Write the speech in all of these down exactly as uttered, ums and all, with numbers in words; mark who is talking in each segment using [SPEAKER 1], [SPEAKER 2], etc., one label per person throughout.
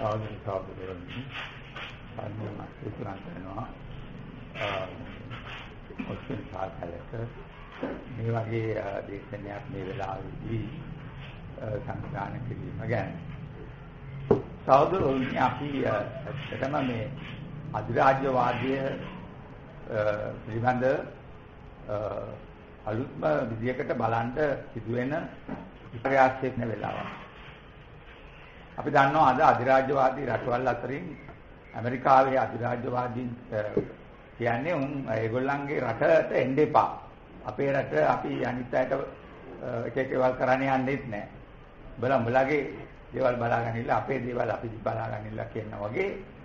[SPEAKER 1] සාදු සාදු කරන්නේ අන්න විස්තරම් කරනවා ඔස්සේ සාකච්ඡාට මේ වගේ දේශනයක් මේ වෙලාවේදී සංස්කාරණ කිරීම ගැන සාදුරුනි අපි ඇත්තටම මේ අධිරාජ්‍යවාදය පිළිබඳ අලුත්ම විදියකට බලන්න සිදුවෙන ප්‍රයාසයක් නේ වෙලාවක්. අපි දන්නවා අද අධිරාජ්‍යවාදී රටවල් අතරින් ඇමරිකාවේ අධිරාජ්‍යවාදීන් කියන්නේ උන් ඒගොල්ලන්ගේ රටට එන්න එපා. අපේ රට අපි අනිත් අයට එක එක ඒවල් කරන්න යන්නෙත් නැහැ. බල උඹලගේ දේවල් බලාගන්නilla අපේ දේවල් අපි බලාගන්නilla කියන වගේ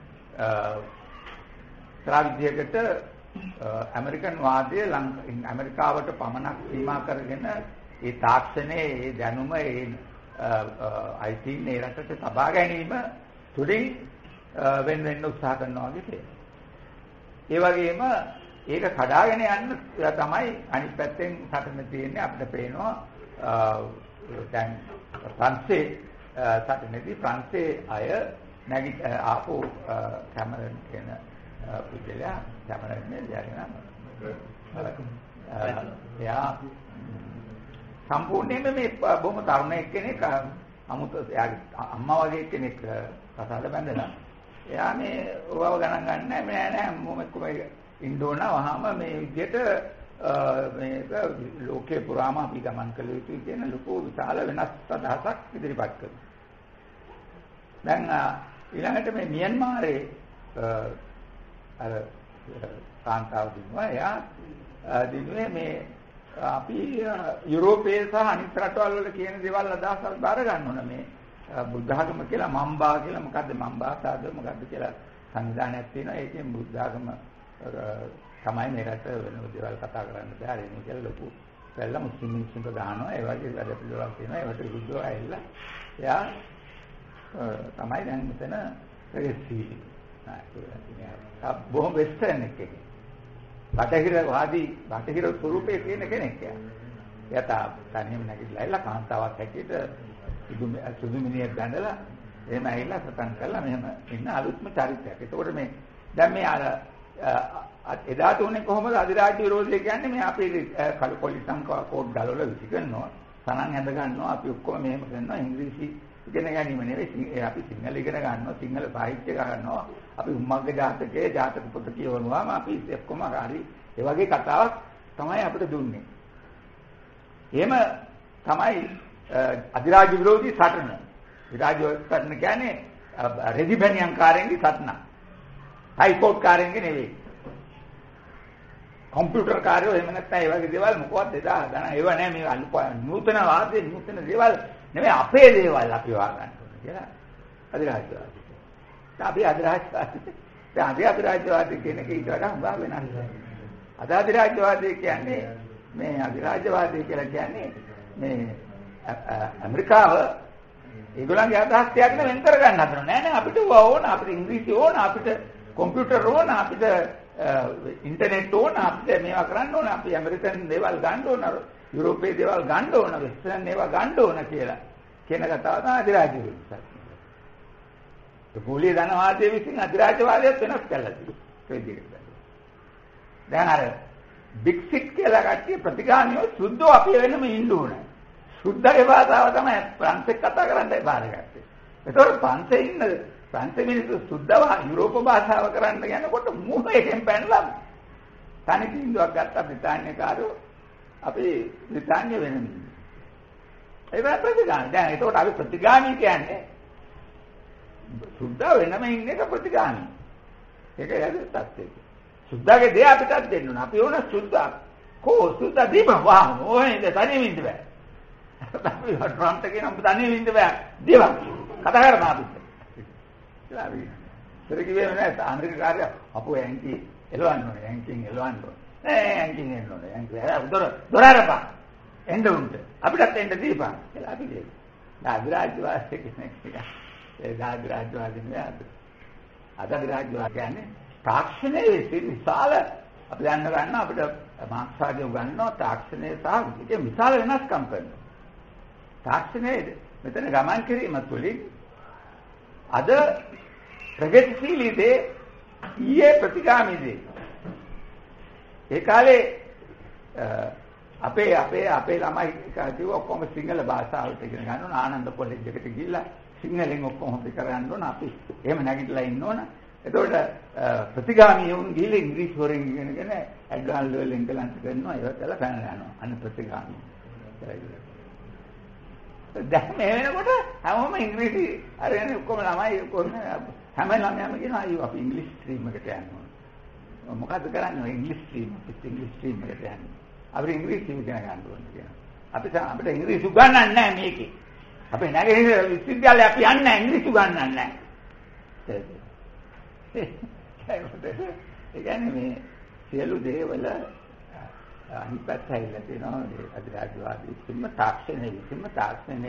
[SPEAKER 1] ත්‍රාවිද්‍යයකට ඇමරිකන් වාදය ඇමරිකාවට පමණක් සීමා කරගෙන ඒ තාක්ෂණයේ ඒ දැනුම ඒ අයිතින් ඒ රටට තබා ගැනීම තුලින් වෙන වෙන උත්සාහ කරනවා වගේ ඒ වගේම ඒක කඩාගෙන යන්න තමයි අනිත් පැත්තෙන් සටන තියෙන්නේ. අපිට පේනවා දැන් ප්‍රංශේ සටනේදී ප්‍රංශේ අය නැගි ආපු කැමරන් කියන පුද්ගලයා කැමරන් නෙලියගෙන එයා සම්පූර්ණයෙන්ම මේ බොහොම තරුණ කෙනෙක් අමුත එයාගේ අම්මා වගේ කෙනෙක් කතාවද බැඳලා එයා මේ ඔවව ගණන් ගන්න නෑ නෑ නෑ මොමෙක් කොමයි ඉන්න ඕන වහම මේ විදිහට මේක ලෝකේ පුරාම අපි ගමන් කළ යුතුයි කියන ලොකු විශාල වෙනස් අදහසක් ඉදිරිපත් කරනවා. දැන් ඊළඟට මේ මියන්මාරේ අර කාන්තාව දිනුවා එයා දිනුවේ මේ අපි යුරෝපයේ සහ අනිත් රටවල් වල කියන දේවල් අදහසක් බාර ගන්න ඕන මේ බුද්ධ ආගම කියලා මම්බා කියලා මොකද්ද මම්බා සාද මොකද්ද කියලා සංවිධානයක් තියෙනවා. ඒකෙන් බුද්ධ ආගම තමයි මේ රට වෙන දේවල් කතා කරන්න බෑ. ඒ නිසා ලොකු පැල්ල මුස්ලිම් මිනිස්සුන්ට දානවා. ඒ වගේ වැඩ පිළිවෙලක් තියෙනවා. ඒවට විරුද්ධව ඇවිල්ලා එයා තමයි දැන් මෙතන රෙසිලි නෑ බොහොම වෙස්ටර්න් එකේ බටහිර වාදී බටහිර ස්වරූපයේ තියෙන කෙනෙක් එයා. එයා තනියම නැගිටලා ඇවිල්ලා කාන්තාවක් හැටියට සුදු මිනිහෙක් බැඳලා එහෙම ඇවිල්ලා සටන් කරලා මෙහෙම ඉන්න අලුත්ම චරිතයක්. ඒකෝට මේ දැන් මේ අර එදාට උනේ කොහොමද අධිරාජ්‍ය විරෝධය කියන්නේ මේ අපේ කළු පොලිසම් කෝඩ් ගලවල විසි කරනවා සනන් හැඳ ගන්නවා අපි ඔක්කොම මෙහෙම කරනවා ඉංග්‍රීසි ඉගෙන ගැනීම නෙවෙයි අපි සිංහල ඉගෙන ගන්නවා සිංහල සාහිත්‍ය ගන්නවා අපි උම්මග්ග ජාතකයේ ජාතක පොත කියවනවාම අපි ඔක්කොම හරි ඒ වගේ කතාවක් තමයි අපිට දුන්නේ. එහෙම තමයි අධිරාජ්‍ය විරෝධී සටන. අධිරාජ්‍ය සටන කියන්නේ රෙදිබැනියන්කාරයන්ගේ සටන. හයිකෝට් කාරයන්ගේ නෙවෙයි. කම්පියුටර් කාර්යෝ එහෙම නැත්නම් ඒ වගේ දේවල් මොකවත් එදා ගන්න ඒව නෑ මේ නූතන වාදයේ නූතන දේවල් නෙවෙයි අපේ දේවල් අපි වාගන්න ඕනේ කියලා අධිරාජ්‍යවාදී. අපි අධිරාජ්‍යවාදී දැන් අපි අධිරාජ්‍යවාදී කියන එක ඊට වඩා හුඟා වෙනස්. අද අධිරාජ්‍යවාදී කියන්නේ මේ අධිරාජ්‍යවාදී කියලා කියන්නේ මේ ඇමරිකාව ඒගොල්ලන්ගේ අදහස් තියන්න වෙන් කර ගන්න හදනවා. නෑ නෑ අපිට ඕන අපිට ඉංග්‍රීසි ඕන අපිට කම්පියුටර් ඕන අපිට ඉන්ටර්නෙට් ඕන අපිට මේවා කරන්න ඕන අපි ඇමරිකන් දේවල් ගන්න ඕන යුරෝපයේ දේවල් ගන්න ඕන වෙස්ටර්න් ඒවා ගන්න ඕන කියලා කියන කතාව තමයි අධිරාජ්‍ය විරෝධී. ඒ පොලිය ධනවාදයේ විසින් අධිරාජ්‍යවාදයට වෙනස් කළා තියෙනවා. දැන් අර බිග් සිට් කියලා කට්ටිය ප්‍රතිගාමියෝ සුද්ධෝ අපි වෙනම ඉන්න ඕන. සුද්ධගේ භාෂාව තමයි ප්‍රංශෙත් කතා කරන්නයි බාරගත්තේ. ඒතකොට ප්‍රංශේ ඉන්න ප්‍රංශ මිනිස්සු සුද්ධව යුරෝප භාෂාව කරන්න යනකොට මුහ එකෙන් පැනලා තනි තීන්දුවක් ගත්තා බ්‍රිතාන්‍ය කාරෝ අපි බ්‍රිතාන්‍ය වෙනම. ඒක ප්‍රතිගාමී. දැන් ඒතකොට අපි ප්‍රතිගාමී කියන්නේ සුද්ධ වෙනම ඉන්න එක ප්‍රතිගාමී. ඒක යදිත් තත්ත්වයක. සුද්ධගේ දේ අපිටත් දෙන්න ඕන. අපි ඕන සුද්ධ කෝ සුද්ධ දීප වාහන ඕනේ තනියම ඉන්න බෑ. අපි ට්‍රම්ප් කියන තනියම ඉන්න බෑ. දේවා කතා කරනවා අපි. කියලා අපි. ඒක කිව්වේ නෑ ආන්දරික කාර්ය අපෝ ඇන්ටි එලවන්න ඕනේ. ඇන්ටින් එලවන්න ඕනේ. නෑ ඇන්ටින් එන්න ඕනේ. ඇන්ටි දොර දොර අරපන්. එන්න උන්ට. අපිටත් එන්න දීපන්. කියලා අපි දෙයි. අධිරාජ්‍යවාදී කෙනෙක් කියලා. ඒ අධිරාජ්‍යවාදී නෙවෙයි. අධිරාජ්‍යවාදී කියන්නේ තාක්ෂණයේ විශාල අපි දැනග ගන්න අපිට මාක්ස්වාදී උගන්වනවා තාක්ෂණයේ සහ ඒකේ විශාල වෙනස්කම් කරනවා. තාක්ෂණයේ මෙතන ගමන් කිරීම තුළින් අද ප්‍රගතිශීලී දේ ඊයේ ප්‍රතිගාමී දේ. ඒ කාලේ අපේ අපේ අපේ ළමයි කිව්ව ඔක්කොම සිංහල භාෂාවට ඉගෙන ගන්න ඕන ආනන්ද කොලෙජ් එකට ගිහිල්ලා සිංහලෙන් ඔක්කොම හොද කරගන්න ඕන අපි එහෙම නැගිටලා ඉන්න ඕන. එතකොට ප්‍රතිගාමී වුන් ගිහිල්ලා ඉංග්‍රීසි වලින් ඉගෙනගෙන ඇඩ්වාන්ස් ලෙවල් ඉංග්‍රීසි කරනවා ඒක කළා පැනලා යනවා. අන්න ප්‍රතිගාමී. දැන් මේ වෙනකොට හැමෝම ඉංග්‍රීසි අරගෙන ඔක්කොම ළමයි ඔක්කොම හැම ළමයාම කියනවා අයියෝ අපි ඉංග්‍රීසි ස්ට්‍රීම් එකට යනවා. මොකද්ද කරන්නේ ඉංග්‍රීසි ස්ට්‍රීම් අපිට ඉංග්‍රීසි ස්ට්‍රීම් එකට යන්නේ. අපිට ඉංග්‍රීසි ඉගෙන ගන්න ඕනේ කියනවා. අපිට අපිට ඉංග්‍රීසි උගන්වන්නේ නැහැ මේකේ. අපේ නැගෙනහිර විශ්වවිද්‍යාලේ අපි යන්නේ නැහැ ඉංග්‍රීසි උගන්වන්නේ නැහැ. ඒ කියන්නේ මේ සියලු දේවල අනිත් පැත්ත ඇවිල්ලා තියෙනවා අධිරාජ්‍යවාදී විසින්ම තාක්ෂණයේ විසින්ම තාක්ෂණයේ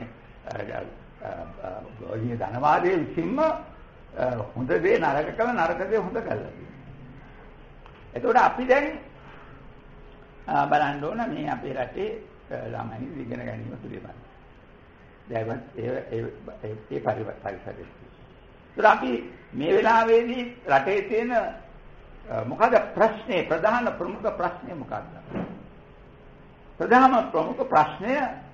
[SPEAKER 1] ගෝලීය ධනවාදයේ විසින්ම හොඳ දේ නරක කළ නරක දේ හොඳ කළා. එතකොට අපි දැන් බලන්න ඕන මේ අපේ රටේ ළමයි ඉගෙන ගැනීම පිළිබඳව. දැන් ඒ ඒ ඒ පරිසරය. ඒත් අපි මේ වෙලාවේදී රටේ තියෙන මොකද ප්‍රශ්නේ ප්‍රධාන ප්‍රමුඛ ප්‍රශ්නේ මොකක්ද? ප්‍රධාන ප්‍රමුඛ ප්‍රශ්නය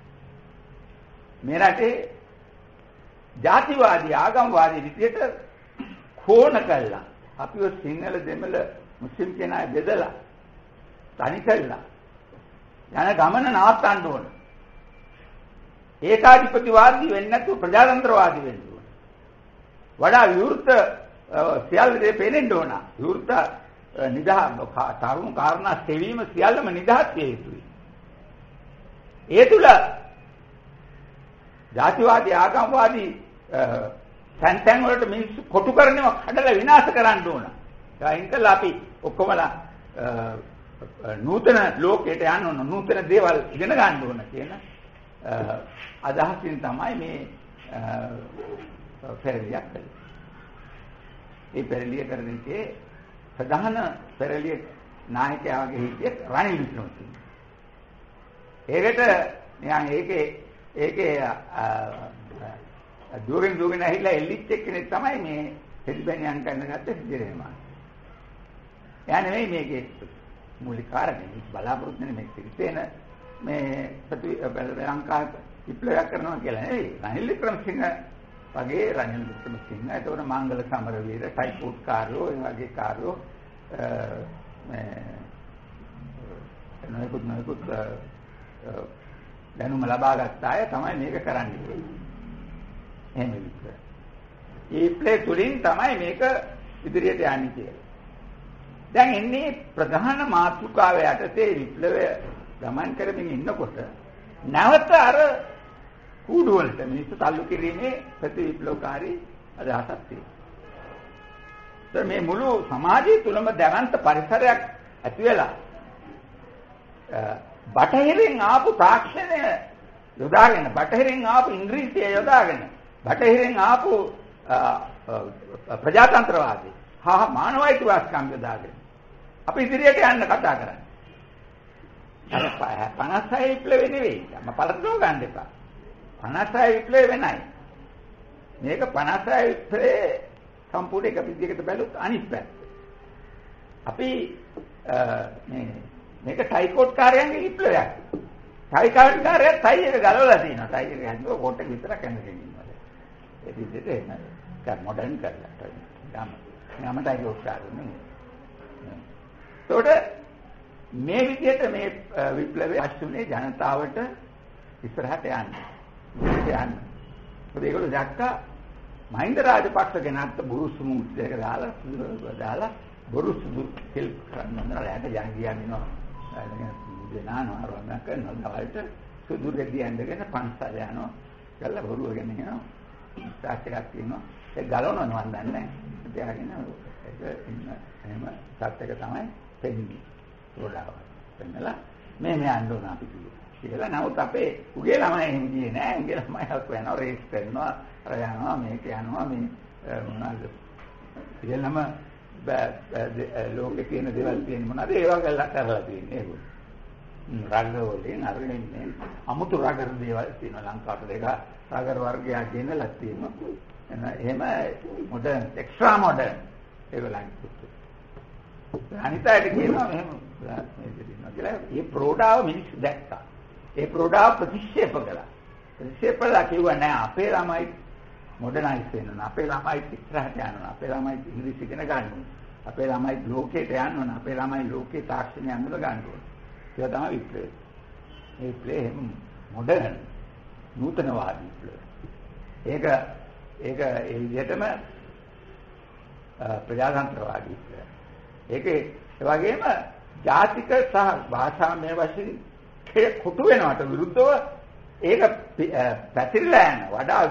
[SPEAKER 1] මේ රටේ ජාතිවාදී ආගම්වාදී විදියට කෝණ කළා. අපිව සිංහල දෙමළ මුස්ලිම් කියන අය බෙදලා තනි කළා. යන ගමන නවත්තන්න ඕන. ඒකාධිපතිවාදී වෙන්නේ නැතුව ප්‍රජාතන්ත්‍රවාදී වෙන්න ඕන. වඩා විවෘත සියල්ල දේ පේනෙන්න ඕන. විවෘත නිදහස් තරුණ කාරණා සෙවීම සියල්ලම නිදහස් විය යුතුයි. ඒ තුල ජාතිවාදී ආගම්වාදී සංතන් වලට මිනිස්සු කොටු කරනවා කඩලා විනාශ කරන්න ඕන. ඒයින් කළා අපි ඔක්කොමලා නූතන ලෝකයට යන්න ඕන නූතන දේවල් ඉගෙන ගන්න ඕන කියන අදහසින් තමයි මේ පෙරලියක් කළේ. මේ පෙරලිය කරන්නේ ප්‍රධාන පෙරලිය නායකයාගේ හිටියේ රනිල් වික්‍රමසිංහ. ඒකට නිකන් ඒකේ ඒකේ දුරෙන් දුරෙන් ඇහිලා එල්ලිච්ච කෙනෙක් තමයි මේ හෙලිබැනියන් කරනගත්ත සිද්ධිරේමා. එයා නෙමෙයි මේකේ මූලික කාරණේ බලාපොරොත්තු වෙන මේ සිරිතේන මේ ප්‍රති ලංකාව විප්ලවයක් කරනවා කියලා නෙවෙයි. රනිල් වික්‍රමසිංහ වගේ රනිල් වික්‍රමසිංහ ඒතකොට මංගල සමරවීර ටයිපෝට් කාර්යෝ ඒ වගේ කාර්යෝ මේ නොයෙකුත් නොයෙකුත් දැනුම ලබා ගත්ත අය තමයි මේක කරන්නේ. එහෙම විතර. ඒ ප්ලේ තුලින් තමයි මේක ඉදිරියට යන්නේ කියලා. දැන් එන්නේ ප්‍රධාන මාතෘකාව යටතේ විප්ලවය ගමන් කරමින් ඉන්නකොට නැවත අර කූඩු වලට මිනිස්සු තල්ලු කිරීමේ ප්‍රතිවිප්ලවකාරී අදහසක් තියෙනවා. මේ මුළු සමාජය තුළම දැවන්ත පරිසරයක් ඇති වෙලා බටහිරින් ආපු තාක්ෂණය යොදාගෙන බටහිරින් ආපු ඉංග්‍රීසිය යොදාගෙන බටහිරින් ආපු ප්‍රජාතන්ත්‍රවාදී හා මානවයිකවාදකම් යොදාගෙන අපි ඉදිරියට යන්න කතා කරන්නේ. අර පනස් හය විප්ලවය නෙවෙයි. මම පළතුරු ගන්න එපා. පනස් හය විප්ලවය වෙනයි. මේක පනස් හය විප්ලවයේ සම්පූර්ණ එක විදිහකට බැලුවොත් අනිත් පැත්ත. අපි මේ මේක ටයිකෝට් කාර්යයන්ගේ විප්ලවයක්. ටයිකෝට් කාර්යය ටයි එක ගලවලා තියෙනවා. ටයි එක හැදුවා කොට එක විතරක් ඇඳගෙන ඉන්නවා. ඒ විදිහට එන ඒක මොඩර්න් කරලා ටයි. ගාම. ගාම ටයිකෝට් කාර්යය නෙමෙයි. ඒකට මේ විදිහට මේ විප්ලවයේ අශ්ුනේ ජනතාවට ඉස්සරහට යන්න. යන්න. ඒකවල දැක්කා මහින්ද රාජපක්ෂ ගෙනත් බුරුසු මුත්‍යක දාලා දාලා බුරුසු කෙල් කරනවා රැට යන්ගියන් ඉනවා. දෙනානවා රවන්න කරනවා දවල්ට සුදු දෙවි ඇඳගෙන පන්සල යනවා. ගල්ලා බොරුවගෙන යනවා. සාක්ෂියක් තියෙනවා. ඒ ගලවනවා නෝ දන්නේ නැහැ. එයාගෙන ඒක ඉන්න එහෙම සත්‍යක තමයි පෙන්නේ. රෝඩාව. පෙන්නලා මේ මේ යන්න ඕන අපි කියලා. නමුත් අපේ උගේ ළමයි එහෙම ගියේ නෑ. උගේ ළමයි හස් වෙනවා රේස් කරනවා. අර යනවා මේක යනවා මේ මොනවාද? ඉතින්ම ලෝකේ තියෙන දේවල් තියෙන මොනවාද ඒවා කරලා කරලා තියෙන්නේ ඒගොල්ලෝ. රාග වලින් අරගෙන අමුතු රාග දේවල් තියෙනවා ලංකාවට දෙක රාග වර්ගයක් ගෙනලා තියෙනවා. එහෙම මොඩර්න් එක්ස්ට්‍රා මොඩර්න් ඒගොල්ලන්ගේ අනිතයට කියනවා මෙහෙම කියලා. මේ ප්‍රෝඩාව මිනිස්සු දැක්කා. ඒ ප්‍රෝඩාව ප්‍රතික්ෂේප කළා. ප්‍රතික්ෂේප කළා කිව්වා නෑ අපේ ළමයි මොඩර්නයිස් වෙන්න ඕන. අපේ ළමයි ඉස්සරහට යන්න ඕන. අපේ ළමයි ඉංග්‍රීසි ඉගෙන ගන්න ඕන. අපේ ළමයි ලෝකයට යන්න ඕන. අපේ ළමයි ලෝකේ තාක්ෂණය අඳුර ගන්න ඕන. ඒක තමයි විප්ලවය. මේ විප්ලවය මොඩර්න් නූතනවාදී විප්ලවය. ඒක ඒක ඒ විදිහටම ප්‍රජාතන්ත්‍රවාදී විප්ලවය. ඒකේ ඒ වගේම ජාතික සහ භාෂාමය වශයෙන් කොටු වෙනවට විරුද්ධව ඒක පැතිරලා යන වඩා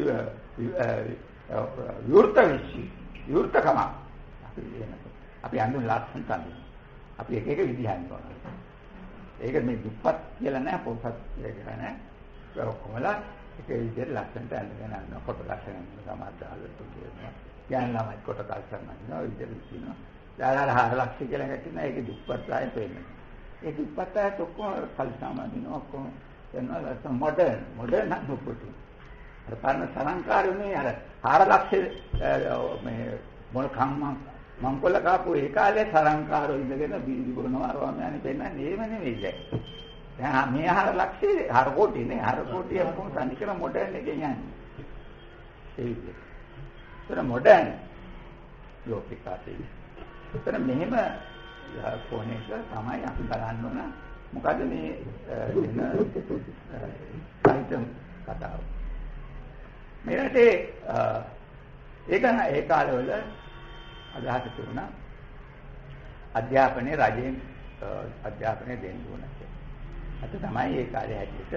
[SPEAKER 1] විවෘත වෙච්චි විවෘතකම අපි අපි අඳුන් ලක්ෂණ තමයි. අපි එක එක විදිහ හඳුනනවා. ඒක මේ දුප්පත් කියලා නෑ පොහොසත් කියලා නෑ. කොහොමලා ඒක විදිහට ලක්ෂණට අඳගෙන යනවා කොට ලක්ෂණ සමාදාලට කියනවා. යන ළමයි කොට කල්සන් නෝ විදිහට කියනවා. දාලා හාර ලක්ෂ කියලා ගැටින ඒක දුප්පත් අය පෙන්නන. ඒ දුප්පත් අය ඔක්කොම කල්සම දිනවා ඔක්කොම එනවා මොඩර්න් මොඩර්න් දුප්පත්. අර පරණ සලංකාරුනේ අර හාර ලක්ෂ මේ මොන කම්ම මංකොල්ල කාපු ඒ කාලේ සලංකාරෝ ඉඳගෙන බීඩි බොනවා අරවා මෑනේ පෙන්නන්නේ ඒව නෙවෙයි දැන්. දැන් මේ හාර ලක්ෂේ හාර කෝටි නේ හාර කෝටි ඔක්කොම තනිකර මොඩර්න් එකේ යන්නේ. ඒ විදිහට. ඒතර මොඩර්න් ලෝකිකාතේ එතන මෙහෙම කොහොනේක තමයි අපි බලන්න ඕන මොකද මේ වෙන අයිටම් කතාව. මේකට ඒක ඒ කාලවල අදහස තිබුණා අධ්‍යාපනයේ රජයෙන් අධ්‍යාපනය දෙන්න ඕන කියලා. අද තමයි ඒ කාලේ හැටියට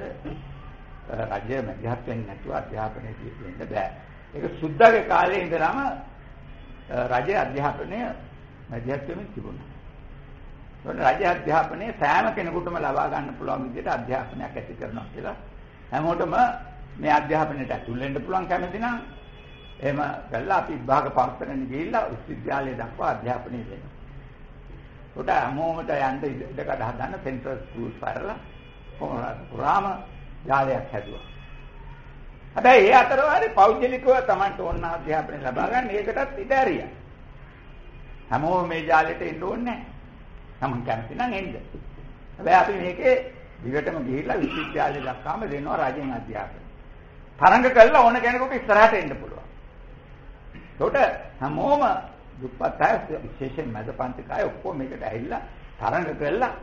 [SPEAKER 1] රජය මැදිහත් වෙන්නේ නැතුව අධ්‍යාපනය දෙන්න බෑ. ඒක සුද්ධගේ කාලේ ඉඳලම රජයේ අධ්‍යාපනය මැදිහත් වෙමින් තිබුණා. ඒකට රාජ්‍ය අධ්‍යාපනයේ සෑම කෙනෙකුටම ලබා ගන්න පුළුවන් විදිහට අධ්‍යාපනයක් ඇති කරනවා කියලා හැමෝටම මේ අධ්‍යාපනයට ඇතුල් වෙන්න පුළුවන් කැමති නම් එහෙම කළා අපි විභාග පත්‍රයෙන් ගිහිල්ලා විශ්වවිද්‍යාලය දක්වා අධ්‍යාපනය දෙනවා. ඒකට හැමෝමට යන්න ඉඩකඩ හදන්න සෙන්ට්‍රල් ස්කූල් කරලා පුරාම ජාලයක් හැදුවා. හැබැයි ඒ අතර වාරේ පෞද්ගලිකව Tamanට ඕන අධ්‍යාපනය ලබා ගන්න ඒකටත් ඉඩ ඇරියා. හැමෝම මේ ජාලෙට එන්න ඕනේ නැහැ. Taman කැමති නම් එන්න. හැබැයි අපි මේකේ දිගටම ගිහිල්ලා විශ්වවිද්‍යාලය දක්වාම දෙනවා රාජ්‍යයෙන් අධ්‍යාපනය. තරඟ කළා ඕන කෙනෙකුට ඉස්සරහට එන්න පුළුවන්. ඒකට හැමෝම දුප්පත් අය විශේෂයෙන් මැදපන්ති අය ඔක්කොම මේකට ඇවිල්ලා තරඟ කළා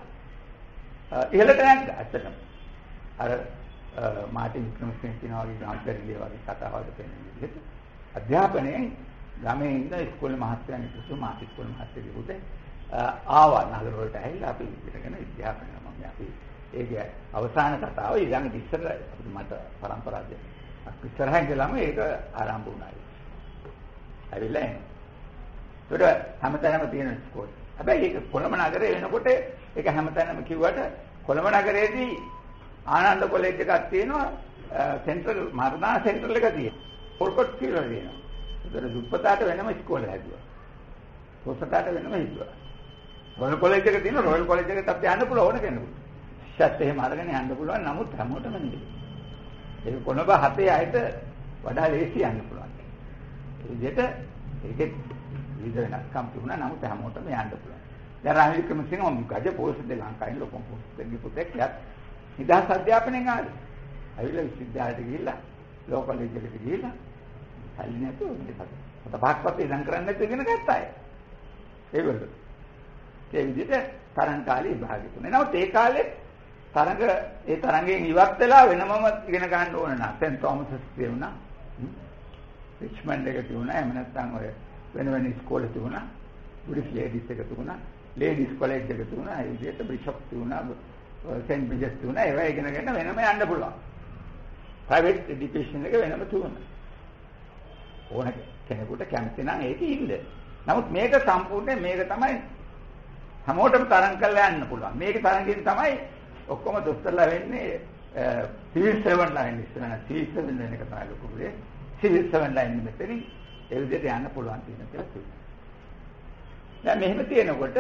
[SPEAKER 1] ඉහළට නැග්ගා ඇත්තටම. අර මාටින් වික්‍රමසිංහ කියනවා වගේ ගාම්පරිලිය වගේ කතාවල් දෙන්නේ විදිහට අධ්‍යාපනයෙන් ගමේ ඉඳ ඉස්කෝලේ මහත්තයන් ඉස්සු මාත් ඉස්කෝලේ මහත්තයෙක් උදේ ආවා නගර වලට ඇවිල්ලා අපි ඉගෙන අධ්‍යාපනය මම අපි ඒක අවසාන කතාව ඊළඟ ඉස්සර මට පරම්පරාවේ අපි ඉස්සරහින් ගලම ඒක ආරම්භ වුණා. ඇවිල්ලා එනවා. ඒකට හැමතැනම තියෙන ඉස්කෝලේ. හැබැයි ඒක කොළඹ නගරේ වෙනකොට ඒක හැමතැනම කිව්වට කොළඹ නගරේදී ආනන්ද කොලෙජ් එකක් තියෙනවා සෙන්ට්‍රල් මර්නා සෙන්ට්‍රල් එක තියෙනවා. පොල්කොට් කියලා තියෙනවා. ඒතර දුප්පතාට වෙනම ඉස්කෝලේ හැදුවා. පොසතාට වෙනම හිතුවා. රොයල් කොලෙජ් එක තියෙනවා රොයල් කොලෙජ් එකට අපි යන්න පුළුවන් ඕන කෙනෙකුට. ෂට් එහෙම අරගෙන යන්න පුළුවන් නමුත් හැමෝටම නෙවෙයි. ඒක කොළඹ හතේ අයට වඩා ලේසි යන්න පුළුවන්. ඒ විදිහට ඒකේ විවිධ වෙනස්කම් තිබුණා නමුත් හැමෝටම යන්න පුළුවන්. දැන් රාජ්‍ය ක්‍රමසිංහ මම ගජ පොලිස් දෙක ලංකාවේ ලොකම් පොලිස් පුතෙක් යක් නිදහස් අධ්‍යාපනයෙන් ආවේ. ඇවිල්ලා විශ්වවිද්‍යාලයට ගිහිල්ලා ලෝ කොලෙජ් එකට ගිහිල්ලා සල්ලි නැතුව මේක පහක්වත් ඉඳන් කරන්නේ නැතුව ඉගෙන ගත්තා අය. ඒගොල්ලෝ. ඒ විදිහට තරංග කාලේ විභාගෙ තුනේ. නමුත් ඒ කාලේ තරංග ඒ තරංගයෙන් ඉවත් වෙලා වෙනමම ඉගෙන ගන්න ඕන නම් සෙන්ට් තෝමස් තියුණා. රිච්මන්ඩ් එක තියුණා. එහෙම නැත්නම් ඔය වෙන වෙන ඉස්කෝලේ තියුණා. බුඩිස් ලේඩිස් එක තියුණා. ලේඩිස් කොලෙජ් එක තියුණා. ඒ විදිහට බිෂොප් තියුණා. සෙන්ට් බිජස් තියුණා. ඒවා ඉගෙනගෙන වෙනම යන්න පුළුවන්. ප්‍රයිවට් এডুকেෂන් එක වෙනම තියුණා. ඕන කෙනෙකුට කැමති නම් ඒක ඉන්න. නමුත් මේක සම්පූර්ණයෙන් මේක තමයි හැමෝටම තරංග කරලා යන්න පුළුවන්. මේකේ තරංගෙන් තමයි ඔක්කොම දොස්තරලා වෙන්නේ සිවිල් සර්වන්ට්ලා වෙන්නේ. ඉස්සරහ සිවිල් සර්වන්ට් වෙන එක තමයි ලොකු දෙයක්. සිවිල් සර්වන්ට්ලා ඉන්නේ මෙතනින් ඒ විදිහට යන්න පුළුවන් කියන එක තියෙනවා. දැන් මෙහෙම තියෙනකොට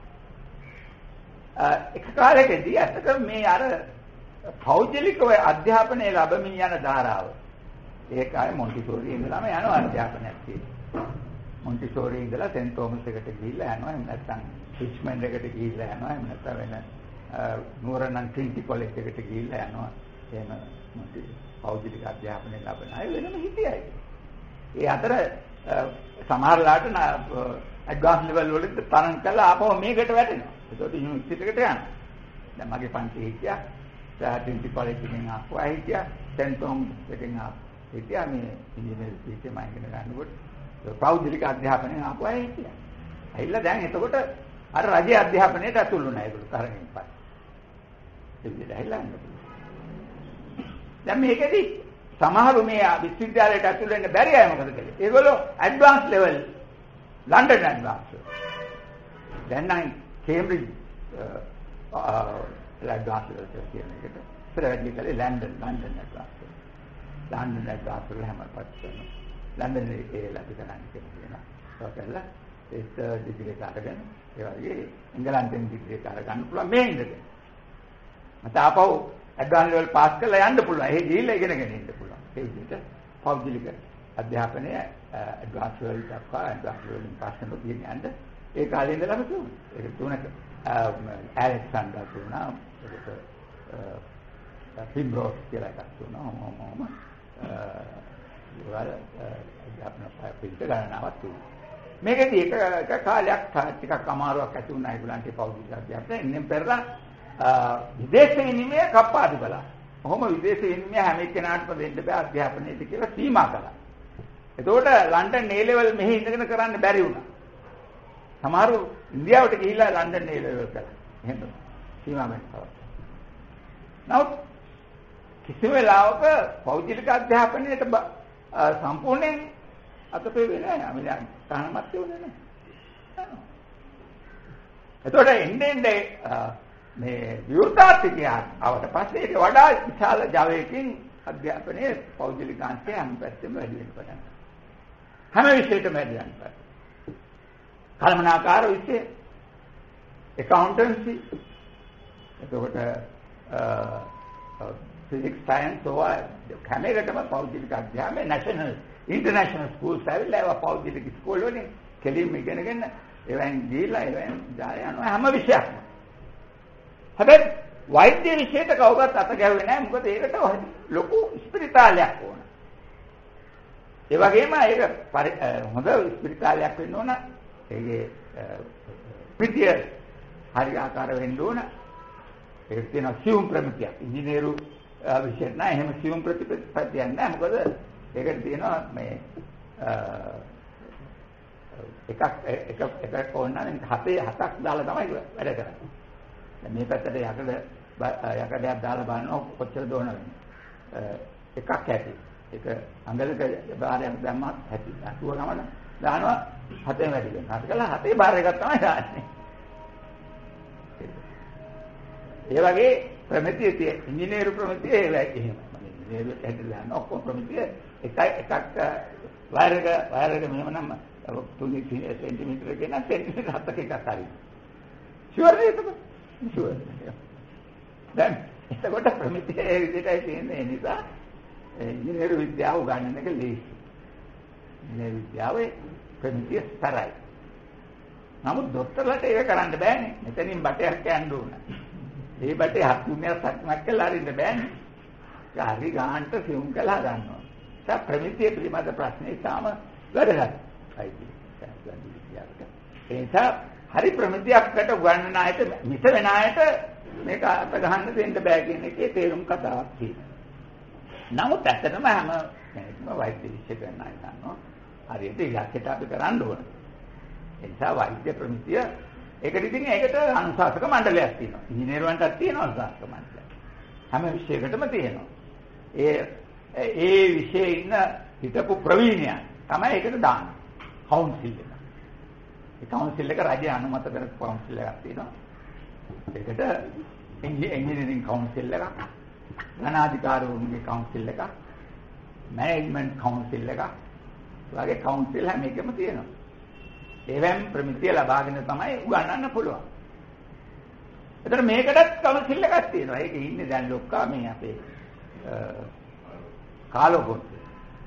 [SPEAKER 1] එක කාලයකදී අතක මේ අර පෞද්ගලිකව අධ්‍යාපනය ලැබමින් යන ධාරාව ඒ කාලේ මොන්ටිසෝරි ඉඳලාම යනවා අධ්‍යාපනයක් තියෙනවා. මොන්ටිසෝරි ඉඳලා සෙන්ට් තෝමස් එකට ගිහිල්ලා යනවා. එහෙම නැත්නම් රිච්මන්ඩ් එකට ගිහිල්ලා යනවා. එහෙම නැත්නම් වෙන නුවරනම් ට්‍රිනිටි කොලෙජ් එකට ගිහිල්ලා යනවා. එහෙම මොන්ටි පෞද්ගලික අධ්‍යාපනය ලබන අය වෙනම හිටියයි. ඒ අතර සමහරලාට ඇඩ්වාන්ස් ලෙවල් වලට තරම් කළා ආපහු මේකට වැටෙනවා. ඒකට යුනිවර්සිටි එකට යනවා. දැන් මගේ පන්තියේ හිටියා ට්‍රිනිටි කොලෙජ් එකෙන් ආපහු හිටියා සෙන්ට් තෝමස් එකෙන් ආපහු හිටියා මේ ඉංජිනේරු සීට් එක මම ඉගෙන ගන්නකොට පෞද්ගලික අධ්‍යාපනයෙන් ආපහු හිටියා. ඇවිල්ලා දැන් එතකොට අර රජයේ අධ්‍යාපනයට ඇතුළු වුණා ඒගොල්ලෝ තරමින් පස්සේ. ඒ විදිහට ඇවිල්ලා ඉන්නවා. දැන් මේකෙදි සමහරු මේ විශ්වවිද්‍යාලයට ඇතුළු වෙන්න බැරි අය මොකද කළේ? ඒගොල්ලෝ ඇඩ්වාන්ස් ලෙවල් ලන්ඩන් ඇඩ්වාන්ස්. දැන් නම් කේම්බ්‍රිජ් ඇඩ්වාන්ස් ලෙවල් කියන එකට ප්‍රවැඩි කළේ London London advanced. London advanced වල හැමපත් කරනවා. ලන්ඩන් ඒ ලැබි කරන්නේ කියලා. ඒකලා ඒත් ඩිග්‍රී කාර්යගෙන ඒ වගේ ඉංගලන්තෙන් ඩිග්‍රී කාර්ය ගන්න පුළුවන් මේ ඉඳගෙන. මත ආපහු ඇඩ්වාන්ස් ලෙවල් පාස් කරලා යන්න පුළුවන්. ඒ ගිහිල්ලා ඉගෙනගෙන ඉන්න පුළුවන්. ඒ විදිහට පෞද්ගලික අධ්‍යාපනය ඇඩ්වාන්ස් ලෙවල් දක්වා ඇඩ්වාන්ස් ලෙවල් පාස් කරන කියන්නේ ඒ කාලේ ඉඳලම තුන. ඒක තුනක ඇලෙක්සැන්ඩර් තුනා ඒක පිම්බ්‍රෝස් කියලා එකක් තුනා මොම ඒවල අධ්‍යාපන පිළිත ගණනාවක් තුනා. මේකදී එක එක කාලයක් ටිකක් අමාරුවක් ඇති වුණා ඒගොල්ලන්ට පෞද්ගලික අධ්‍යාපනය. ඉන්නේ පෙරලා විදේශ විනිමය කප්පාදු කළා. කොහොම විදේශ විනිමය හැම එක්කෙනාටම දෙන්න බෑ අධ්‍යාපනයේද කියලා සීමා කළා. එතකොට ලන්ඩන් ඒ ලෙවල් මෙහි ඉඳගෙන කරන්න බැරි වුණා. සමහරව ඉන්දියාවට ගිහිල්ලා ලන්ඩන් ඒ ලෙවල් කළා. එහෙම සීමා වෙනවා. නමුත් කිසිම වෙලාවක පෞද්ගලික අධ්‍යාපනයට සම්පූර්ණයෙන් අතපේ වෙන්නේ නැහැ. අපි දැන් තහනමත් වෙන්නේ නැහැ. එතකොට එන්නේ එන්නේ මේ විවෘතාර්ථිකය ආවට පස්සේ ඒක වඩා විශාල ජවයකින් අධ්‍යාපනයේ පෞද්ගලික අංශය හැම පැත්තෙම වැඩි වෙන්න පටන් ගන්නවා. හැම විෂයකම වැඩි වෙනවා. කල්පනාකාර විෂය, accountancy, එතකොට physics, science, සෝවා කැමරේටම පෞද්ගලික අධ්‍යාපනය national international schools ඇවිල්ලා පෞද්ගලික ස්කෝල් වලින් කෙලින්ම ඉගෙනගෙන ඒවෙන් ගිහිල්ලා ඒවෙන් ජාලේ යනවා හැම විෂයක්ම. හැබැයි වෛද්‍ය විෂයට කවුරුත් අත ගැහුවේ නැහැ. මොකද ඒකට ලොකු ස්පිරිතාලයක් ඕන. ඒ වගේම ඒක හොඳ ස්පිරිතාලයක් වෙන්න ඕන. ඒකේ ප්‍රතිය හරි ආකාර වෙන්න ඕන. ඒක තියෙන සියුම් ප්‍රමිතියක්. ඉංජිනේරු විෂයට නෑ එහෙම සියුම් ප්‍රතිපත්තියක් නෑ. මොකද ඒකට තියෙනවා මේ එකක් එක එකක් ඕනනම් හතේ හතක් දාලා තමයි වැඩ කරන්නේ. දැන් මේ පැත්තට යකඩ යකඩයක් දාලා බලනවා කොච්චර දෝන වෙන්නේ. එකක් ඇති. ඒක අඟලක බාරයක් දැම්මත් ඇති. අතුව ගමන දානවා හතේ වැඩි වෙනවා. හත කළා හතේ බාර එකක් තමයි දාන්නේ. ඒ වගේ ප්‍රමිතිය තියෙන ඉංජිනේරු ප්‍රමිතිය ඒ වගේ එහෙම. ඉංජිනේරු ඇදලා ඔක්කොම ප්‍රමිතිය එක එකක් වයර් එක වයර් එක මෙහෙම නම් තුන් සෙන්ටිමීටර කියන සෙන්ටිමීටර හතක එකක් හරි. ෂුවර් නේද? ෂුවර්. දැන් එතකොට ප්‍රමිතිය ඒ විදිහටයි තියෙන්නේ. ඒ නිසා ඉංජිනේරු විද්‍යාව උගන්වන එක ලේසි. ඉංජිනේරු විද්‍යාවේ ප්‍රමිතිය තරයි. නමුත් දොස්තරලට ඒක කරන්න බෑනේ. මෙතනින් බටයක් යන්න ඕන. ඒ බටේ හත්ුණයක් සක්මක් කළා අරින්න බෑනේ. ඒක හරි ගානට සියුම් කළා ගන්නවා. ඒ ප්‍රමිතිය පිළිබඳ ප්‍රශ්නේ තාම වැඩගත්. ඒ නිසා හරි ප්‍රමිතියකට උගන්වන අයට මිස වෙන අයට මේක අත ගහන්න දෙන්න බෑ කියන එකේ තේරුම් කතාවක් තියෙනවා. නමුත් ඇත්තටම හැම කෙනෙක්ම වෛද්‍ය විෂය කරන අය ගන්නවා. හරියට ඉලක්කයට අපි කරන්න ඕන. ඒ නිසා වෛද්‍ය ප්‍රමිතිය ඒකට ඉතින් ඒකට අනුශාසක මණ්ඩලයක් තියෙනවා. ඉංජිනේරුවන්ටත් තියෙනවා අනුශාසක මණ්ඩලයක්. හැම විෂයකටම තියෙනවා. ඒ ඒ විෂයේ ඉන්න හිටපු ප්‍රවීණයන් තමයි ඒකට දාන්නේ. කවුන්සිල් එක. ඒ කවුන්සිල් එක රජය අනුමත කරන කවුන්සිල් එකක් තියෙනවා. ඒකට එන්ජිනියරින් කවුන්සිල් එකක්, ධනාධිකාරීවරුන්ගේ කවුන්සිල් එකක්, මැනේජ්මන්ට් කවුන්සිල් එකක්, වගේ කවුන්සිල් හැම එකම තියෙනවා. ඒවෙන් ප්‍රමිතිය ලබාගෙන තමයි උගන්වන්න පුළුවන්. ඒතර මේකටත් කවුන්සිල් එකක් තියෙනවා. ඒකේ ඉන්නේ දැන් ලොක්කා මේ අපේ කාලෝපොත්.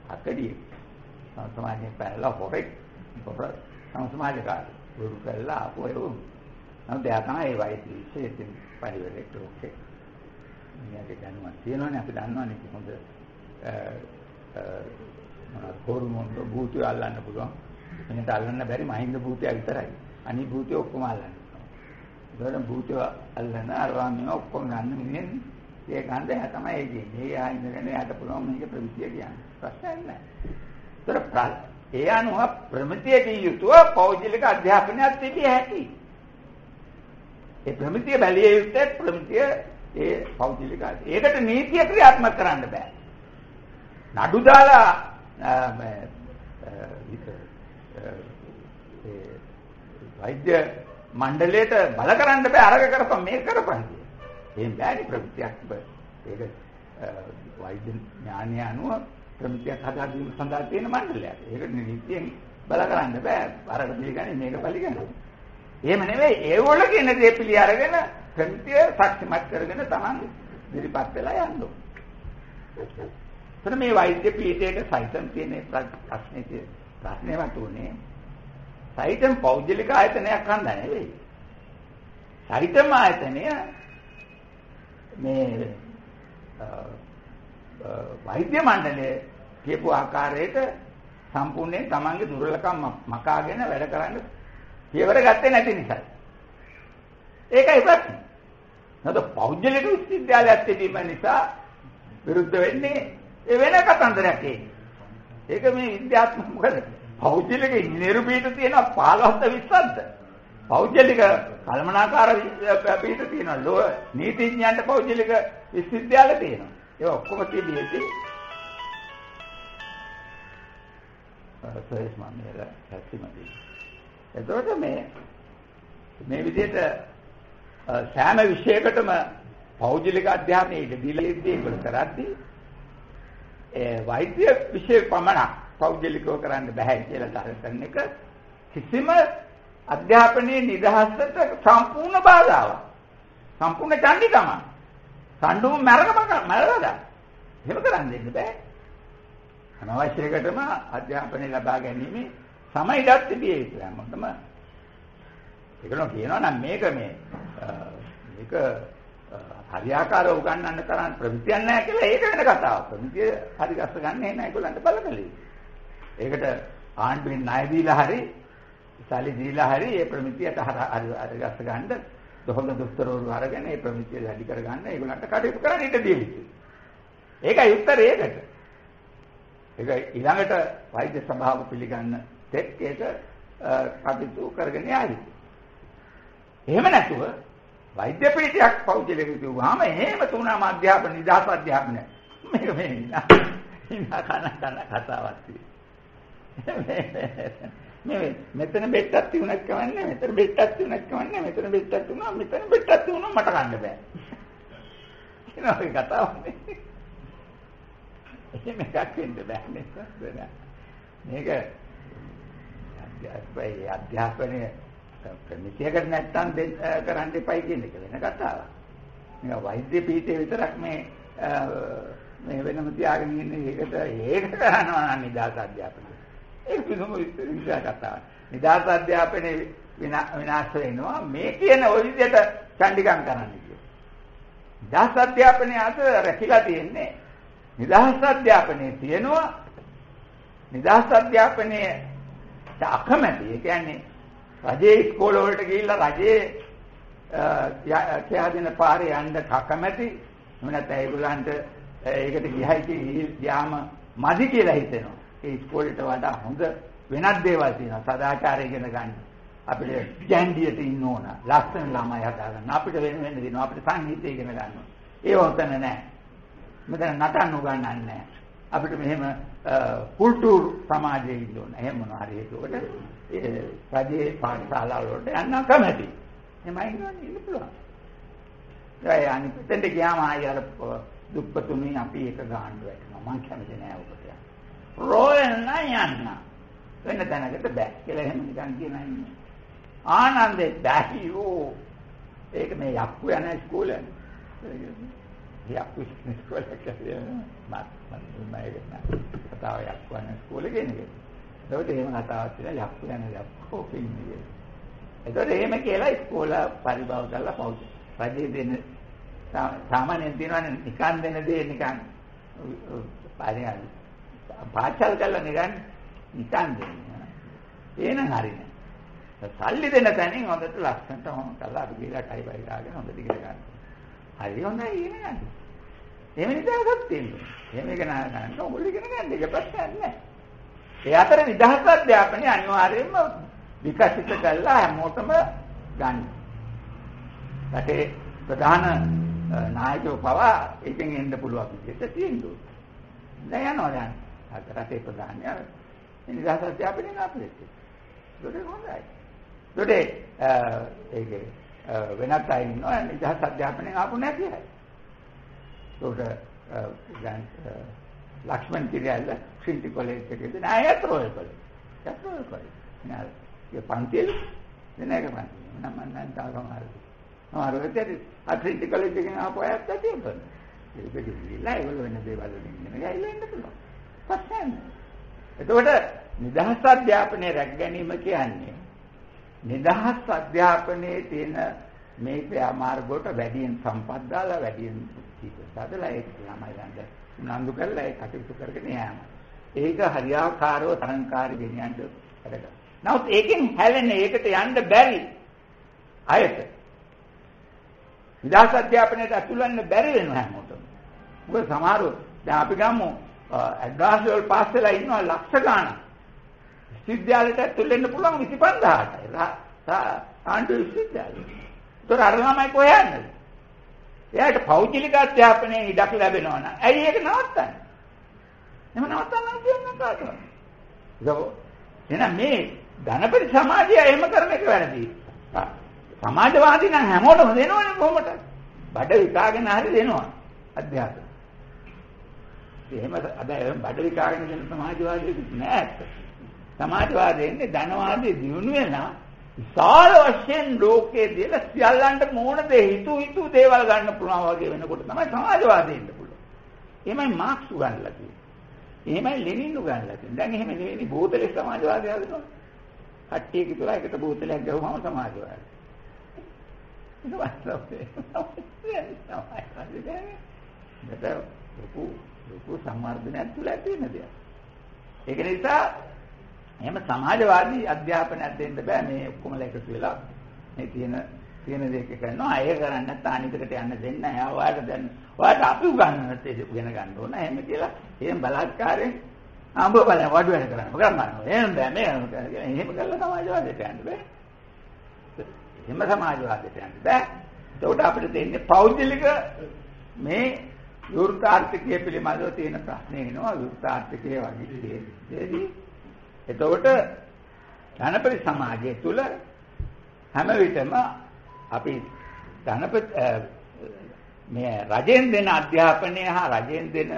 [SPEAKER 1] අකඩිය සමාජයෙන් පැනලා හොරෙක් හොර සමාජකාරී වරු කළා ආපු ඒ වුන් නම් දැන් තමයි ඒ වයිටි විශේෂයෙන් පරිවර්තක ඔක්කේ මේක දැනුවත් තියෙනවනේ අපි දන්නවනේ කොහොමද හොර්මෝන් භූතය අල්ලන්න පුළුවන් එනට අල්ලන්න බැරි මහින්ද භූතය විතරයි අනිත් භූතය ඔක්කොම අල්ලන්න ඒවල භූතය අල්ලන අරවා මේ ඔක්කොම ගන්න මිනිහෙන් ඒ ගන්න හැ තමයි ඒ කියන්නේ ඒ ආයින්දගෙන යට පුළුවන් මේක ප්‍රවිතිය කියන්නේ ප්‍රශ්නයක් නැහැ ඒතර ඒ අනුව ප්‍රමිතියකින් යුතුව පෞද්ගලික අධ්‍යාපනයක් තිබිය හැකි ඒ ප්‍රමිතිය බැලිය යුත්තේ ප්‍රමිතිය ඒ පෞද්ගලික ඒකට නීතිය ක්‍රියාත්මක කරන්න බෑ නඩු දාලා වෛද්‍ය මණ්ඩලයට බල කරන්න බෑ අරග කරපම් මේක කරපම් කිය. එහෙම බෑනේ ප්‍රමිතියක් ඒක වෛද්‍ය ඥානය අනුව ප්‍රමිතියක් හදා දීම සඳහා තියෙන මණ්ඩලයක්. ඒකට නීතියෙන් බල කරන්න බෑ අරග පිළිගන්නේ මේක පිළිගන්නේ. එහෙම නෙවෙයි ඒගොල්ල කියන දේ පිළි අරගෙන ප්‍රමිතිය ශක්තිමත් කරගෙන Taman ඉදිරිපත් වෙලා යන්න ඕනේ. එතන මේ වෛද්‍ය පීඨයේ සයිතම් තියෙන ප්‍රශ්නේ ප්‍රශ්නේ වතුනේ සයිතම් පෞද්ගලික ආයතනයක් හඳා නෙවෙයි. සයිතම් ආයතනය මේ වෛද්‍ය මණ්ඩලයේ කියපු ආකාරයට සම්පූර්ණයෙන් Tamanගේ දුර්වලකම් මකාගෙන වැඩ කරන්න පියවර ගත්තේ නැති නිසා. ඒකයි ප්‍රශ්නේ. නේද පෞද්ගලික විශ්වවිද්‍යාලයක් තිබීම නිසා විරුද්ධ වෙන්නේ ඒ වෙන කතන්දරයක් ඒක. ඒක මේ විද්‍යාත්මක මොකද? පෞද්ගලික ඉංජිනේරු පීඨ තියෙනවා පහළොස්ද විස්සක්ද? පෞද්ගලික කළමනාකාර පීඨ තියෙනවා. ලෝ නීතිඥයන්ට පෞද්ගලික විශ්වවිද්‍යාල තියෙනවා. ඒ ඔක්කොම තිබෙන්නේ සෝයස් මාමේල සත්‍යමදී. එතකොට මේ මේ විදිහට සෑම විෂයකටම පෞද්ගලික අධ්‍යාපනයේ දීලේදී ඒක කරද්දී ඒ වෛද්‍ය විෂය පමණක් පෞද්ගලිකව කරන්න බෑ කියලා තරකන එක කිසිම අධ්‍යාපනයේ නිදහසට සම්පූර්ණ බාධාවක්. සම්පූර්ණ ඡන්දිකම. සම්ඩුම මරගම මරවදා. එහෙම කරන්න දෙන්න බෑ. අනවශ්‍ය එකටම අධ්‍යාපනය ලබා ගැනීම සමයිලක් තිබිය යුතුයි මොකටම. ඒකනෝ කියනවා නම් මේක මේ මේක හරියාකාරව උගන්වන්න තරම් ප්‍රමිතියක් නැහැ කියලා ඒක වෙන කතාවක්. ප්‍රමිතිය හරි ගස්ස ගන්න නැහැ ඒගොල්ලන්ට බලකලේ. ඒකට ආණ්ඩුවෙන් ණය දීලා හරි සල්ලි දීලා හරි මේ ප්‍රමිතියට හරි ගස්ස ගන්න හොඳ දොස්තරවරු අරගෙන මේ ප්‍රමිතිය වැඩි කරගන්න ඒගොල්ලන්ට කටයුතු කරන්න ඉඩ දෙන්න. ඒකයි උත්තරේ ඒකට. ඒක ඊළඟට වෛද්‍ය සභාව පිළිගන්න තෙක් ඒක කටයුතු කරගෙන යයි. එහෙම නැතුව වෛද්‍ය පීඨයක් පෞද්ගලික කිව්වහම එහෙම තුනම අධ්‍යාපන නිදහස් අධ්‍යාපන මේක මේ ඉන්න කන කන කතාවක් තියෙනවා. මේ මෙතන බෙට්ටක් තියුණක් කවන්නේ මෙතන බෙට්ටක් තියුණක් කවන්නේ මෙතන බෙට්ටක් තියුණා මෙතන බෙට්ටක් තියුණා මට කන්න බෑ. ඒනවා ඒ කතාවක් නේ. එහෙම එකක් වෙන්න බෑ නේද? මේක අධ්‍යාපනයේ අධ්‍යාපනයේ ප්‍රමිතියකට නැත්තම් කරන්න එපයි කියන එක වෙන කතාවක්. මේක වෛද්‍ය පීඨයේ විතරක් මේ මේ වෙනම තියාගෙන ඉන්නේ ඒකට ඒක කරනවා නම් නිදහස් අධ්‍යාපනය. ඒක කිසිම විශ්වාස කතාවක්. නිදහස් අධ්‍යාපනයේ විනාශ වෙනවා මේ කියන ওই විදිහට ඡන්දිකම් කරන්න කියනවා. නිදහස් අධ්‍යාපනයේ අත රැකිලා තියෙන්නේ නිදහස් අධ්‍යාපනයේ තියෙනවා නිදහස් අධ්‍යාපනයේ අකමැති. ඒ කියන්නේ රජයේ ඉස්කෝල වලට ගිහිල්ලා රජයේ කියාදින පාරේ යන්න කකමැති. එහෙම නැත්නම් ඒගොල්ලන්ට ඒකට ගියයි ගියාම මදි කියලා හිතෙනවා. ඒ ඉස්කෝලේට වඩා හොඳ වෙනත් දේවල් තියෙනවා. සදාචාරය ඉගෙන ගන්න. අපිට ගැන්ඩියට ඉන්න ඕන. ලස්සන ළමයි හදාගන්න. අපිට වෙන වෙන දෙනවා. අපිට සංගීතය ඉගෙන ගන්න. ඒව හොතන නැහැ. මෙතන නටන්න උගන්වන්නේ නැහැ. අපිට මෙහෙම කුල්ටූර් සමාජයේ ඉන්න ඕන. එහෙම මොනවා හරි ඒකට ඒ රජයේ පාඨශාලා වලට යන්න කැමති. එමයි ඉන්න පුළුවන්. ඒ අනිත් දෙන්න ගියාම ආයෙ අර දුප්පතුනි අපි එක ගාන්න වැටෙනවා. මං කැමති නෑ ඔකට. රෝයල් නෑ යන්න. වෙන තැනකට බෑ කියලා එහෙම නිකන් කියනා ඉන්නේ. ආනන්දේ බැහියෝ. ඒක මේ යක්කු යන ඉස්කෝලේ. යක්කු ඉස්කෝලේ කියලා මත් මත් මම ඒක නෑ. කතාව යක්කු යන ඉස්කෝලේ කියන එක. ඒකට එහෙම කතාවක් කියලා යක්කු යන යක්කෝ පින්නේ. ඒකට එහෙම කියලා ඉස්කෝල පරිභව කරලා පෞද්ගල රජයේ දෙන සාමාන්‍යයෙන් තියෙනවනේ නිකන් දෙන දේ නිකන් පාරියල් පාචල් කරලා නිකන් නිකන් දෙන්නේ. ඒන හරිනේ. සල්ලි දෙන තැනින් හොඳට ලස්සනට හොම කරලා අපි ගිහලා ටයි බයි ගාගෙන හොඳට ඉගෙන ගන්න. හරි හොඳයි ඉගෙන ගන්න. එහෙම නිදහසක් තියෙනවා. එහෙම ඉගෙන ගන්න ඕගොල්ලෝ ඉගෙන ගන්න එක ප්‍රශ්නයක් නෑ. ඒ අතර නිදහස් අධ්‍යාපනය අනිවාර්යයෙන්ම විකසිත කළා හැමෝටම ගන්න. රටේ ප්‍රධාන නායකයෝ පවා එකෙන් එන්න පුළුවන් විදිහට තියෙනවා. දැන් යනවා දැන්. අද රටේ ප්‍රධානියා නිදහස් අධ්‍යාපනය අපිට. ඒක හොඳයි. ඒකේ ඒකේ වෙනත් අය ඉන්නවා නිදහස් අධ්‍යාපනයෙන් ආපු නැති අය. ඒකට දැන් ලක්ෂ්මන් කිරියල්ල ශ්‍රීටි කොලෙජ් එකේ නෑ යතරෝල් කොලෙජ්. යතරෝල් කොලෙජ්. නෑ ඒ පන්තිල් නෑ කමන්න. මම නම් තාම හරි. ආරෝග්‍යයේ ශ්‍රීටි කොලෙජ් එකෙන් ආපු අයත් ඇතිවෙනවා. ඒක දෙවිලා ඒගොල්ලෝ වෙන දේවල් වලින් ඉගෙන ගිහලා ඉන්න පුළුවන්. ප්‍රශ්න එතකොට නිදහස් අධ්‍යාපනයේ රැක ගැනීම කියන්නේ නිදහස් අධ්‍යාපනයේ තියෙන මේ ක්‍රියාමාර්ගවලට වැඩියෙන් සම්පත් දාලා වැඩියෙන් සාදලා ඒක ළමයි ළඟ උනන්දු කරලා ඒ කටයුතු කරගෙන යෑම. ඒක හරියාකාරව තරංකාරී ගෙනියන්න වැඩක. නමුත් ඒකෙන් හැලෙන්නේ ඒකට යන්න බැරි අයට නිදහස් අධ්‍යාපනයට ඇතුල් වෙන්න බැරි වෙනවා හැමෝටම. මොකද සමහරව දැන් අපි ගමු ඇඩ්වාන්ස් ලෙවල් පාස් වෙලා ඉන්නවා ලක්ෂ ගාණක්. විශ්වවිද්‍යාලයට ඇතුල් වෙන්න පුළුවන් විසිපන්දාහටයි. ආණ්ඩු විශ්වවිද්‍යාලය. ඒතර අර ළමයි කොහේ යන්නද? එයාට පෞද්ගලික අධ්‍යාපනයේ ඉඩක් ලැබෙනවා නම් ඇයි ඒක නවත්තන්නේ? එහෙම නවත්තන්න කියන්නේ කාටවත්? ඒක එහෙනම් මේ ධනපති සමාජය එහෙම කරන එක වැරදි. සමාජවාදී නම් හැමෝටම දෙනවනේ කොහොමද? බඩ විකාගෙන හරි දෙනවා අධ්‍යාපනය. එහෙම අද බඩ විකාගෙන දෙන සමාජවාදීෙත් නෑ. සමාජවාදයේ ඉන්නේ ධනවාදී දියුණු වෙනා විශාල වශයෙන් ලෝකයේ දේල සියල්ලන්ට මොන දේ හිතු හිතු දේවල් ගන්න පුළුවන් වගේ වෙනකොට තමයි සමාජවාදයේ ඉන්න පුළුවන්. එහෙමයි මාක්ස් උගන්ලා තියෙන්නේ. එහෙමයි ලෙනින් උගන්ලා තියෙන්නේ. දැන් එහෙම නෙවෙයි බෝතලේ සමාජවාදය හදනවා. කට්ටිය කියලා එකට බෝතලයක් ගහුවම සමාජවාදය. ඒක වාස්තවයේ. ඒක ලොකු ලොකු සම්මාර්ධනයක් තුල තියෙන දෙයක්. ඒක නිසා එහෙම සමාජවාදී අධ්‍යාපනයක් දෙන්න බෑ මේ ඔක්කොම එකතු වෙලා මේ තියෙන තියෙන දෙයක කරනවා අය කරන්නේ නැත්නම් අනිතකට යන්න දෙන්න නැහැ. ඔයාලට දැන් ඔයාලට අපි උගන්වන්නත් ඉගෙන ගන්න ඕන. එහෙම කියලා එහෙම බලාත්කාරයෙන් ආඹ බලන්න වඩු වෙන කරන්න. මොකක්ද මම එහෙම බෑ මේ එහෙම කරලා සමාජවාදයට යන්න බෑ. එහෙම සමාජවාදයට යන්න බෑ. ඒකට අපිට දෙන්නේ පෞද්ගලික මේ විවෘතාර්ථකයේ පිළිබඳව තියෙන ප්‍රශ්නේ එනවා විවෘතාර්ථකයේ වගේ දෙදී. එතකොට ධනපති සමාජය තුල හැම විටම අපි ධනපති මේ රජෙන් දෙන අධ්‍යාපනය හා රජෙන් දෙන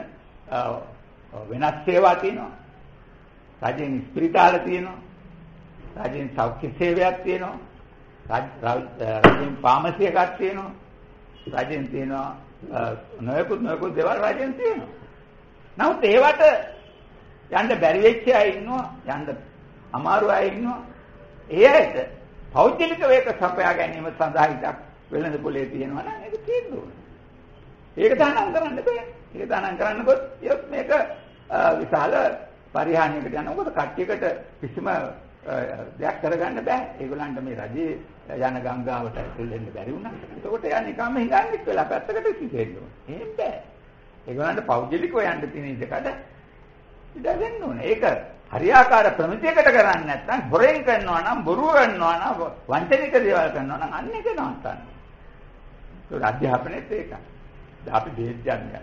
[SPEAKER 1] වෙනස් සේවා තියෙනවා. රජෙන් ස්පිරිතාල තියෙනවා. රජෙන් සෞඛ්‍ය සේවයක් තියෙනවා. රජෙන් ෆාමසි එකක් තියෙනවා. රජෙන් තියෙනවා නොයෙකුත් නොයෙකුත් දේවල් රජෙන් තියෙනවා. නමුත් ඒවට යන්න බැරි වෙච්ච අය ඉන්නවා, යන්න අමාරු අය ඉන්නවා. ඒ අයට පෞද්ගලික වේක සපයා ගැනීම සඳහා ඉඩක් වෙළඳ පොලේ තියෙනවා නම් ඒක තියෙන්න ඕනේ. ඒක දානම් කරන්න බෑ. ඒක දානම් කරන්නකොත් මේක විශාල පරිහානියකට යනවා. මොකද කට්ටියකට කිසිම දෙයක් කරගන්න බෑ. ඒගොල්ලන්ට මේ රජයේ යන ගංගාවට ඇතුල් වෙන්න බැරි වුණා. ඒකට යා නිකම්ම හිඟන්නේ කියලා පැත්තකට සිටෙන්න ඕනේ. එහෙම බෑ. ඒගොල්ලන්ට පෞද්ගලිකව යන්න තියෙන ඉඩකඩ ඉඩ දෙන්න ඕනේ. ඒක හරියාකාර ප්‍රමිතියකට කරන්නේ නැත්නම් හොරෙන් කරනවා නම් බොරුව කරනවා නම් වංචනික දේවල් කරනවා නම් අන්න ඒක නවත්තන්න. ඒක අධ්‍යාපනයේත් ඒක. අපි බේත් ගන්න.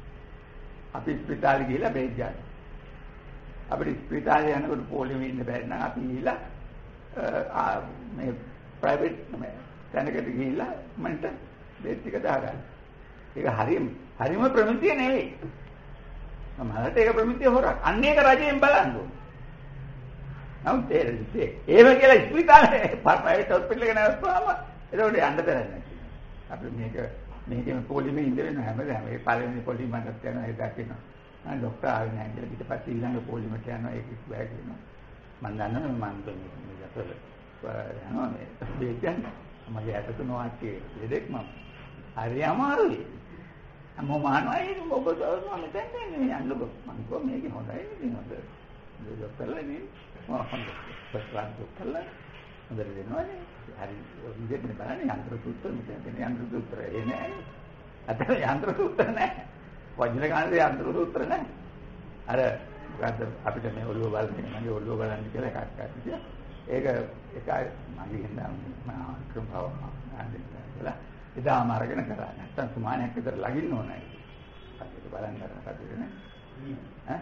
[SPEAKER 1] අපි ස්පිතාලේ ගිහලා බේත් ගන්න. අපිට ස්පිතාලේ යනකොට පොලිමේ ඉන්න බැරි නම් අපි ගිහලා මේ ප්‍රයිවට් මේ තැනකට ගිහිල්ලා මන්ට බේත් ටික දාගන්න. ඒක හරියම හරියම ප්‍රමිතිය නෙවෙයි. මමලට ඒක ප්‍රමිතිය හොරක්. අන්න ඒක රජයෙන් බලන්න ඕනේ. නමුත් ඒ එහෙම කියලා ස්පිතාලේ ප්‍රයිවට් හොස්පිටල් එක නෑවුවාම ඒකට යන්න බැහැ නැති. අපි මේක මේකේ පොලිමේ ඉඳ වෙන හැමදාම මේ පළවෙනි පොලිම මතක් කරන එක දකින්න. ආ ડોක්ටර් ආවේ නැහැ කියලා ඊට පස්සේ ඊළඟ පොලිමට යනවා ඒක බෑ කියනවා. මම දන්නවා මම මේ යතල යනවා මේ දෙයයන් මගේ ඇට තුන වාක්‍යයේ දෙදෙක් මම හරි අමාරුයි. අම්මෝ මානවා ඒක ඔබ මම මෙතෙන් යන්නේ යන්න ඔබ මම කිව්වා මේක හොඳයි ඉතින් හොඳ ડોක්ටර්ලා නේ මම හොඳ ප්‍රශ්න ડોක්ටර්ලා හොඳට දෙනවානේ හරි විදිහට බලන්නේ යන්ත්‍ර සූත්‍ර මෙතන තියෙන යන්ත්‍ර සූත්‍ර ඒ නෑ අතන යන්ත්‍ර සූත්‍ර නෑ වචන ගානේ යන්ත්‍ර සූත්‍ර නෑ අර මොකද්ද අපිට මේ ඔළුව බලන්නේ මගේ ඔළුව බලන්න කියලා එකක් ගන්නවා ඒක එකයි මගේ හින්දා මම ක්‍රමව ගන්නවා ඉතාලම අරගෙන කරා නැත්තම් සුමානයක් විතර ලගින්න ඕනයි. අපිට බලන්න කරකට නේ. ඈ?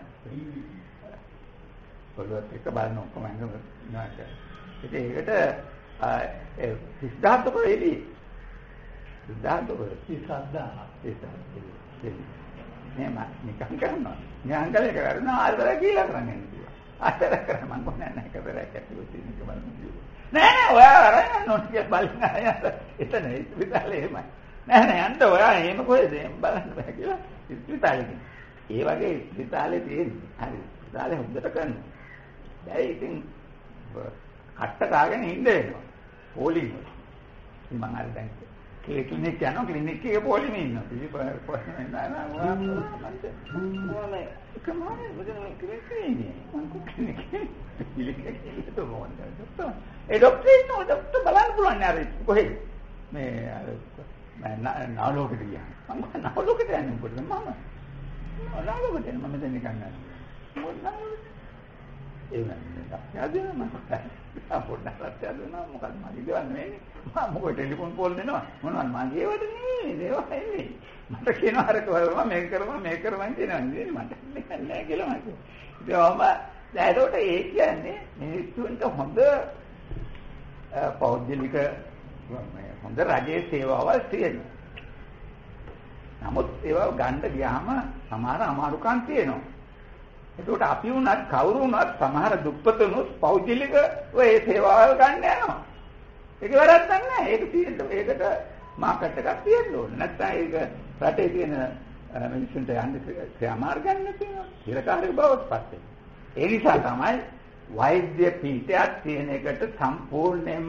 [SPEAKER 1] පොළොත් එක බලන ඔක්කොම අංගම නෑ. ඉතින් ඒකට ඒ සිද්ධාර්ථ කොහෙලි? සිද්ධාර්ථ කොහෙලි? සිද්ධාර්ථ. සිද්ධාර්ථ. නේ මම නිකන් කරනවා. නිකන් කලේ කරනවා ආතර කියලා කරන්නේ කිව්වා. ආතර කර මම කොහොමද නැහැ කරලා කැටුවා තියෙන එක බලන්න. නෑ නෑ ඔයා අරන් යන්න ඕනේ කියලා බලන්න ආයෙත් එතන ඉස්පිතාලේ එහෙමයි නෑ නෑ යන්න ඔයා එහෙම කොහෙද බලන්න බෑ කියලා ඉස්පිතාලේ ඒ වගේ ඉස්පිතාලේ තියෙන්නේ හරි ඉස්පිතාලේ හොඳට කරනවා දැන් ඉතින් කට්ට කාගෙන ඉන්න වෙනවා පොලිම ඉතින් මම අර දැන් ක්ලිනික් යනවා ක්ලිනික් එකේ පොලිම ඉන්නවා ඉතින් ප්‍රශ්න නෑ නෑ ඔයා මම කමානේ මුදල් ක්ලිනික් එකේ මම ක්ලිනික් එකේ ඉන්න ඕනේ ඒ ડોක්ටර් ඉන්නෝ ડોක්ටර් බලන්න පුළුවන් නේ අර කොහෙද මේ අර මම නාලෝකෙට ගියා මම නාලෝකෙට යන්නේ මොකද මම නාලෝකෙට යන්නේ මම දැන් නිකන් නෑ මොකද නාලෝකෙට ඒ නෑ යාදෙන මම පොඩ්ඩක් රත්යදෙනා මොකද මගේ දේවල් නෙවෙයි මම මොකද ටෙලිෆෝන් කෝල් දෙනවා මොනවද මගේ ඒවට නෙවෙයි දේවල් එන්නේ මට කියනවා අර කරනවා මේක කරනවා මේක කරනවා කියනවා නේ මට නෑ කියලා මම කිව්වා දැන් ඒකට ඒ කියන්නේ මිනිස්සුන්ට හොඳ පෞද්ගලික හොඳ රජයේ සේවාවල් තියෙනවා. නමුත් ඒවා ගන්න ගියාම සමහර අමාරුකම් තියෙනවා. ඒකට අපි උනත් කවුරු උනත් සමහර දුප්පතුනුත් පෞද්ගලික ඔය සේවාවල් ගන්න යනවා. ඒක වැරද්දක් නෑ. ඒක තියෙන්න ඒකට මාකට් එකක් තියෙන්න ඕනේ. නැත්නම් ඒක රටේ තියෙන මිනිස්සුන්ට යන්න ක්‍රියාමාර්ගයක් නැතිනවා. හිරකාරක බවට පත් වෙනවා. ඒ නිසා තමයි වෛද්‍ය පීඨයක් තියෙන එකට සම්පූර්ණයෙන්ම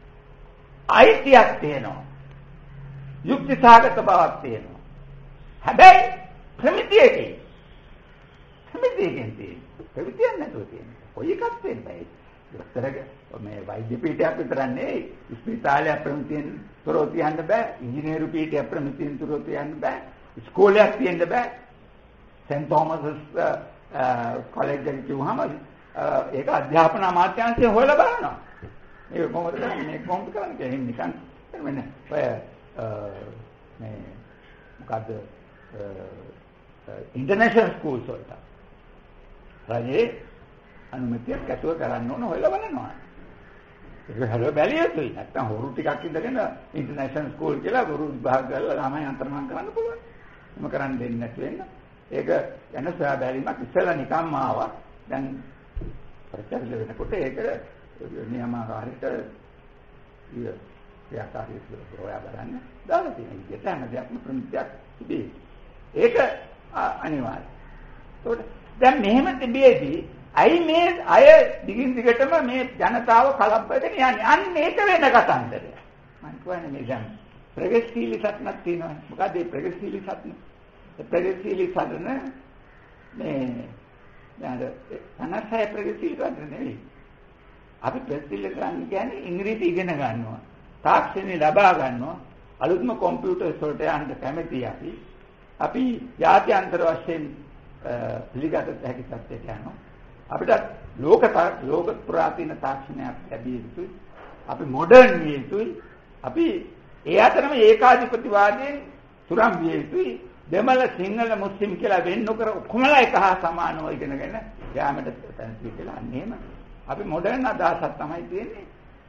[SPEAKER 1] අයිතියක් තියෙනවා. යුක්ති සාගත බවක් තියෙනවා. හැබැයි ප්‍රමිතියකින් ප්‍රමිතියකින් තියෙනවා. ප්‍රමිතියක් නැතුව තියෙනවා. කොයි එකක් වෙන්නේ? දොස්තරගේ මේ වෛද්‍ය පීඨයක් විතරක් නෙවෙයි. ස්පිතාලයක් ප්‍රමිතියෙන් තොරව තියන්න බෑ. ඉංජිනේරු පීඨයක් ප්‍රමිතියෙන් තොරව තියන්න බෑ. ඉස්කෝලයක් තියෙන්න බෑ. සෙන්ට් තෝමස් කොලෙජ් එකේ කිව්වම ඒක අධ්‍යාපන අමාත්‍යාංශය හොයලා බලනවා. මේක කොහොමද කරන්නේ? මේක කොහොමද කරන්නේ කියලා නිකන් මෙන්න ඔය මේ මොකද්ද ඉන්ටර්නැෂනල් ස්කූල්ස් වලට රජේ අනුමැතියක් ඇතුව කරන්න ඕන හොයලා බලනවා. ඒක හරිය බැලිය යුතුයි. නැත්තම් හොරු ටිකක් ඉඳගෙන ඉන්ටර්නැෂනල් ස්කූල් කියලා ගුරු විභාග කරලා ළමයි අන්තර්මන් කරන්න පුළුවන්. එහෙම කරන්න දෙන්නේ නැති වෙන්න. ඒක යන සොයා බැලීමක් ඉස්සෙල්ලා නිකම්ම ආවා. දැන් ප්‍රචාරල වෙනකොට ඒක නියමාකාරයට ඉය ක්‍රියාකාරීත්වය හොයා බලන්න දාලා තියෙනවා. ඒක හැම දෙයක්ම ප්‍රමිතියක් තිබේ. ඒක අනිවාර්යයි. ඒකට දැන් මෙහෙම තිබියදී අයි මේ අය දිගින් දිගටම මේ ජනතාව කලබ්බගෙන යන්නේ. අන්න ඒක වෙන කතන්දරයක්. මම කියන්නේ මේ දැන් ප්‍රගතිශීලී සත්‍යයක් තියෙනවා. මොකද මේ ප්‍රගතිශීලී සත්‍ය? ඒ ප්‍රගතිශීලී සත්‍යන මේ දැන් අනර්ථය ප්‍රගතිශීලී සත්‍ය නෙවෙයි. අපි ප්‍රගතිශීලී කරන්නේ කියන්නේ ඉංග්‍රීසි ඉගෙන ගන්නවා. තාක්ෂණය ලබා ගන්නවා. අලුත්ම කම්පියුටර් වලට යන්න කැමති අපි. අපි ජාත්‍යන්තර වශයෙන් පිළිගත හැකි සත්‍යයට යනවා. අපිට ලෝක ලෝක පුරාතන තාක්ෂණයක් ලැබිය යුතුයි. අපි මොඩර්න් විය යුතුයි. අපි ඒ අතරම ඒකාධිපතිවාදයෙන් තුරන් විය යුතුයි. දෙමළ සිංහල මුස්ලිම් කියලා වෙන් නොකර කොමලා එක හා සමානව ඉගෙනගෙන යාමට තැන්ති කියලා අන්නේම අපි මොඩර්න් අදහසක් තමයි තියෙන්නේ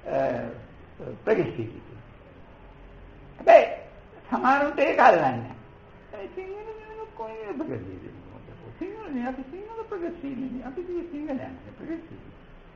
[SPEAKER 1] ප්‍රගතිශීලී. හැබැයි සමහරුන්ට ඒක අල්ලන්නේ නැහැ. ඒ සිංහල කොහේ ප්‍රගතිශීලී සිංහලනේ අපි සිංහල ප්‍රගතිශීලී අපි දී සිංහලයන් ප්‍රගතිශීලී.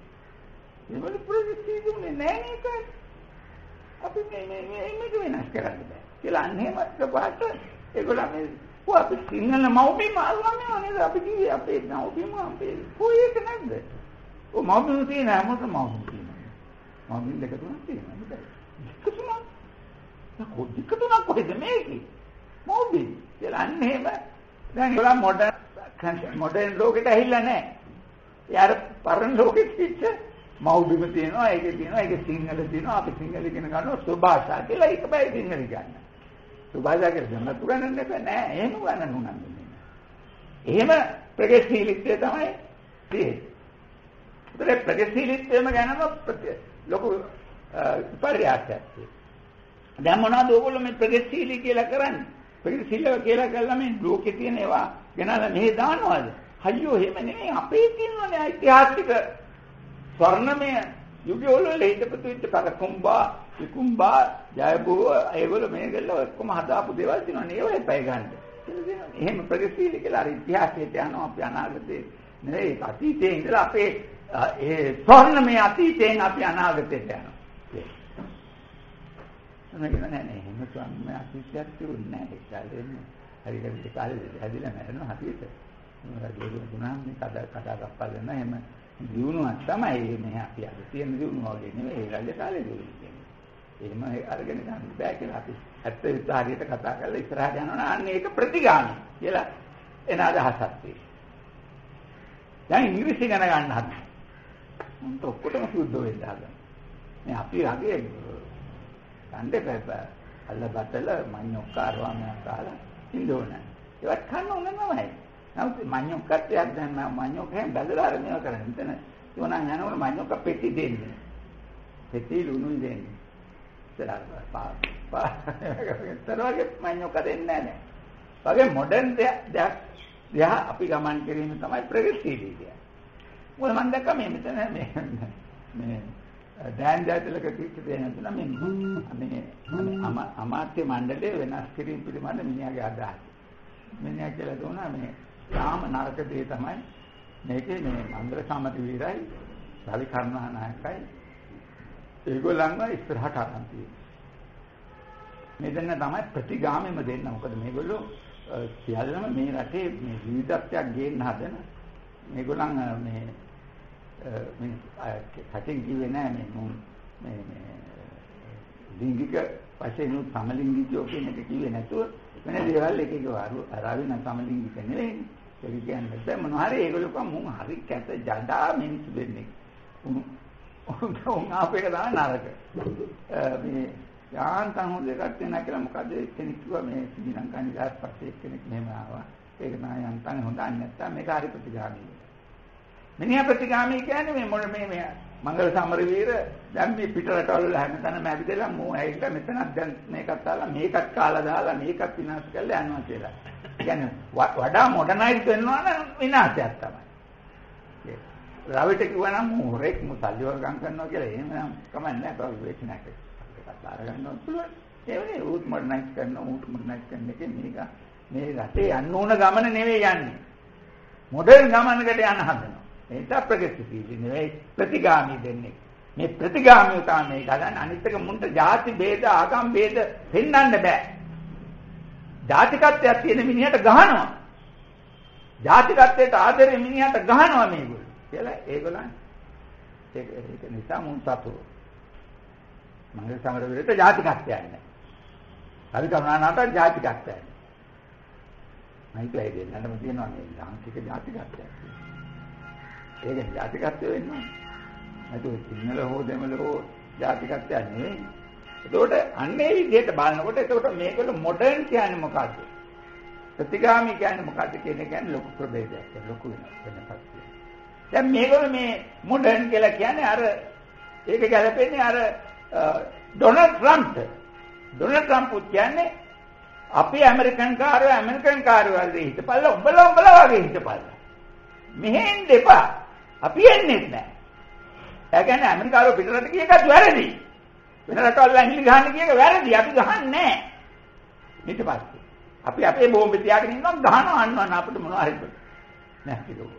[SPEAKER 1] ඒවල ප්‍රගතිශීලී නෑ නේද? අපි මේ මේ මේක වෙනස් කරන්න බෑ. කියලා අන්නේම පාට ඒගොල්ලෝ මේ ඔය අපි සිංහල මව්බිම අල්ලන්නේ නේද? අපි කිව්වේ අපේ මව්බිම අපේ කොහේද නැද්ද? ඔය මව්බිම තියෙන හැමෝටම මව්බිම තියෙනවා. මව්බිම දෙක තුනක් තියෙනවා නේද? දෙක තුනක්. කොහොමද දෙක තුනක් කොහෙද මේකේ? මව්බිම. කියලා අන්න එහෙම දැන් ඒලා මොඩර්න් මොඩර්න් ලෝකෙට ඇහිලා නැහැ. යාර පරණ ලෝකෙට පිට මව්බිම තියෙනවා, ඒකේ තියෙනවා, ඒකේ සිංහල තියෙනවා. අපි සිංහල ඉගෙන ගන්නවා සුභාෂා කියලා එක බයි සිංහල ගන්න. සුභාෂා කියලා නතු ගන්නන්න එපා නෑ. එහෙම ගන්නන්න උනන්නේ. එහෙම ප්‍රගතිශීලීත්වය තමයි තියෙන්නේ. ඒතර ප්‍රගතිශීලීත්වයම ගැනම ලොකු පරියාසයක් තියෙනවා. දැන් මොනවද ඕගොල්ලෝ මේ ප්‍රගතිශීලී කියලා කරන්නේ? ප්‍රගතිශීලව කියලා කළා මේ ලෝකේ තියෙන ඒවා ගෙනල්ලා මෙහෙ දානවද? අයියෝ එහෙම නෙමෙයි අපේ තියෙනවානේ ඓතිහාසික ස්වර්ණමය යුගවල හිටපතු ඉච්ච පරකුම්බා ඉකුම්බා ජයබෝ ඒගොල්ලෝ මේගොල්ලෝ ඔක්කොම හදාපු දේවල් තියෙනවානේ ඒවා එපයි ගන්න. එහෙම ප්‍රගතිශීලී කියලා අර ඉතිහාසයට යනවා අපි අනාගතේ නෙවෙයි අතීතයේ ඉඳලා අපේ ඒ ස්වර්ණමය අතීතයෙන් අපි අනාගතයට යනවා. නෑ නෑ නෑ එහෙම ස්වර්ණමය අතීතයක් තිබුණේ නෑ ඒ කාලේ. හරියට ඒ කාලේ හැදිලා මැරෙනවා හරියට. මොකද දුනාම මේ කඩ කඩ ගප්පල් වෙනවා එහෙම දිනුවක් තමයි මේ අපි අද තියෙන දිනුව වගේ නෙවෙයි ඒ රජ කාලේ දිනුව කියන්නේ. එහෙම අරගෙන ගන්න බෑ කියලා අපි ඇත්ත විස්තරයට කතා කරලා ඉස්සරහට යනවා අන්න ඒක ප්‍රතිගාමී කියලා එන අදහසක් තියෙනවා. දැන් ඉංග්‍රීසි ගැන ගන්න හදන. උන්ට ඔක්කොටම සුද්ධ වෙන්න හදන. මේ අපි රගේ කණ්ඩේ පැප අල්ල බතල මඤ්ඤොක්ක අරවා මම කාලා ඉන්නෝන. ඒවත් කන්න ඕන නමයි. නමුත් මඤ්ඤොක්කත් යක් දැන් මම මඤ්ඤොක්ක හැම බදලා අර මේවා කරන්නේ. එතන යෝනා යනකොට මඤ්ඤොක්ක පෙට්ටි දෙන්නේ. පෙට්ටි ලුණුයි දෙන්නේ. ඉතලා පා පා තරවගේ මඤ්ඤොක්ක දෙන්නේ නැහැ. වගේ මොඩර්න් දෙයක් දෙයක් අපි ගමන් කිරීම තමයි ප්‍රගතිශීලී කියන්නේ. මොකද මම දැක්කම මේ මෙතන මේ මේ දැන් දැතලක කිච්ච දෙන තුන මේ මේ අමාත්‍ය මණ්ඩලයේ වෙනස් කිරීම පිළිබඳ මිනිහාගේ අදහස. මිනිහා කියලා දුන්නා මේ යාම නරක දේ තමයි මේකේ මේ මන්දර සමති වීරයි රවි කරුණානායකයි ඒගොල්ලන්ව ඉස්සරහට අරන් තියෙන්නේ. මේ දෙන්න තමයි ප්‍රතිගාමීම දෙන්න. මොකද මේගොල්ලෝ සියල්ලම මේ රටේ මේ විවිධත්වයක් ගේන්න හදන මේගොල්ලන් මේ මේ කටින් කිව්වේ නෑ මේ මේ මේ ලිංගික වශයෙන් සමලිංගිකයෝ කියන එක කිව්වේ නැතුව වෙන දේවල් එක එක වරු අරාවි නම් සමලිංගික නෙවෙයි. ඒක කියන්නේ දැන් මොනවා හරි ඒගොල්ලෝ කම මුන් හරි කැත ජඩා මිනිස්සු දෙන්නේ. උන් උන් අපේක තමයි නරක. මේ යාන්තම් හොඳ එකක් වෙනා කියලා මොකද කෙනෙක් කිව්වා මේ ශ්‍රී ලංකා නිදහස් පස්සේ කෙනෙක් මෙහෙම ආවා. ඒක තමයි යන්තම් හොඳ නැත්තම් මේක හරි ප්‍රතිගාමී. මිනිහා ප්‍රතිගාමී කියන්නේ මේ මොන මේ මේ මංගල සමරවීර දැන් මේ පිටරටවල වල හැමතැනම ඇවිදලා මෝ ඇවිල්ලා මෙතනක් දැන් මේකත් දාලා මේකත් කාලා දාලා මේකත් විනාශ කරලා යනවා කියලා. කියන්නේ වඩා මොඩර්නයිස් වෙනවා නම් විනාශයක් තමයි. රාවිට කිව්වා නම් මොරෙක් මුසල්ලි වර්ගම් කරනවා කියලා එහෙම නම් කමක් නැහැ. බව වෙච්චනක්. ඒකත් අර ගන්නවා පුළුවන්. ඒ වගේ උත් මොඩර්නයිස් කරනවා උත් මොඩර්නයිස් කරන එකේ මේක මේ රටේ යන්න ඕන ගමන නෙවෙයි යන්නේ. මොඩර්න් ගමනකට යන්න හදනවා. ඒක ප්‍රගතිශීලී නෙවෙයි ප්‍රතිගාමී දෙන්නේ. මේ ප්‍රතිගාමීව තමයි මේ ගලන අනිත් එක මුන්ට ಜಾති ભેද ආගම් ભેද පෙන්වන්න බෑ. ජාතිකත්වයක් තියෙන මිනිහට ගහනවා. ජාතිකත්වයට ආදරේ මිනිහට ගහනවා මේගොල්ලෝ. කියලා ඒගොල්ලන් ඒක ඒක නිසා මුන් සතු. මංගල සමරවීරට ජාතිකත්වයක් නැහැ. හරි කරුණානාට ජාතිකත්වයක් නැහැ. මයික් ලයි දෙන්නම තියෙනවා මේ ලාංකික ජාතිකත්වයක්. ඒක ජාතිකත්වය වෙන්නේ. නැතු සිංහල හෝ දෙමළ හෝ ජාතිකත්වයක් නෙවෙයි. ඒකට අන්නේ විදිහට බලනකොට ඒකට මේකල මොඩර්න් කියන්නේ මොකද්ද? ප්‍රතිගාමී කියන්නේ මොකද්ද කියන එක කියන්නේ ලොකු ප්‍රභේදයක්. ලොකු වෙනසක්. දැන් මේගොල්ලෝ මේ මොඩර්න් කියලා කියන්නේ අර ඒක ගැලපෙන්නේ අර ඩොනල්ඩ් ට්‍රම්ප්ට. ඩොනල්ඩ් ට්‍රම්ප් කියන්නේ අපි ඇමරිකන් කාරයෝ ඇමරිකන් කාරයෝ වගේ හිටපල්ලා උඹලා උඹලා වගේ හිටපල්ලා. මෙහෙන් දෙපා අපි එන්නේ නැහැ. ඒ කියන්නේ ඇමරිකාරෝ පිටරට ගිය එකත් වැරදි. වෙන රටවල් ඇඟිලි ගහන්න ගිය එක වැරදි. අපි ගහන්නේ නැහැ. ඊට පස්සේ අපි අපේ බෝම්බ තියාගෙන ඉන්නවා ගහනවා අන්නවන්න අපිට මොනවා හරි නැහැ කිලෝ.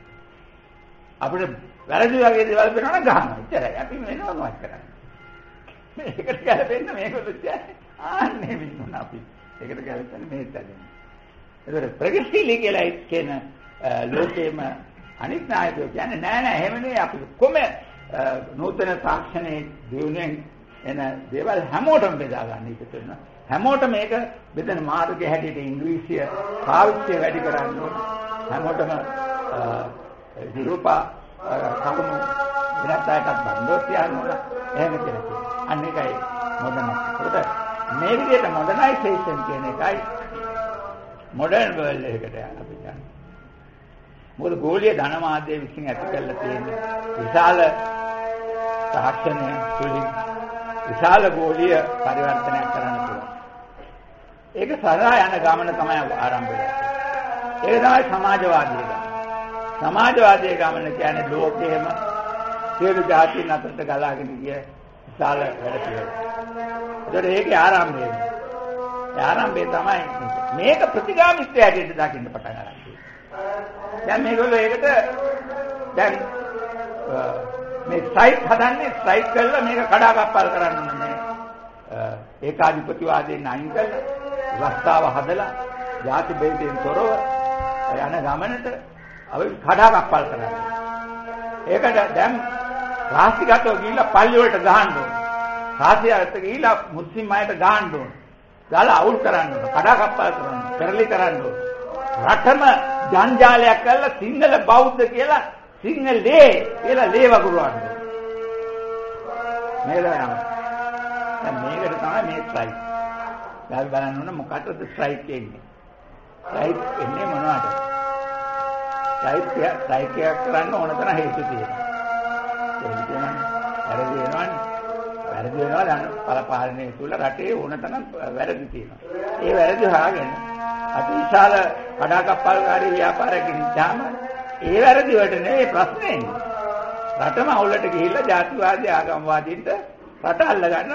[SPEAKER 1] අපිට වැරදි වගේ දේවල් වෙනවා නම් ගහනවා. එච්චරයි. අපි වෙනවම වත් කරන්නේ. මේකට ගැලපෙන්න මේකද කියන්නේ. ආන්නේ මින්නුන අපි. ඒකට ගැලපෙන්න මේත් ඇදෙන්නේ. ඒක ප්‍රගතිශීලී කියලා කියන ලෝකේම අනිත් නායකයෝ කියන්නේ නෑ නෑ එහෙම නෙවෙයි අපි කොම නූතන තාක්ෂණයේ දියුණුවෙන් එන දේවල් හැමෝටම බෙදා ගන්න එක තියෙනවා. හැමෝටම මේක බෙදෙන මාර්ගය හැටියට ඉංග්‍රීසිය පාවිච්චි වැඩි කරන්න ඕන. හැමෝටම යුරෝපා කවුරු වෙනත් අයටත් බඳෝ තියන්න ඕන. එහෙම කියලා කියනවා. අන්න ඒකයි මොඩර්න්. ඒකට මේ විදිහට මොඩර්නයිසේෂන් කියන එකයි මොඩර්න් වර්ල්ඩ් එකකට අපි කියන්නේ. මොකද ගෝලීය ධනමාධ්‍ය විසින් ඇති කරලා තියෙන විශාල තාක්ෂණය තුළින් විශාල ගෝලීය පරිවර්තනයක් කරන්න පුළුවන්. ඒක සරා යන ගමන තමයි ආරම්භ වෙන්නේ. ඒක තමයි සමාජවාදී ගමන. සමාජවාදී ගමන කියන්නේ ලෝකයේම සියලු ජාතීන් අතරට ගලාගෙන ගිය විශාල වැඩ පිළිවෙල. ඒකට ඒකේ ආරම්භය. ඒ ආරම්භය තමයි මේක ප්‍රතිගාමීත්වය හැටියට දකින්න පටන් ගන්නවා. දැන් මේගොල්ලෝ ඒකට දැන් මේ සයිට් හදන්නේ සයිට් කරලා මේක කඩාකප්පල් කරන්න ඕනේ. ඒකාධිපතිවාදයෙන් අයින් කරලා වස්තාව හදලා ಜಾති බෙදයෙන් තොරව යන ගමනට අපි කඩාකප්පල් කරන්නේ. ඒකට දැන් රාශිගතව ගිහිල්ලා පල්ලි වලට ගහන්න ඕනේ. රාශියට ගිහිල්ලා මුස්ලිම් අයට ගහන්න ඕනේ. දාලා අවුල් කරන්න ඕනේ. කඩාකප්පල් කරන්න ඕනේ. පෙරලි කරන්න ඕනේ. රටම ජංජාලයක් කරලා සිංහල බෞද්ධ කියලා සිංහලේ කියලා ලේ වගුරුවන්න. මේක තමයි. දැන් මේකට තමයි මේ ස්ට්‍රයික්. දැන් බලන්න ඕන මොකටද ස්ට්‍රයික් එන්නේ? ස්ට්‍රයික් එන්නේ මොනවද? ස්ට්‍රයික් ස්ට්‍රයික් කරන්න ඕන තරම් හේතු තියෙනවා. ඒක කියන්නේ වැරදි වෙනවනේ. වැරදි වෙනවා දැන් පළපාලනයේ තුල රටේ ඕන තරම් වැරදි තියෙනවා. ඒ වැරදි හොයාගෙන අපි විශාල කඩාකප්පල්කාරී ව්‍යාපාරයක් ගෙනිච්චාම ඒ වැරදි වලට නෙවෙයි ප්‍රශ්නේ එන්නේ. රටම අවුලට ගිහිල්ලා ජාතිවාදී ආගම්වාදීන්ට රට අල්ලගන්න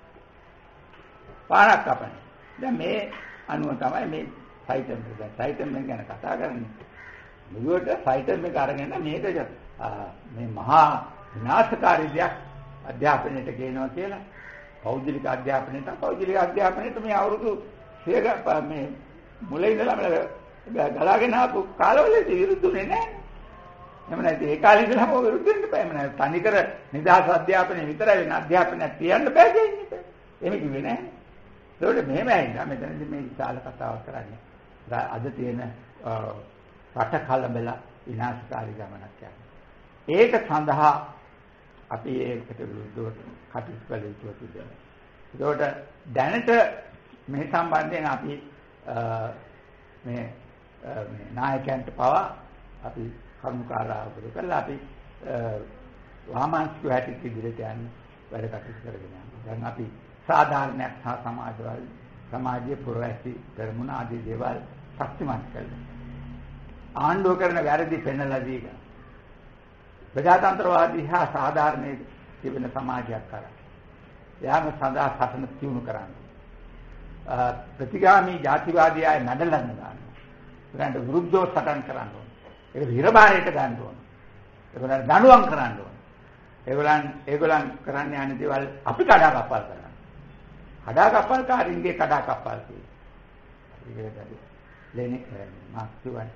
[SPEAKER 1] පාරක් කපන. දැන් මේ අනුව තමයි මේ සයිටම් එක. සයිටම් එක ගැන කතා කරන්නේ. මෙලොවට සයිටම් එක අරගෙන මේක මේ මහා විනාශකාරී දෙයක් අධ්‍යාපනයට ගේනවා කියලා පෞද්ගලික අධ්‍යාපනයට පෞද්ගලික අධ්‍යාපනයට මේ අවුරුදු සිය මේ මුලින් ඉඳලාම ගලාගෙන ආපු කාලවලදී විරුද්ධුනේ නැහැ. එහෙම නැත්නම් ඒ කාලේ ඉඳලාම විරුද්ධ වෙන්න බෑ. එහෙම නැත්නම් තනිකර නිදහස් අධ්‍යාපනය විතරයි වෙන අධ්‍යාපනයක් තියන්න බෑ කියන්නේ. එහෙම කිව්වේ නැහැ. ඒකට මෙහෙම ඇහිලා මෙතනදී මේ විශාල කතාවක් කරන්නේ. අද තියෙන රට කලබල විනාශකාරී ගමනක් යනවා. ඒක සඳහා අපි ඒකට විරුද්ධව කටයුතු කළ යුතු තිබෙනවා. ඒකට දැනට මේ සම්බන්ධයෙන් අපි මේ මේ නායකයන්ට පවා අපි කර්මකාරාවකට කරලා අපි වාමාංශික හැටියට ඉදිරියට යන්න වැඩ කටයුතු කරගෙන යනවා. දැන් අපි සාධාරණයක් සහ සමාජවාදී සමාජයේ පුරවැසි ධර්මුණ ආදී දේවල් ශක්තිමත් කරලා ආණ්ඩුව කරන වැරදි පෙන්වලා දීලා ප්‍රජාතන්ත්‍රවාදී හා සාධාරණයේ තිබෙන සමාජයක් කරා. යාම සඳහා සටන තියුණු කරන්න. ප්‍රතිගාමී ජාතිවාදී අය නැඩලන්න ගන්නවා. ඒකට විරුද්ධව සටන් කරන්න ඕන. ඒක හිරබාරයට ගන්න ඕන. ඒගොල්ලන් දඬුවම් කරන්න ඕන. ඒගොල්ලන් ඒගොල්ලන් කරන්නේ අනිත් දේවල් අපි කඩාකප්පල් කරනවා. කඩාකප්පල්කාරින්ගේ කඩාකප්පල් කියන්නේ. ඒකද ලෙනින් මාක්ස් කියන්නේ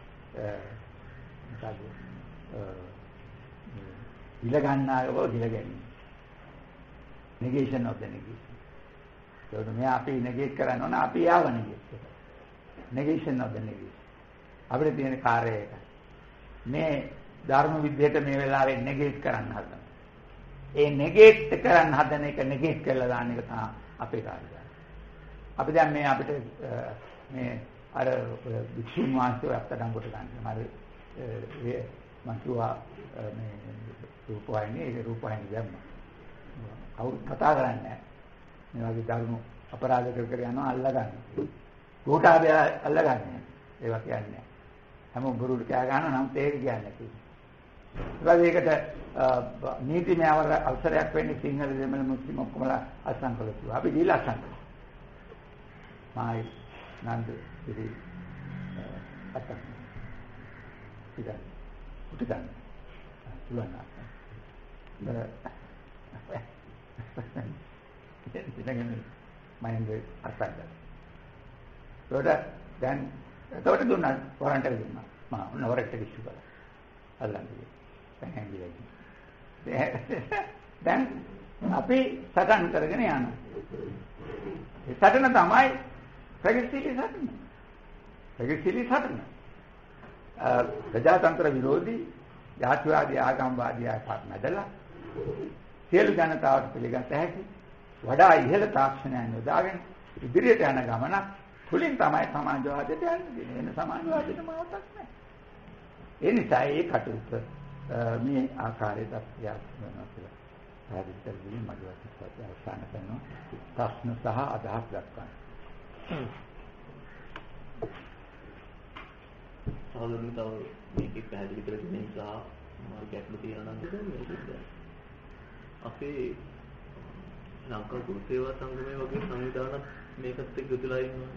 [SPEAKER 1] මොකද ඉල ගන්නාව ඉල ගැනීම. negation of the negation. ඒකට මේ අපි negate කරන්න ඕන අපි යාව negate කරනවා. negation of the negation. අපිට තියෙන කාර්යය ඒක. මේ ධර්ම විද්‍යාවට මේ වෙලාවේ negate කරන්න හදනවා. ඒ negate කරන්න හදන එක negate කරලා දාන්න එක තමයි අපේ කාර්යය. අපි දැන් මේ අපිට මේ අර වික්ෂුන් වහන්සේ අත්අඩංගුවට ගන්න. මම මම කිව්වා මේ රූපවාහිනිය ඒ රූපවාහිනිය දැම්මා. කවුරු කතා කරන්නේ නැහැ. මේ වගේ දරුණු අපරාධ කර කර යනවා අල්ලගන්න. ගෝඨාභය අල්ලගන්නේ. ඒවා කියන්නේ. හැමෝම බොරුට කෑ ගන්නවා නම් ඒක කියන්නේ කිව්වා. ඒකට නීතිමය අවසරයක් වෙන්නේ සිංහල දෙමළ මුස්ලිම් ඔක්කොමලා අසං කළා කිව්වා. අපි දීලා අසං කළා. මායි නන්ද ඉරි අසං. ඉතින් උටගන්න. පුළුවන් නෑ. ඉතින් මයින්ද අසං. ඒකට දැන් එතකොට දුන්නා වරන්ට් එක දුන්නා. මම ඔන්න වරන්ට් එක ඉස්සු කළා. අල්ලන්නේ. දැන් හැංගිලා දැන් අපි සටන් කරගෙන යනවා. ඒ සටන තමයි ප්‍රගතිශීලී සටන. ප්‍රගතිශීලී සටන. ප්‍රජාතන්ත්‍ර විරෝධී ජාතිවාදී ආගම්වාදී ආපත් නැදලා සියලු ජනතාවට පිළිගත හැකි වඩා ඉහළ තාක්ෂණයන් යොදාගෙන ඉදිරියට යන ගමන තුලින් තමයි සමාජවාදයට යන්නේ. වෙන සමාජවාදයට මාවතක් නැහැ. ඒ නිසා ඒ කටයුත්ත මේ ආකාරයට අපිට වෙනවා කියලා. පැහැදිලි කරගන්න මගේ වචන අවසන් කරනවා. ප්‍රශ්න සහ අදහස් දක්වන්න.
[SPEAKER 2] සාමාන්‍යයෙන් තව මේක පැහැදිලි කරගෙන නිසා මාර්ග ගැටලු තියෙනවා නම් මේක අපේ ලංකා ගුරු සේවා සංගමයේ වගේ සංවිධාන මේකත් එක්ක යොදලා ඉන්නවා.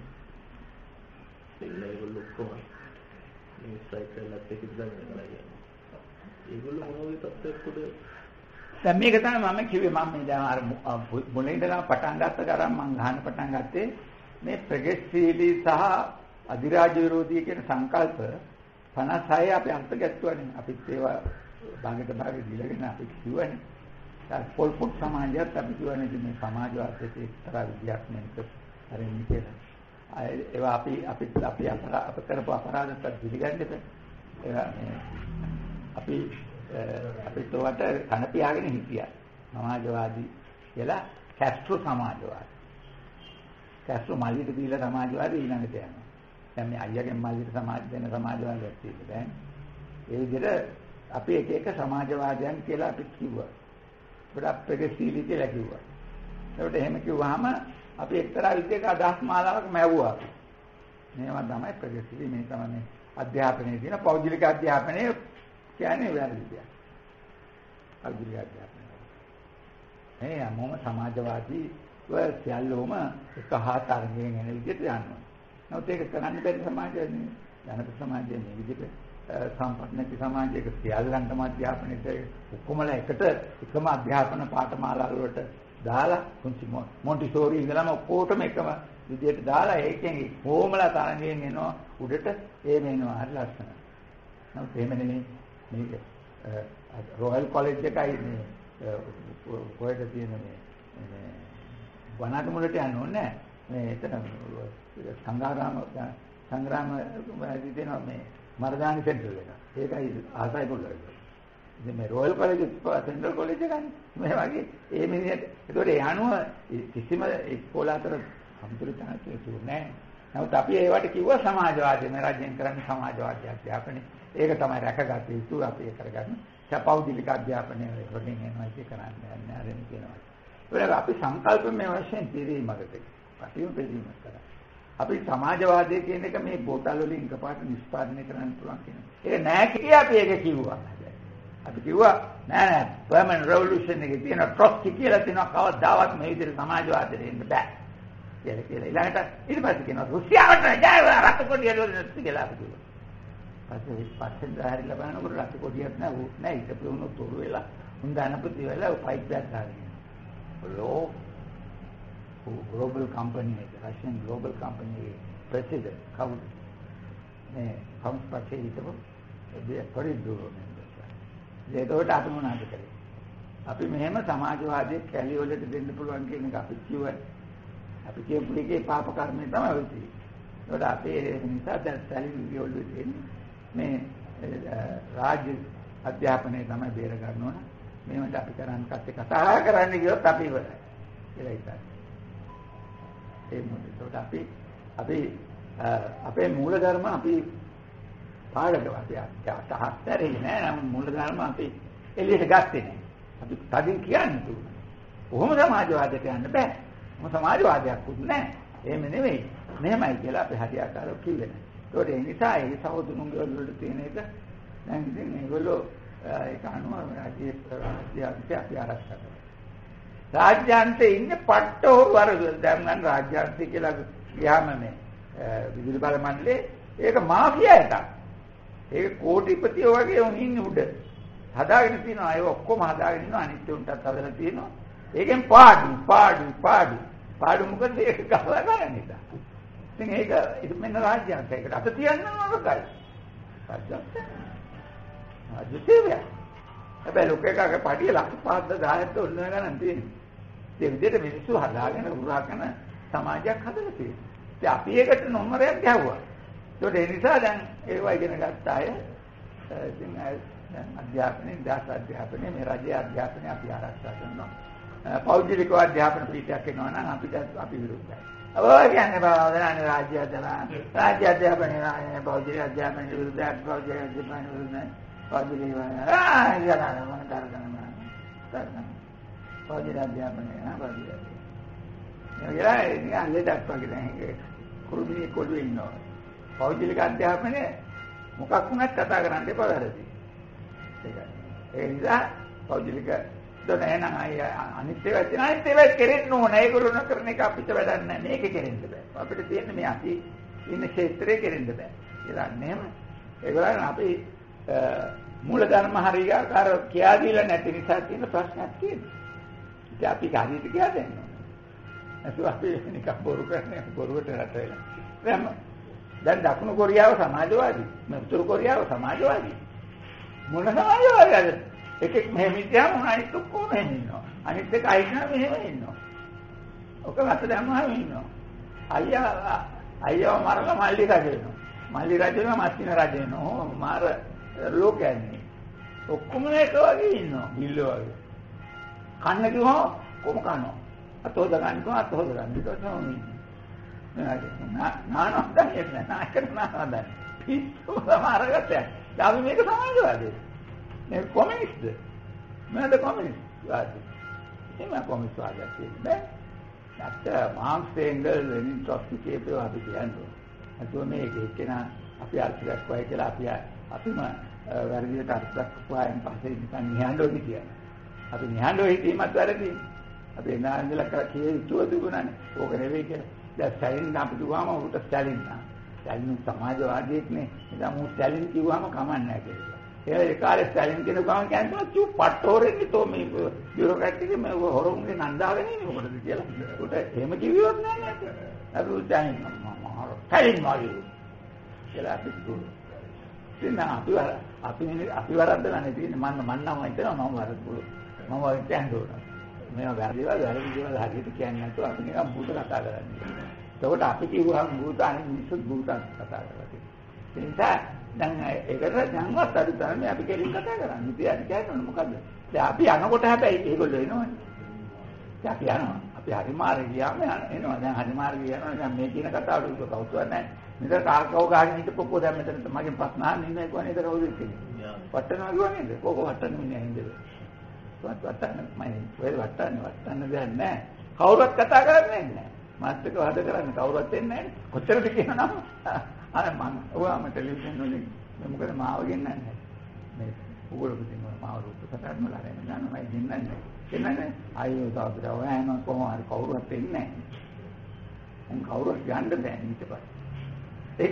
[SPEAKER 2] ඒගොල්ලෝ ඔක්කොම මේ සයිට් එකත් එක්ක ඉඳන් කරලා යනවා. ඒගොල්ලෝ මොනවද තත්ත්වයකද?
[SPEAKER 1] දැන් මේක තමයි මම කිව්වේ මම මේ දැන් අර මොලේ ඉඳලා පටන් ගත්ත ගමන් මම ගන්න පටන් ගත්තේ මේ ප්‍රගතිශීලී සහ අධිරාජ්‍ය විරෝධී කියන සංකල්ප පනස් හය අපි අර්ථ ගැත්තුවානේ. අපිත් ඒවා භාගයට භාගෙ දීලාගෙන අපි කිව්වනේ. දැන් පොල්පොත් සමාජයත් අපි කිව්වනේ මේ සමාජවාදයේ එක්තරා විද්‍යාත්මක හරින්නේ කියලා. ඒවා අපි අපි අපි අප කරපු අපරාධත් පිළිගන්න දෙපේ. ඒවා මේ අපි අපිට උවට කන පියාගෙන හිටියා. සමාජවාදී කියලා කැස්ට්‍රෝ සමාජවාදී. කැස්ට්‍රෝ මල්ලිට දීලා සමාජවාදී ඊළඟට යනවා. දැන් මේ අයියාගෙන් මල්ලිට සමාජ දෙන සමාජවාදයක් තියෙනවා දැන්. ඒ විදිහට අපි එක එක සමාජවාදයන් කියලා අපි කිව්වා. ගොඩක් ප්‍රගතිශීලී කියලා කිව්වා. ඒකට එහෙම කිව්වහම අපි එක්තරා විදිහක අදහස් මාලාවක් මැව්වා. මේවා තමයි ප්‍රගතිශීලී මේ තමයි අධ්‍යාපනයේ තියෙන පෞද්ගලික අධ්‍යාපනයේ කියන්නේ වැරදි දෙයක්. පෞද්ගලික අධ්‍යාපනය. ඒ මොම සමාජවාදී ව සියල්ලෝම එක හා තරඟයෙන් එන විදිහට යනවා. නමුත් ඒක කරන්න බැරි සමාජයක් නෙවෙයි. ජනපද සමාජයේ මේ විදිහට සම්පත් නැති සමාජයක සියල්ලන්ටම අධ්‍යාපනයට ඔක්කොමලා එකට එකම අධ්‍යාපන පාඨමාලා වලට දාලා කුංචි මොන්ටිසෝරි ඉඳලම ඔක්කොටම එකම විදිහට දාලා ඒකෙන් කොහොමලා තරඟයෙන් එනවා උඩට ඒ මේනවා හරි ලස්සනයි. නමුත් එහෙම නෙමෙයි මේක රොයල් කොලෙජ් එකයි මේ කොහෙද තියෙන මේ මේ වනාට මුලට යන්න ඕනේ මේ එතන සංග්‍රාම සංග්‍රාම තියෙනවා මේ මර්දානි සෙන්ටර් එක. ඒකයි ආසයි පොළොවේ. ඉතින් මේ රොයල් කොලෙජ් සෙන්ට්‍රල් කොලෙජ් එකයි මේ වගේ ඒ මිනිහට ඒතකොට ඒ අනුව කිසිම ඉස්කෝල අතර සම්පූර්ණ තනතුරු නැහැ. නමුත් අපි ඒවට කිව්වා සමාජවාදී මේ රජයෙන් කරන්නේ සමාජවාදී අධ්‍යාපනය. ඒක තමයි රැකගත යුතු අපි ඒ කරගන්න. පෞද්ගලික අධ්‍යාපනය වලින් එනවා ඉති කරන්නේ නැහැ අරගෙන කියනවා. ඒක අපි සංකල්පමය වශයෙන් පිළිමකට අපිම පිළිම කරා. අපි සමාජවාදී කියන එක මේ බෝතල් වලින් එකපාරට නිෂ්පාදනය කරන්න පුළුවන් කියන එක. ඒක නෑ කියලා අපි ඒක කිව්වා. අපි කිව්වා නෑ නෑ පර්මනන්ට් රෙවොලුෂන් එකේ තියෙන ට්‍රොට්ස්කි කියලා තියෙනවා කවදාවත් මේ විදිහට සමාජවාදයට එන්න බෑ. කියලා කියලා ඊළඟට ඊට පස්සේ කියනවා රුසියාවට ජය රට කොටිය දෙන්න කියලා අපි කිව්වා. පස්සේ පස්සේ ධාරිලා බලනකොට රට කොටියක් නෑ උත් නෑ ඊට පුරුණු තොරු වෙලා හුඳනපති වෙලා පයිප් එකක් දාගෙන. ලෝ global company එක Russian global company president කවුද? මේ කවුන්ස් පස්සේ හිටපු ඒ පරිදුරෝ නේද? ඒකට අපි මොනවද කරේ? අපි මෙහෙම සමාජවාදී කැලි වලට දෙන්න පුළුවන් කියන එක අපි කිව්වා. අපි කියපු එකේ පාප කර්මය තමයි ඔය තියෙන්නේ. ඒකට අපි ඒ නිසා දැන් සැලි වල දෙන්නේ මේ රාජ්‍ය අධ්‍යාපනය තමයි බේර ගන්න ඕන. මේවට අපි කරන්නේ කට්ටි කතා කරන්න ගියොත් අපි ඉවරයි. කියලා හිතන්නේ. ඒ මොකද අපි අපි අපේ මූල ධර්ම අපි පාඩක අපි අතහතරේ නෑ නම් මූල ධර්ම අපි එළියට ගත්තේ නෑ. අපි තදින් කියන්නේ තු. කොහොම සමාජවාදයට යන්න බෑ. මොකද සමාජවාදයක් උත් නෑ. එහෙම නෙවෙයි. මෙහෙමයි කියලා අපි හරියටම කිව්වේ නෑ. ඒකට ඒ නිසා ඒ සහෝදරුන්ගේ වලට තියෙන එක දැන් ඉතින් මේගොල්ලෝ ඒක අනුව රාජ්‍ය රාජ්‍ය අපි ආරක්ෂා කරනවා. රාජ්‍යාන්තේ ඉන්නේ පට්ටෝ වරද දැන් නම් රාජ්‍යාන්තය කියලා ගියාම මේ විදුලි බල මණ්ඩලේ ඒක මාෆියා එකක්. ඒක කෝටිපතියෝ වගේ උන් ඉන්නේ උඩ. හදාගෙන තියෙනවා ඒ ඔක්කොම හදාගෙන ඉන්නවා අනිත් උන්ටත් හදලා තියෙනවා. ඒකෙන් පාඩු පාඩු පාඩු පාඩු මොකද ඒක ගහලා ගන්න නිසා. ඉතින් ඒක ඉතින් මෙන්න රාජ්‍යයක් ඒකට අත තියන්න නරකයි. රාජ්‍යයක්. රාජ්‍යය. හැබැයි ලෝකයකගේ පාටිය ලක්ෂ පහක් දහයක් ඔන්න ගණන් තියෙනවා. ඒ විදිහට මිනිස්සු හදාගෙන උරාගෙන සමාජයක් හදලා තියෙනවා. ඉතින් අපි ඒකට නොමරයක් ගැහුවා. ඒකට ඒ නිසා දැන් ඒව ඉගෙන ගත්ත අය ඉතින් අධ්‍යාපනයේ දාස අධ්‍යාපනයේ මේ රජයේ අධ්‍යාපනය අපි ආරක්ෂා කරනවා. පෞද්ගලික අධ්‍යාපන පීඨයක් එනවා නම් අපිට අපි විරුද්ධයි. ඔය කියන්නේ බාවදානේ රාජ්‍ය අධ්‍යාපන රාජ්‍ය අධ්‍යාපනයේ නායක පෞද්ගලික අධ්‍යාපන විරුද්ධයි පෞද්ගලික අධ්‍යාපන විරුද්ධයි පෞද්ගලික ආ යනවා මොන තරගනවා තරගන පෞද්ගලික අධ්‍යාපනයේ නා පෞද්ගලික ඒ කියන්නේ අල්ලෙඩක් වගේ දැන් කුරුමිනේ කොළු ඉන්නවා පෞද්ගලික අධ්‍යාපනයේ මොකක් වුණත් කතා කරන්න එපා වැරදි ඒකයි ඒ නිසා පෞද්ගලික දොන එනං අය අනිත් ඒවා තියෙන අනිත් ඒවා කෙරෙන්න ඕන ඒගොල්ලෝ කරන එක අපිට වැඩක් නැහැ මේක කෙරෙන්න බෑ අපිට තියෙන්නේ මේ අපි ඉන්න ක්ෂේත්‍රයේ කෙරෙන්න බෑ කියලා නේම ඒගොල්ලන් අපි මූලධර්ම හරියාකාර කියා දීලා නැති නිසා තියෙන ප්‍රශ්නයක් තියෙනවා ඉතින් අපි හරියට කියා දෙන්න ඕන අපි නිකන් බොරු කරන්නේ බොරුවට රට වෙලා දැන් දැන් දකුණු කොරියාව සමාජවාදී මේ උතුරු කොරියාව සමාජවාදී මොන සමාජවාදීද එකෙක් මෙහෙම ඉතියාම අනිත් ඔක්කොම මෙහෙම ඉන්නවා. අනිත් එක අයිනා මෙහෙම ඉන්නවා. ඔක අත දැම්මම ඉන්නවා. අයියා අයියා මරලා මල්ලි රජ වෙනවා. මල්ලි රජ වෙනවා මස්තින රජ වෙනවා. මාර ලෝකයන්නේ. ඔක්කොම එක වගේ ඉන්නවා. බිල්ල වගේ. කන්න කිව්වම කොම කනවා. අත හොද ගන්න කිව්වම අත හොද ගන්න. ඒක තමයි. නා නා නෑ නායක නානද. පිස්සු සමහරකට. අපි මේක සමාජවාදී. මේ කොමියුනිස්ට් මම කොමියුනිස්ට් වාදී එම කොමියුනිස්ට් වාදයක් කියන්නේ නැත්නම් මාක්ස් එංගල් ලෙනින් ට්‍රොට්ස්කි කියපේ අපි කියන්නේ අතෝ මේක එක්කෙනා අපි අර්ථයක් වයි කියලා අපි අපිම වැරදියට අර්ථයක් වයින් පස්සේ නිකන් නිහඬව කියන්නේ අපි නිහඬව හිතීමත් වැරදි අපි එනාන්දලා කර කියේ ඉතුව තිබුණානේ ඕක නෙවෙයි කියලා දැන් ස්ටැලින් අපි දුවාම උට ස්ටැලින් නා ස්ටැලින් සමාජවාදීෙක් නේ එදා මු ස්ටැලින් කිව්වම කමන්නේ නැහැ කියලා ඒ කාලේ ස්ටැලින් කියන ගමන් කියන්නේ චු පට්ටෝරෙන්නේ තෝ මේ බියුරොක්‍රැටික් මේ හොරුන්ගේ නන්දාගෙන ඉන්නේ මොකටද කියලා. උට එහෙම කිව්වොත් නෑ නේද? අපි උදාහරණ මම ස්ටැලින් මාගේ කියලා අපි දුන්න. ඉතින් අපි අපි අපි වරද්දලා නේ තියෙන්නේ මම මම නම් හිතනවා මම වරද්දුල. මම වරද්දන්න ඕන. මේවා වැරදිවල් වැරදි දේවල් හරියට කියන්නේ නැතුව අපි නිකන් භූත කතා කරන්නේ. එතකොට අපි කිව්වහම භූත අනිත් මිනිස්සු භූත කතා කරලා තියෙනවා. ඒ නිසා දැන් ඒකට දැන්වත් අඩු තරමේ අපි කෙලින් කතා කරන්නේ. ඉතින් අපි කියන්නේ මොකද්ද? දැන් අපි යනකොට හැබැයි ඒගොල්ලෝ එනවනේ. දැන් අපි යනවා. අපි හරි මාර්ගේ ගියාම එනවා. දැන් හරි මාර්ගේ යනවා. දැන් මේ කියන කතාවට උඩ කවුරුවත් නැහැ. මෙතන කාර්කව ගහගෙන හිටපොකෝ දැන් මෙතන මගෙන් ප්‍රශ්න අහන්න ඉන්නේ කොහොමද නේද කවුරුත් කියන්නේ. වට්ටනවා කිව්වනේ නේද? කොකෝ වට්ටන්නේ නැහැ නේද? වත් වට්ටන්න මම ඔය වට්ටන්නේ වට්ටන්න දෙයක් නැහැ. කවුරුත් කතා කරන්නේ නැහැ. මාත් එක්ක වද කරන්නේ කවුරුත් එන්නේ නැහැ. කොච්චරද කියනනම් අර මම ඔයාම ටෙලිවිෂන් වලින් මොකද මාව ගෙන්නන්නේ මේ උගල පුතින් මාව රූප සටහන් වල අරගෙන යනවා මම ගෙන්නන්නේ ගෙන්නන්නේ අයියෝ තාත්තට ඔයාම කොහොම හරි කවුරුත් එන්නේ නැහැ මම කවුරුත් යන්න බෑ ඊට පස්සේ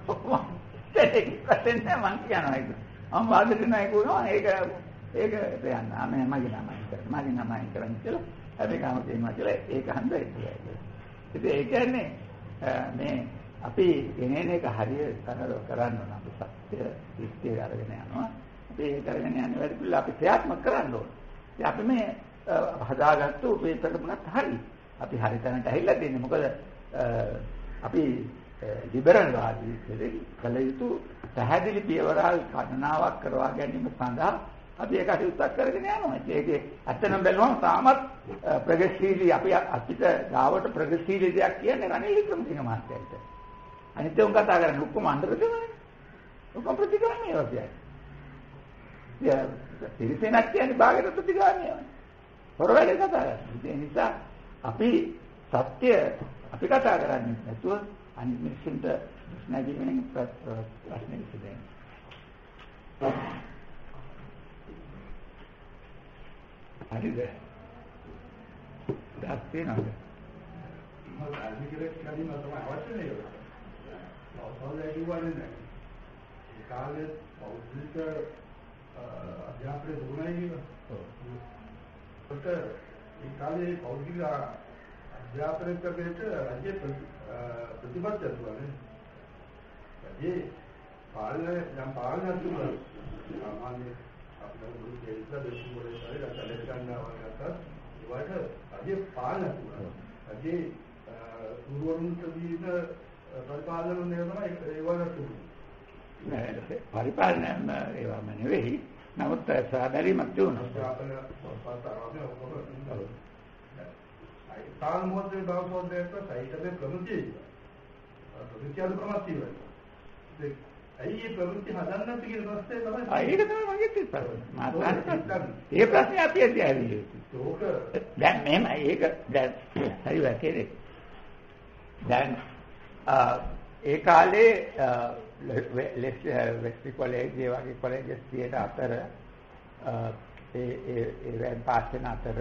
[SPEAKER 1] ඒක ඒක කතෙන්නේ මං කියනවා ඒක මම වාදෙට නෑ කියනවා ඒක ඒක දෙයන්න මම මගේ නමයි කරා මගේ නමයි කරන් කියලා හැබැයි කාම කියනවා කියලා ඒක හන්දයි කියලා ඉතින් ඒ කියන්නේ මේ අපි එනේන එක හරියට කරන්න ඕන අපි සත්‍ය ඉස්තිය අරගෙන යනවා අපි ඒක කරගෙන යන වැඩ පිළිවෙල අපි ක්‍රියාත්මක කරන්න ඕන ඉතින් අපි මේ හදාගත්තු මේ ප්‍රතිපලත් හරි අපි හරි තැනට ඇවිල්ලා තියෙන්නේ මොකද අපි ලිබරල් වාදී කෙරෙහි කල යුතු පැහැදිලි පියවරල් ගණනාවක් කරවා ගැනීම සඳහා අපි ඒකට උත්සාහ කරගෙන යනවා ඒකේ අතනම් බැලුවම තාමත් ප්‍රගතිශීලී අපි අපිට ගාවට ප්‍රගතිශීලී දෙයක් කියන්නේ රනිල් වික්‍රමසිංහ මහත්තයාට අනිත් උන් කතා කරන්නේ ඔක්කොම අnder දෙවනේ. ඔක්කොම ප්‍රතිගාමී ඒවා කියන්නේ. යා පිළිසෙනක් කියන්නේ භාගයට ප්‍රතිගාමී ඒවා. හොරවැලේ කතා කරන්නේ. ඒ නිසා අපි සත්‍ය අපි කතා කරන්නේ නැතුව අනිත් මිනිස්සුන්ට නැගීමෙන් ප්‍රශ්න විසඳන්නේ. හරිද? දැක්කේ නේද?
[SPEAKER 3] මම ආධිකරේ කලින් තමයි අවශ්‍ය නේද? අවසානයේ කිව්වනේ නැහැ. ඒ කාලේ පෞද්ගලික අධ්‍යාපනය දුණයි නේද? ඔව්. ඒ කාලේ පෞද්ගලික අධ්‍යාපනයකට රජයේ ප්‍රතිපත්තියක් තුනනේ. රජයේ පාලන යම් පාලනයක් තුනයි. සාමාන්‍ය අපේ මුළු දෙවිලා දෙවියන් වලට රජලෙක් ගන්නවා නැත්නම් ඒවට රජයේ පාලනයක් තුනයි. රජයේ තුරුවරුන්ට දීන පරිපාලන නියමයි ඒවට තුනයි.
[SPEAKER 1] පරිපාලනයම ඒවම නෙවෙයි. නමුත් සාධාරණයක් තියෙනවා.
[SPEAKER 3] තාම මොහොතේ බවපොද්දේට සයිටේ ප්‍රමුඛයි. ප්‍රමුඛයන් ප්‍රමාති වෙනවා. ඒ ඇයි මේ ප්‍රමුඛ හදන්න නැති කියන ප්‍රශ්නේ තමයි.
[SPEAKER 1] ආ ඒක තමයි මගේ ප්‍රශ්නේ. මාතෘකාව. ඒ ප්‍රශ්නේ අපි ඇදී ඇවිල්ලා.
[SPEAKER 3] ඒක
[SPEAKER 1] දැන් මෙහෙම ඒක දැන් හරි වැකේ. දැන් ඒ කාලේ වෙස්ටි කොලෙජ් ඒ වගේ කොලෙජස් තියෙන අතර ඒ ඒ ඒ පාස් වෙන අතර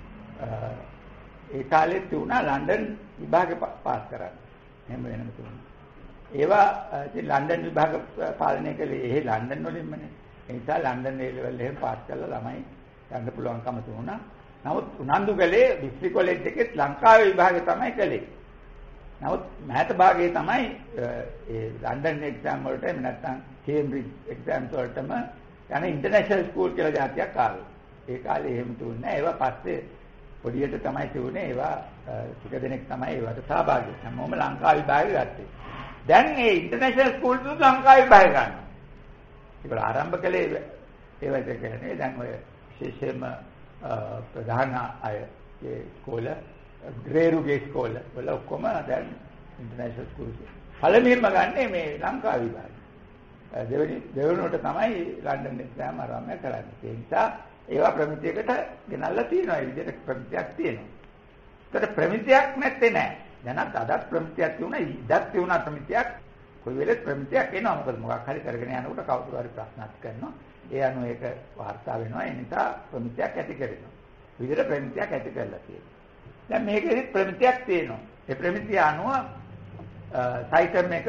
[SPEAKER 1] ඒ කාලේ තුනා ලන්ඩන් විභාගේ පාස් කරන්න. එහෙම වෙනම තුනා. ඒවා ඉතින් ලන්ඩන් විභාග පාලනය කළේ ඒ ලන්ඩන් වලින්මනේ. ඒ නිසා ලන්ඩන් ඒ ලෙවල් එකෙන් පාස් කළා ළමයි ගන්න පුළුවන්කම තුනා. නමුත් උනන්දු කළේ විස්ටි කොලෙජ් එකේ ලංකාවේ විභාගේ තමයි කළේ. නමුත් මහත භාගයේ තමයි ඒ ලන්ඩන් එක්සෑම් වලට එහෙම නැත්නම් කේම්බ්‍රිජ් එක්සෑම්ස් වලටම යන ඉන්ටර්නැෂනල් ස්කූල් කියලා જાතියක් ආවා. ඒ කාලේ එහෙම තුන්නේ නැහැ. ඒවා පස්සේ පොඩියට තමයි තියුනේ. ඒවා ටික දෙනෙක් තමයි ඒවට සහභාගී වෙන්නේ. හැමෝම ලංකාවේ විභාගය ගත්තේ. දැන් මේ ඉන්ටර්නැෂනල් ස්කූල් තුන ලංකාවේ විභාගය ගන්නවා. ඒක ආරම්භ කළේ ඒවත් කියන්නේ දැන් ඔය විශේෂයෙන්ම ප්‍රධාන අය ඒ ස්කෝල ග්‍රේරුගේ ස්කෝල වල ඔක්කොම දැන් ඉන්ටර්නැෂනල් ස්කූල් පළමුවෙන්ම ගන්නේ මේ ලංකාව විභාගය. දෙවෙනි දෙවෙනුවට තමයි ලන්ඩන් එක්සෑම් ආරම්භ කරන්නේ. ඒ නිසා ඒවා ප්‍රමිතියකට ගෙනල්ලා තියෙනවා. ඒ විදිහට ප්‍රමිතියක් තියෙනවා. ඒකට ප්‍රමිතියක් නැත්තේ නෑ. දැනත් අදත් ප්‍රමිතියක් තියුණා, ඉදත් තියුණා ප්‍රමිතියක්. කොයි වෙලෙත් ප්‍රමිතියක් එනවා. මොකද මොකක් හරි කරගෙන යනකොට කවුරු හරි ප්‍රශ්නක් කරනවා. ඒ අනුව ඒක වාර්තා වෙනවා. ඒ නිසා ප්‍රමිතියක් ඇති කරනවා. විදිහට ප්‍රමිතියක් ඇති කරලා තියෙනවා. දැන් මේකෙදි ප්‍රමිතියක් තියෙනවා. ඒ ප්‍රමිතිය අනුව සයිටම් එක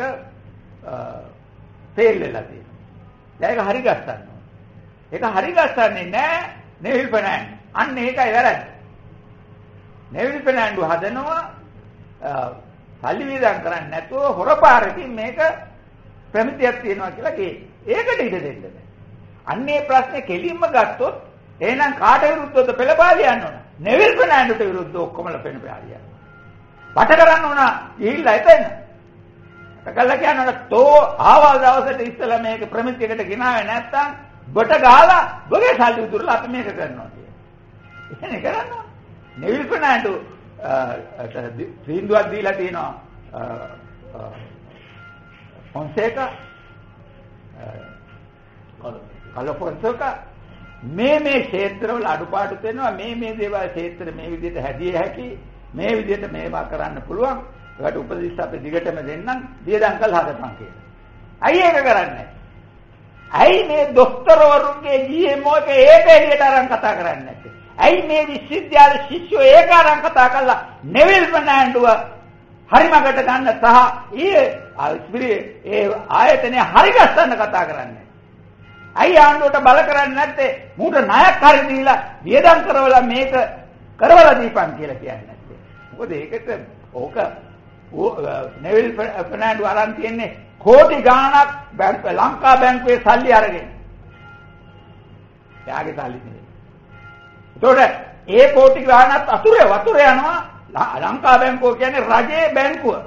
[SPEAKER 1] ෆේල් වෙලා තියෙනවා. දැන් ඒක හරි ගස්සන්න ඕන. ඒක හරි ගස්සන්නේ නැහැ නෙවිල් ෆර්නෑන්ඩ්. අන්න ඒකයි වැරද්ද. නෙවිල් ෆර්නෑන්ඩ් හදනවා සල්ලි වියදම් කරන්නේ නැතුව හොරපාරකින් මේක ප්‍රමිතියක් තියෙනවා කියලා කියේ. ඒකට ඉඩ දෙන්න බෑ. අන්නේ ප්‍රශ්නේ කෙලින්ම ගත්තොත් එහෙනම් කාට විරුද්ධවද පෙළපාලිය යන්න ඕන? නෙවිල් ෆර්නෑන්ඩ්ට විරුද්ධව ඔක්කොමලා පෙළපාලිය. වට කරන්න ඕන ගිහිල්ලා එතන. කකල්ලා කියනවා තෝ ආවල් දවසට ඉස්සලා මේක ප්‍රමිතියකට ගෙනාවේ නැත්තම් බට ගහලා බගේ සල්ලි උදුරලා අපි මේක කරනවා කියලා. එහෙනේ කරන්න ඕන. නෙවිල් ෆර්නෑන්ඩ් තීන්දුවක් දීලා තියෙනවා ෆොන්සේකා කලොෆොන්සේකා මේ මේ ක්ෂේත්‍රවල අඩුපාඩු තියෙනවා මේ මේ දේවල් ක්ෂේත්‍ර මේ විදිහට හැදිය හැකි මේ විදිහට මේවා කරන්න පුළුවන් ඒකට උපදෙස් අපි දිගටම දෙන්නම් වියදම් කළා හදපන් කියලා. අයි ඒක කරන්නේ. ඇයි මේ දොස්තරවරුන්ගේ ජී එම් ඕ එක ඒක එළියට අරන් කතා කරන්නේ නැත්තේ? ඇයි මේ විශ්වවිද්‍යාල ශිෂ්‍යෝ ඒක අරන් කතා කරලා නෙවිල් ෆර්නෑන්ඩ්ව හරිමකට ගන්න සහ ඊ ඒ ආයතනය හරි ගස්සන්න කතා කරන්නේ? ඇයි ආණ්ඩුවට බල කරන්නේ නැත්තේ? මූට ණයක් හරි දීලා වියදම් කරවලා මේක කරවලා දීපන් කියලා කියන්නේ නැත්තේ. මොකද ඒකට ඕක නෙවිල් ෆර්නෑන්ඩ් අරන් තියන්නේ කෝටි ගාණක් ලංකා බැංකුවේ සල්ලි අරගෙන. එයාගේ සල්ලි නෙවෙයි. ඒතකොට ඒ කෝටි ගාණක් අතුරේ වතුර යනවා ලංකා බැංකුව කියන්නේ රජයේ බැංකුව.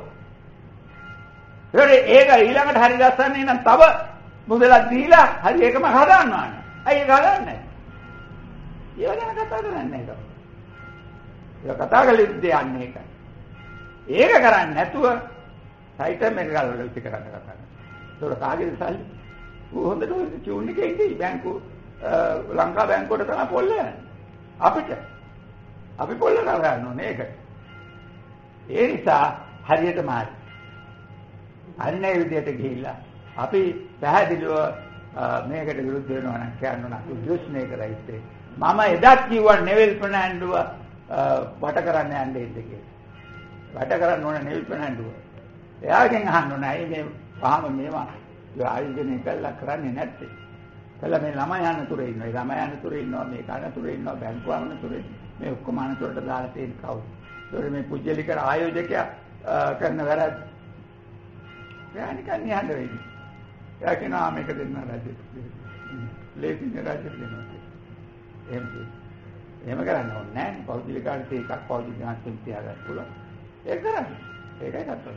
[SPEAKER 1] ඒකට ඒක ඊළඟට හරි ගස්සන්නේ නම් තව මුදලක් දීලා හරි ඒකම හදාන්න ඕන. අයි ඒක හදන්නේ. ඒව ගැන කතා කරන්නේ නැහැ. ඒක කතා කළ යුත්තේ යන්නේ ඒකයි. ඒක කරන්නේ නැතුව සයිටම් එක ගලවලා ඉති කරන්න කතා කරනවා. ඒක කාගේද සල්ලි? ඌ හොඳට ඔය චූන් එකේ ඉන්නේ බැංකුව ලංකා බැංකුවට තමයි පොල්ල යන්නේ. අපිට අපි පොල්ල ගන්න ඕනේ ඒක. ඒ නිසා හරියට මාරි. අන්නේ විදියට ගිහිල්ලා අපි පැහැදිලිව මේකට විරුද්ධ වෙනවා නම් කියන්න ඕන අපි දුෂ්ණය කරයි ඉතින්. මම එදත් කිව්වා නෙවිල් ෆර්නෑන්ඩ්ව වට කරන්න යන්නේ ඉන්න කියලා. වට කරන්න ඕන නෙවිල් ෆර්නෑන්ඩ්ව. එයාගෙන් අහන්න ඕන ඇයි මේ වහම මේවා ආයෝජනය කළා කරන්නේ නැත්තේ? කළා මේ ළමයි අනතුරේ ඉන්නවා. ඒ ළමයි අනතුරේ ඉන්නවා මේ කනතුරේ ඉන්නවා බැංකුව අනතුරේ මේ ඔක්කොම අනතුරට දාලා තියෙන කවුද? ඒතකොට මේ පුජ්‍යලික ආයෝජකයා කරන වැරද්ද. එයා නිකන් නිහඬ වෙයි. එයා කියනවා මේක දෙන්න රජෙ. ලේසින් රජෙ දෙනවා. එහෙම එහෙම කරන්න ඕනේ නැහැ. පෞද්ගලිකාට එකක් පෞද්ගලික ඥානයෙන් තියාගන්න පුළුවන්. ඒක කරන්නේ. ඒකයි කතාව.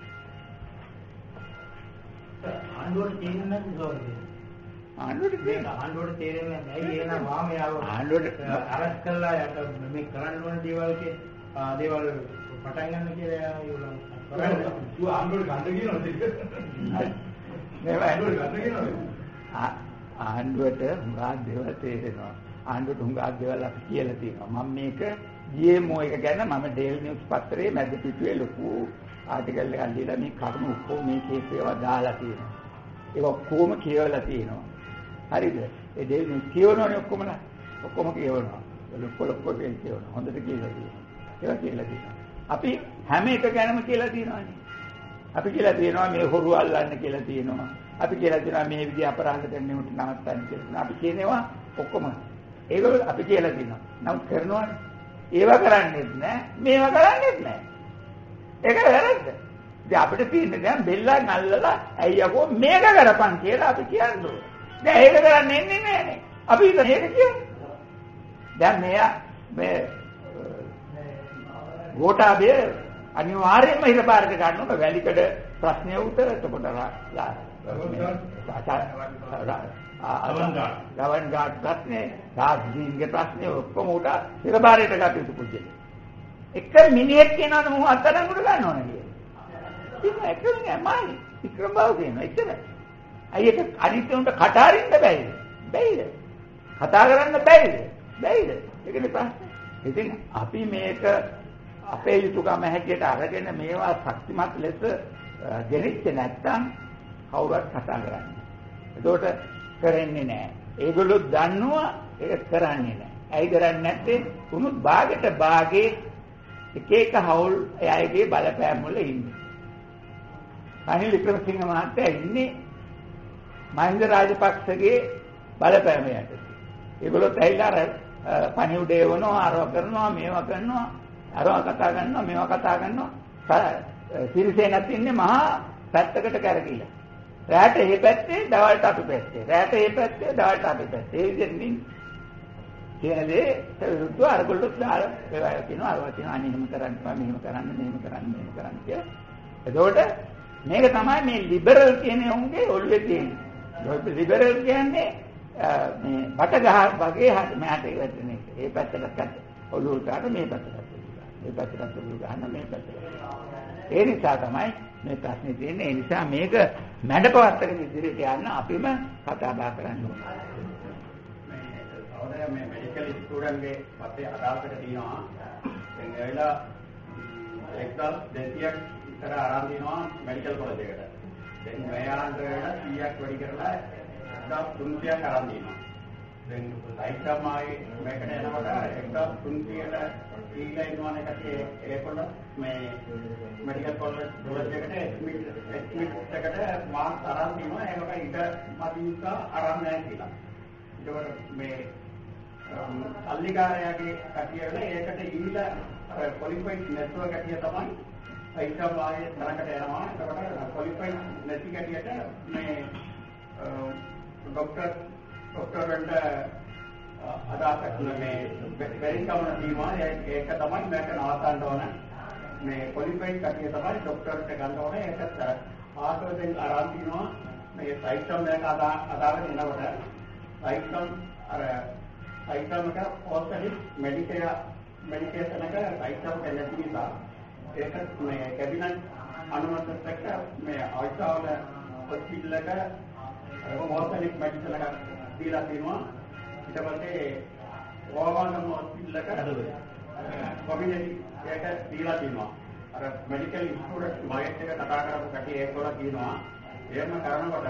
[SPEAKER 4] ආණ්ඩුවට තේරෙන්නේ නැති සෝරේ.
[SPEAKER 1] ආණ්ඩුවට තේරෙන්නේ
[SPEAKER 4] ආණ්ඩුවට තේරෙන්නේ නැහැ. එන වාමයාව
[SPEAKER 1] ආණ්ඩුවට
[SPEAKER 4] අරස් කළා යට මේ කරන්න ඕන දේවල් කේ දේවල් පටන් ගන්න කියලා ඒගොල්ලෝ කරන්නේ.
[SPEAKER 3] ඌ ආණ්ඩුවට ගන්න කියනවාද?
[SPEAKER 1] නෑ
[SPEAKER 3] ආණ්ඩුවට ගන්න කියනවාද?
[SPEAKER 1] ආණ්ඩුවට හුඟා දේවල් තේරෙනවා. ආණ්ඩුවට හුඟා දේවල් අපි කියලා තියෙනවා. මම මේක ජීඑම්ஓ එක ගැන මම ඩේල් නිවුස් පත්තරේ මැද පිටුවේ ලොකු ආටිකල් එකක් ලියලා මේ කරුණු ඔක්කොම මේ කේස් ඒවා දාලා තියෙනවා. ඒක ඔක්කොම කියවලා තියෙනවා. හරිද? ඒ ඩේල් නිවුස් කියවනවනේ ඔක්කොමලා. ඔක්කොම කියවනවා. ලොක්කො ලොක්කො කියවනවා. හොඳට කියලා තියෙනවා. ඒවා කියලා තියෙනවා. අපි හැම එක ගැනම කියලා තියෙනවානේ. අපි කියලා තියෙනවා මේ හොරු අල්ලන්න කියලා තියෙනවා. අපි කියලා තියෙනවා මේ විදිහ අපරාධ කරන්නේට නවත්තන්න කියලා. අපි කියනවා ඔක්කොම. ඒගොල්ලෝ අපි කියලා තියෙනවා. නමුත් කරනවානේ. ඒවා කරන්නේත් නැහැ. මේවා කරන්නේත් නැහැ. ඒක වැරද්ද. ඉතින් අපිට තියෙන්නේ දැන් බෙල්ලන් අල්ලලා ඇයි යකෝ මේක කරපන් කියලා අපි කියන්නේ. දැන් ඒක කරන්නේ නැහැ. අපි ඉතින් ඒක කියන්නේ. දැන් මෙයා මේ ගෝඨාභය අනිවාර්යයෙන්ම හිරපාරට ගන්නවා වැලිකඩ ප්‍රශ්නය උත එතකොට ගවන් ගාඩ් ප්‍රශ්නේ රාජ්දීන්ගේ ප්‍රශ්නේ ඔක්කොම උට හිරපාරට ගත්තු පුජ්ජේ එක මිනිහෙක් කියනවාද මම අත්අඩංගුවට ගන්න ඕන කියලා. ඉතින් ඒක නෑමයි වික්‍රමබාහු කියනවා එච්චරයි. අය ඒක අනිත් උන්ට කට අරින්න බැයිද? බැයිද? කතා කරන්න බැයිද? බැයිද? ඒකනේ ප්‍රශ්නේ. ඉතින් අපි මේක අපේ යුතුයකම හැටියට අරගෙන මේවා ශක්තිමත් ලෙස ගෙනිච්ච නැත්නම් කවුරුත් කතා කරන්නේ. ඒකට කරන්නේ නැහැ. ඒගොල්ලෝ දන්නවා ඒක කරන්නේ නැහැ. ඇයි කරන්නේ නැත්තේ? උණුත් භාගයට භාගේ එක එක හවුල් එයාගේ බලපෑම් වල ඉන්නේ. අනිල් වික්‍රමසිංහ මහත්තයා ඉන්නේ මහින්ද රාජපක්ෂගේ බලපෑම යටතේ. ඒගොල්ලෝ ඇවිල්ලා පණිවුඩේ වුණා, අරව කරනවා, මේවා කරනවා. අරව කතා කරනවා මේවා කතා කරනවා සිරිසේනත් ඉන්නේ මහා පැත්තකට කරකිලා රැට එහෙ පැත්තේ දවල්ට අපි පැත්තේ රැට එහෙ පැත්තේ දවල්ට අපි පැත්තේ ඒ විදිහින් කියන්නේ විරුද්ධව අරගොල්ලෝ දාලා ඒවා කියනවා අරවා කියනවා අනේ එහෙම කරන්න බෑ මෙහෙම කරන්න මෙහෙම කරන්න මෙහෙම කරන්න කියලා. එතකොට මේක තමයි මේ ලිබරල් කියන උන්ගේ ඔළුවේ තියෙන්නේ. ලිබරල් කියන්නේ මේ බටගහ වගේ මෑට ඉවරන එක. ඒ පැත්තට ඔළුවට ආට මේ පැත්තට ඒ පැත්තට උළු ගන්න මේ පැත්තට. ඒ නිසා තමයි මේ ප්‍රශ්නේ තියෙන්නේ. ඒ නිසා මේක මැඩපවත්තක ඉදිරියට යන්න අපිම කතා බහ කරන්න ඕනේ.
[SPEAKER 5] මේ සහෝදරයා මේ මෙඩිකල් ස්ටුඩන්ට්ගේ පස්සේ අදාළකට තියෙනවා. දැන් ඇවිල්ලා එක්දස් දෙසියක් විතර ආරම්භ වෙනවා මෙඩිකල් කොලෙජ් එකට. දැන් මේ ආරම්භ වෙලා සීයක් වැඩි කරලා එක්දස් තුන්සියක් ආරම්භ වෙනවා. දැන් සයිට්මයි මේකට එනකොට එක්දස් තුන්සියට ඊළඟ ඉන්නවනේ කටේ ඒකොල්ල මේ මෙඩිකල් කොලෙජ් එකට එස්මිට් එකට මාස් ආරම්භ වෙනවා. ඒකට ඊට මදින්ක ආරම්භ නැහැ කියලා. ඒකට මේ අල්ලිකාරයාගේ කටියල ඒකට ඊළ අර ක්වොලිෆයිඩ් නැතුව කටිය තමයි සයිටම් ආයේ තරකට යනවා. ඒකට ක්වොලිෆයිඩ් නැති කටියට මේ ડોක්ටර් ડોක්ටර් වෙන්න අදාළක් මේ වෙරිකවන තියෙනවා. ඒක තමයි මට නවත්තන්න ඕන. මේ ක්වොලිෆයිඩ් කටිය තමයි ડોක්ටර්ට ගන්න ඕනේ. ඒකත් ආසවෙන් ආරම්භ වෙනවා. මේ සයිටම් එක අදාළ වෙනකොට සයිටම් අර සයිටම් එක ඔස්ටරි මෙඩිකේර මෙඩිකේෂන් එක සයිටම් දෙන්න නිසා ඒක මේ කැබිනට් අනුමතත් එක්ක මේ අවශ්‍යවල හොස්පිටල් එක මොහොතේ මෙඩිකල් එක දීලා තියෙනවා. ඊට පස්සේ ඕවාගම හොස්පිටල් එක කොමියුනිටි එක දීලා තියෙනවා. අර මෙඩිකල් ඉන්ස්ටිටියුට් මායිට් එක කතා කරපු කටි ඒකවල කියනවා. එහෙම කරනකොට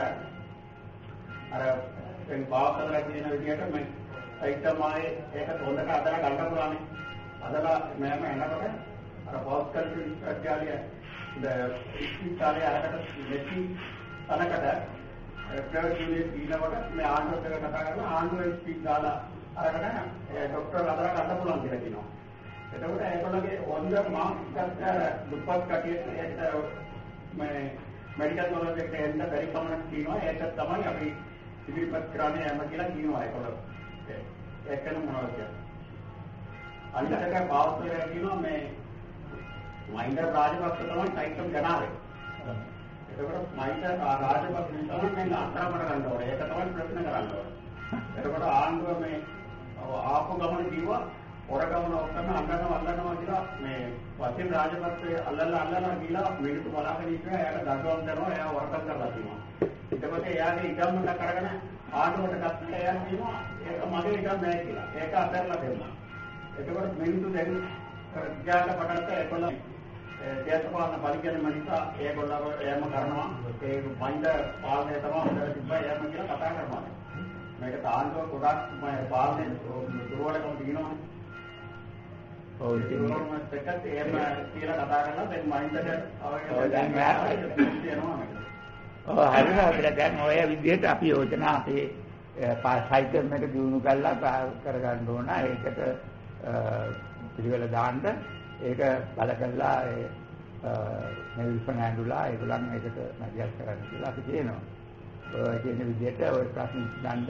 [SPEAKER 5] අර දැන් පාවකලා කියන විදිහට මේ සයිටමයි ඒක හොඳට අදලා ගන්න පුළුවන්. අදලා මම එනකොට අර පොස්ටල් විශ්වවිද්‍යාලය ද ඉස්පිතාලේ අරකට මෙටි තනකට ප්‍රවෘත්තියේ ඊළඟට මේ ආණ්ඩුවට කතා කරලා ආණ්ඩුවේ ස්පීච් දාලා අරකට ඒ ડોක්ටර් අදලා ගන්න පුළුවන් කියලා කියනවා. එතකොට ඒගොල්ලෝගේ on the mark එකත් දුප්පත් කටියට ඒකට මේ මෙඩිකල් නොලෙජ් එකට එන්න බැරි කමක් තියෙනවා. ඒක තමයි අපි ඉදිරිපත් කරන්නේ යම කියලා කියනවා ඒගොල්ලෝ. ඒකන මොනවද කියන්නේ? අනිත් එක පාවුස්තරය කියනවා මේ මහින්ද රාජපක්ෂ තමයි සයිකම් ගනාවේ. එතකොට මහින්ද රාජපක්ෂ තමයි මේ අත්තරමඩ ගන්න ඕනේ. ඒක තමයි ප්‍රශ්න කරන්න ඕනේ. එතකොට ආණ්ඩුව මේ ආපු ගමන කිව්වා ඔරගමන ඔක්කොම අල්ලනවා අල්ලනවා කියලා මේ වසින් රාජපක්ෂ අල්ලලා අල්ලනවා කියලා මිනිස්සු බලාගෙන ඉන්නවා. එයාට දඩුවම් දෙනවා. එයා වරකම් කරලා තියෙනවා. එතකොට එයාගේ ඉඩම් වල කරගෙන ආණ්ඩුවට කප්පිට එයා කියනවා ඒක මගේ ඉඩම් නෑ කියලා. ඒක අතහැරලා දෙන්න. එතකොට මිනිස්සු දැන් විද්‍යාවට පටන්ට ඒගොල්ලෝ දේශපාලන පරිගණන නිසා ඒගොල්ලෝ එයම කරනවා. ඒ මහින්ද පාලනය තමයි හොඳට තිබ්බා එයම කියලා කතා කරනවා. මේක තාන්දුව ගොඩක් පාලනය දුර්වලකම් තියෙනවා.
[SPEAKER 1] ඔව් ඉතින්
[SPEAKER 5] ඒකත් එහෙම කියලා කතා කරලා දැන් මහින්දට
[SPEAKER 1] ඔය දැන්
[SPEAKER 5] තියෙනවා.
[SPEAKER 1] ඔව් හරියට අපිට දැන් ඔය විදිහට අපි යෝජනා අපේ සයිකල් එක දිනු කරලා කරගන්න ඕන. ඒකට පිළිවෙල දාන්න ඒක බල කළා ඒ මෙල්ෆන් ඇන්ඩුලා ඒගොල්ලන් ඒකට මැදිහත් කරන්න කියලා අපි කියනවා. ඔය කියන විදිහට ඔය ප්‍රශ්න විසඳන්න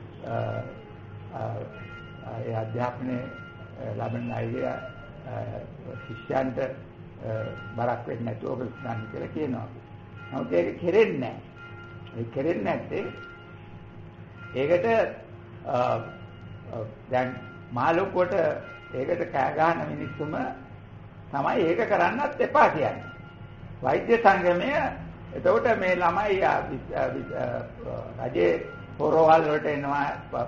[SPEAKER 1] ඒ අධ්‍යාපනයේ ලබන අය ශිෂ්‍යයන්ට බරක් වෙන්නේ නැතුව ඔබ විසඳන්න කියලා කියනවා. නමුත් ඒක කෙරෙන්නේ නැහැ. ඒ කෙරෙන්නේ නැත්තේ ඒකට දැන් මාළුකුවට ඒකට කෑ ගහන මිනිස්සුම තමයි ඒක කරන්නත් එපා කියන්නේ. වෛද්‍ය සංගමය එතකොට මේ ළමයි රජේ පොරවල් වලට එනවා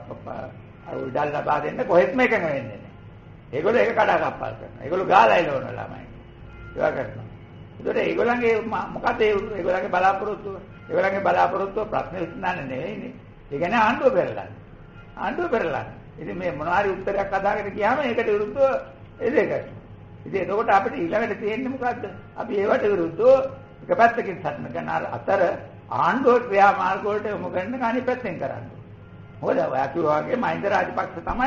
[SPEAKER 1] උඩල් ලබා දෙන්න කොහෙත්ම එකම වෙන්නේ නැහැ. ඒගොල්ලෝ ඒක කඩා කප්පල් කරනවා. ඒගොල්ලෝ ගාලා එළවන ළමයි. ඒවා කරනවා. ඒතකොට ඒගොල්ලන්ගේ මොකද ඒගොල්ලන්ගේ බලාපොරොත්තුව? ඒගොල්ලන්ගේ බලාපොරොත්තුව ප්‍රශ්න විසඳන්න නෙවෙයිනේ. ඒ කියන්නේ ආණ්ඩුව පෙරලන්නේ. ආණ්ඩුව පෙරලන්නේ. ඉතින් මේ මොනවාරි උත්තරයක් අදාගෙන ගියාම ඒකට විරුද්ධව එදේකට. ඉතින් එතකොට අපිට ඊළඟට තියෙන්නේ මොකද්ද? අපි ඒවට විරුද්ධව එක පැත්තකින් සටන කරන අතර ආණ්ඩුව ක්‍රියාමාර්ග වලට යොමු කරන අනිත් පැත්තෙන් කරන්නේ. මොකද අපි වගේ මහින්ද රාජපක්ෂ තමයි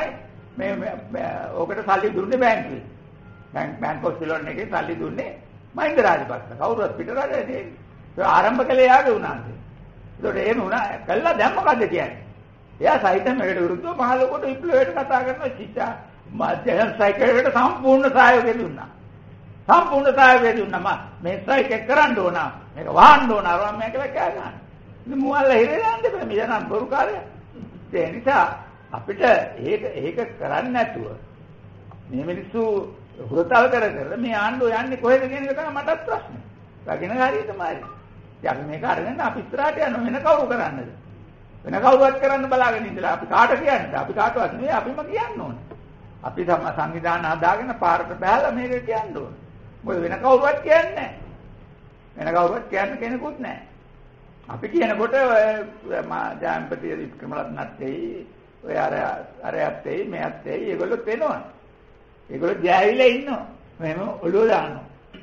[SPEAKER 1] මේ ඕකට සල්ලි දුන්නේ බැංකුවේ. බැංක් බැංකුව සිලොන් එකේ සල්ලි දුන්නේ මහින්ද රාජපක්ෂ. කවුරුත් පිටරට දෙන්නේ. ඒ ආරම්භ කළේ යාගේ උනාන්සේ. ඒකට එහෙම වුණා කළා දැන් මොකද්ද කියන්නේ? එයා සයිතම් එකට විරුද්ධව මහලොකුට විප්ලවයට කතා කරන චිත්තා මධ්‍යම සයිකලයට සම්පූර්ණ සහයෝගය දුන්නා. සම්පූර්ණ සහයෝගය දුන්නා. මම මේ ස්ට්‍රයික් එක කරන්න ඕන. මේක වහන්න ඕන. අරන් මේක කෑ ගන්න. ඉතින් මුවල්ල හිරේ යන්න බෑ. මේ යන බොරුකාරය. ඒ නිසා අපිට ඒක ඒක කරන්න නැතුව මේ මිනිස්සු හුරතල් කර කර මේ ආණ්ඩුව යන්නේ කොහෙද කියන එක තමයි මටත් ප්‍රශ්නේ. රකින්න හරිය තමයි. අපි මේක අරගෙන අපි ඉස්සරහට යනවා වෙන කවුරු කරන්නද? වෙන කවුරුවත් කරන්න බලාගෙන ඉඳලා අපි කාට කියන්නද? අපි කාටවත් නෙවෙයි අපිම කියන්න ඕනේ. අපි තම සංවිධාන හදාගෙන පාරට බහලා මේක කියන්න ඕනේ. මොකද වෙන කවුරුවත් කියන්නේ නැහැ. වෙන කවුරුවත් කියන්න කෙනෙකුත් නැහැ. අපි කියනකොට මා ජාම්පති වික්‍රමරත්නත් එයි, ඔය අර අරයත් එයි, මෙයත් එයි, ඒගොල්ලොත් එනවා. ඒගොල්ලෝ ජෑවිලා ඉන්නවා. මෙහෙම ඔළුව දානවා.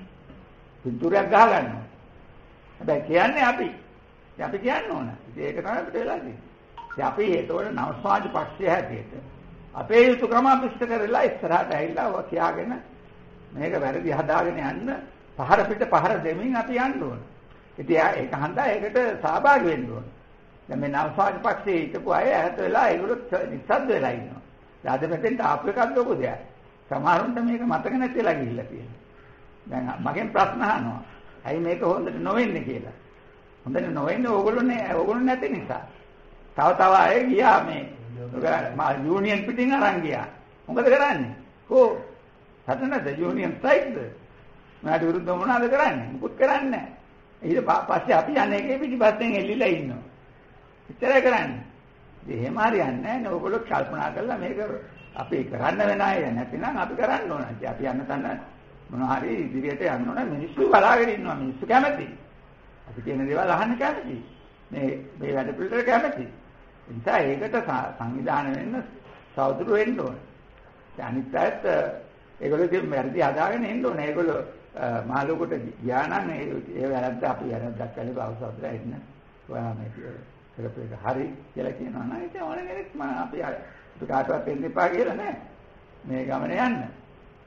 [SPEAKER 1] පිටුරයක් ගහ ගන්නවා. හැබැයි කියන්නේ අපි. ඉතින් අපි කියන්න ඕන. ඉතින් ඒක තමයි අපිට වෙලා තියෙන්නේ. ඉතින් අපි ඒතකොට නව සමාජ පක්ෂය හැටියට අපේ යුතුයකම අපිට කරලා ඉස්සරහට ඇවිල්ලා ඔය කියාගෙන මේක වැරදි හදාගෙන යන්න පහර පිට පහර දෙමින් අපි යන්න ඕන. ඉතින් ඒක හන්දා ඒකට සහභාගී වෙන්න ඕන. දැන් මේ නව සමාජ පක්ෂයේ හිටපු අය ඈත වෙලා ඒගොල්ලෝ නිස්සද්ද වෙලා ඉන්නවා. දැන් අද මෙතෙන්ට ආපු එකක් ලොකු දෙයක්. සමහරුන්ට මේක මතක නැතිලා ගිහිල්ලා තියෙනවා. දැන් මගෙන් ප්‍රශ්න අහනවා. ඇයි මේක හොඳට නොවෙන්නේ කියලා. හොඳට නොවෙන්නේ ඕගොල්ලෝනේ ඕගොල්ලෝ නැති නිසා. තව තව අය ගියා මේ මා යූනියන් පිටින් අරන් ගියා. මොකද කරන්නේ? කො හදන්නද යූනියන් ස්ට්‍රයික්ද? මට විරුද්ධව මොනවද කරන්නේ? මුකුත් කරන්නේ නැහැ. ඊට පස්සේ අපි අනේකේ පිටිපස්සෙන් එල්ලිලා ඉන්නවා. ඉතරයි කරන්නේ. ඉතින් එහෙම හරියන්නේ නැහැ නේ. ඕගොල්ලෝ කල්පනා කරලා මේක අපි කරන්න වෙන අය නැතිනම් අපි කරන්න ඕන. ඉතින් අපි යන්න තන මොනවා හරි ඉදිරියට යන්න ඕන. මිනිස්සු බලාගෙන ඉන්නවා. මිනිස්සු කැමති. අපි කියන දේවල් අහන්න කැමති. මේ මේ වැඩ පිළිවෙලට කැමති. ඒ නිසා ඒකට සංවිධානය වෙන්න සෞතුරු වෙන්න ඕන. ඒ අනිත් අයත් ඒගොල්ලෝ ඉතින් වැඩි හදාගෙන ඉන්න ඕනේ. ඒගොල්ලෝ මාළුකට ගියා නම් ඒ වැරද්ද අපි වැරද්දක් කළේ බවසද්දලා ඉන්න. ඔයා මේ කරපු එක හරි කියලා කියනවා නම් ඒක ඕනේ නෙවෙයි. මම අපි කාටවත් දෙන්න එපා කියලා නෑ. මේ ගමනේ යන්න.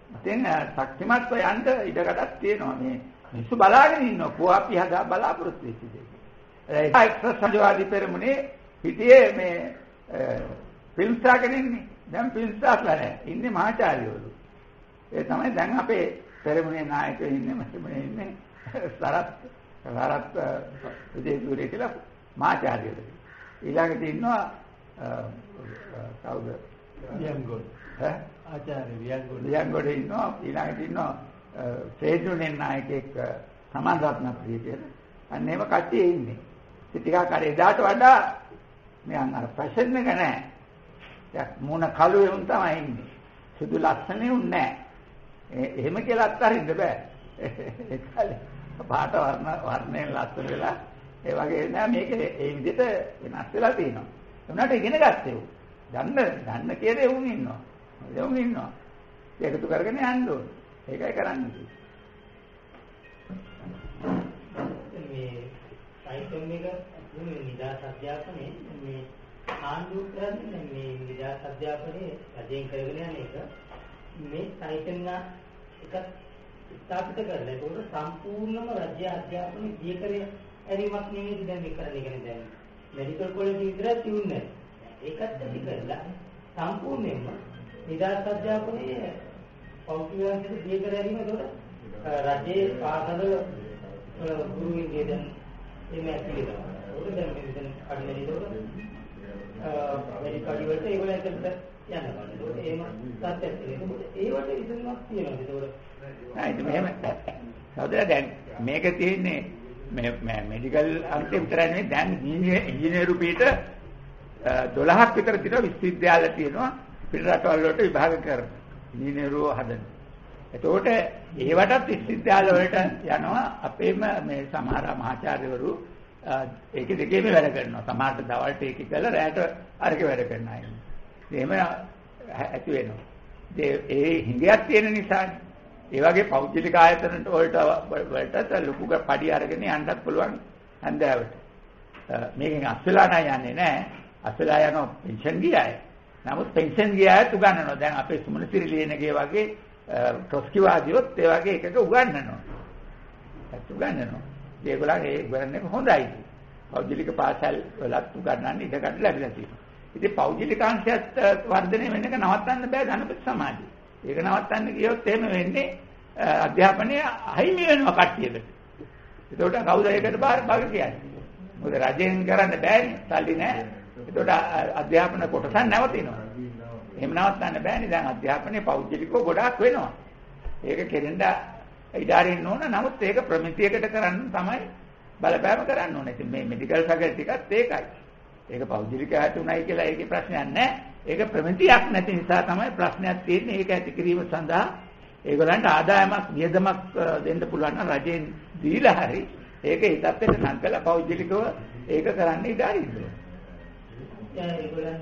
[SPEAKER 1] ඉතින් ශක්තිමත්ව යන්න ඉඩකඩක් තියෙනවා. මේ මිනිස්සු බලාගෙන ඉන්නවා. පුවාපි හදා බලාපොරොත්තු වෙච්ච දෙයක්. ඒ එක්සත් සංජාවාදී පෙරමුණේ හිටියේ මේ ෆිල්ම් ස්ටාර් කෙනෙක්නේ. දැන් ෆිල්ම් ස්ටාර්ලා නැහැ. ඉන්නේ මහාචාර්යවරු. ඒ තමයි දැන් අපේ පෙරමුණේ නායකයෝ ඉන්නේ මෙතන ඉන්නේ සරත් සරත් විදේශූරිය කියලා මහාචාර්යවරු. ඊළඟට ඉන්නවා කවුද?
[SPEAKER 4] වියන්ගොඩ.
[SPEAKER 1] ඈ
[SPEAKER 4] ආචාර්ය වියන්ගොඩ.
[SPEAKER 1] වියන්ගොඩ ඉන්නවා. ඊළඟට ඉන්නවා ශ්‍රේණුනේ නායකයෙක් සමාන රත්නප්‍රිය කියලා. අන්න ඒව කට්ටිය ඉන්නේ. ඉතින් ටිකක් අර එදාට වඩා මෙයන් අර ෆැෂන් එක නැහැ. යක් මොන කළුවේ උන් තමයි ඉන්නේ. සුදු ලස්සනේ උන් නැහැ. එහෙම කියලා අත්හරින්න බෑ. ඒ කාලේ පාට වර්ණ වර්ණයෙන් ලස්සන වෙලා ඒ වගේ නෑ මේක ඒ විදිහට වෙනස් වෙලා තියෙනවා. උනාට ඉගෙන ගත්තේ උන්. දන්න දන්න කීයේ උන් ඉන්නවා. උන් ඉන්නවා. ඒකතු කරගෙන යන්න ඕනේ. ඒකයි කරන්නේ.
[SPEAKER 4] මේ සයිකම් එක මේ නිදාස් අධ්‍යාපනයේ මේ ආණ්ඩුව කරන්නේ මේ නිදාස් අධ්‍යාපනයේ රජයෙන් කරගෙන යන එක මේ සයිකම් එක ස්ථාපිත කරලා ඒක සම්පූර්ණම රාජ්‍ය අධ්‍යාපනයේ දීකරේ ඇරීමක් නෙමෙයි දැන් මේ කරන්නේ කියන්නේ දැන් මෙඩිකල් කොලෙජ් විතරක් තියුන්නේ ඒකත් ඇති කරලා සම්පූර්ණයෙන්ම නිදාස් අධ්‍යාපනයේ පෞද්ගලික දීකර ඇරීම ඒකට රජයේ පාසල ගුරු විද්‍යාලය එමෙ ඇතිවෙනවා. ඒක දැන් මේ දැන් අඩිනේදෝර මෙඩිකල් වලට ඒගොල්ලෝ එකට යනවා. ඒක එහෙම සත්‍යයක් තියෙනවා. ඒවට ඉදන්වක් තියෙනවා. ඒක
[SPEAKER 1] නෑ මෙහෙම සෞදා දැන් මේක තියෙන්නේ මේ මෙඩිකල් අංශේ විතරයි නෙවෙයි දැන් ඉංජිනේරු පිට දොළහක් විතර තියෙනවා විශ්වවිද්‍යාල තියෙනවා පිට රටවල් වලට විභාග කරන ඉංජිනේරුවෝ හදන. එතකොට ඒවටත් විශ්වවිද්‍යාල වලට යනවා අපේම මේ සමහර මහාචාර්යවරු ඒක දෙකේම වැඩ කරනවා. සමහරට දවල්ට ඒක කළා රැට අරක වැඩ කරන අය. එහෙම ඇති වෙනවා. ඒ හිඟයක් තියෙන නිසානේ. ඒ වගේ පෞද්ගලික ආයතන වලට වලට ලොකු පඩි අරගෙන යන්නත් පුළුවන් හන්දෑවට. මේකෙන් අස්වැලා නෑ යන්නේ නෑ. අස්වැලා යනවා පෙන්ෂන් ගියාය. නමුත් පෙන්ෂන් ගියායත් උගන්වනවා. දැන් අපේ සුමනසිරි ලියනගේ වගේ ට්‍රොස්කිවාදියොත් ඒ වගේ එකක උගන්වනවා. ඒත් උගන්වනවා. ඒගොල්ලන් ඒ උගන්වන්නේ හොඳයි. පෞද්ගලික පාසල් වලත් උගන්වන්න ඉඩ ගන්න ලැබිලා තියෙනවා. ඉතින් පෞද්ගලික අංශයත් වර්ධනය වෙන එක නවත්තන්න බෑ ධනපති සමාජයේ. ඒක නවත්තන්න ගියොත් එහෙම වෙන්නේ අධ්‍යාපනයේ අහිමි වෙනවා කට්ටියකට. ඒකට කවුද ඒකට බාර කියන්නේ? මොකද රජෙන් කරන්න බෑනේ, සල්ලි නැහැ. ඒකට අධ්‍යාපන කොටසක් නැවතිනවා. එහෙම නවත්තන්න බෑනේ. දැන් අධ්‍යාපනයේ පෞද්ගලිකව ගොඩාක් වෙනවා. ඒක කෙරෙන්න ඉඩාරින්න ඕන. නමුත් ඒක ප්‍රමිතියකට කරන්න තමයි බලපෑම කරන්න ඕනේ. ඉතින් මේ මෙඩිකල් ෆැකල්ටි එකත් ඒකයි. ඒක පෞද්ගලික ආයතනයි කියලා ඒකේ ප්‍රශ්නයක් නැහැ. ඒක ප්‍රමිතියක් නැති නිසා තමයි ප්‍රශ්නයක් තියෙන්නේ. ඒක ඇති කිරීම සඳහා ඒගොල්ලන්ට ආදායමක් වියදමක් දෙන්න පුළුවන් නම් රජෙන් දීලා හරි ඒක හිතත් එක්ක නම් කළා පෞද්ගලිකව ඒක කරන්න ඉඩ අරින්න.
[SPEAKER 4] දැන් ඒගොල්ලන්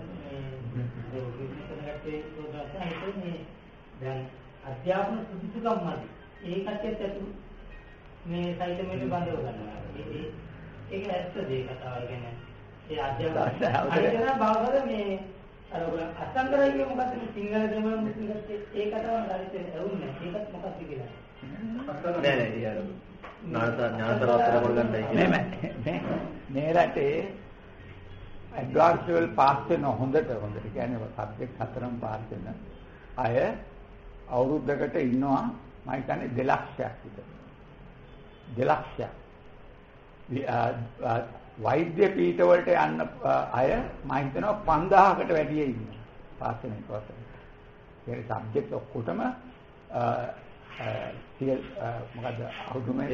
[SPEAKER 4] මේ දැන් අධ්‍යාපන සුදුසුකම් මදි. ඒකත් ඇතුළු මේ සයිටමේට බඳව ගන්නවා. ඒක ඇත්ත දෙයක් කතාව කියන්නේ. ඒ අධ්‍යාපන අයිතන බවවල මේ අර අසංගරයියේ මොකක්ද සිංහල දෙමළ මුස්ලිම් ඒ කතාවම හරියට ඇවුන්නේ. ඒකත් මොකක්ද කියලා.
[SPEAKER 2] නෑ නෑ යාර. නාත ඥානතරාත්‍ර කරගන්නයි කියන්නේ.
[SPEAKER 1] මේ මේ රටේ ඇඩ්වාන්ස් ලෙවල් පාස් වෙන හොඳට හොඳට කියන්නේ සබ්ජෙක්ට් හතරම පාස් වෙන අය අවුරුද්දකට ඉන්නවා මම හිතන්නේ දෙලක්ෂයක් විතර. දෙලක්ෂයක්. වෛද්‍ය පීඨ වලට යන්න අය මම හිතනවා පන්දාහකට වැඩි ඉන්නවා පාස් වෙන කොටස. ඒ සබ්ජෙක්ට් ඔක්කොටම සිය මොකද අවුරුදුමේ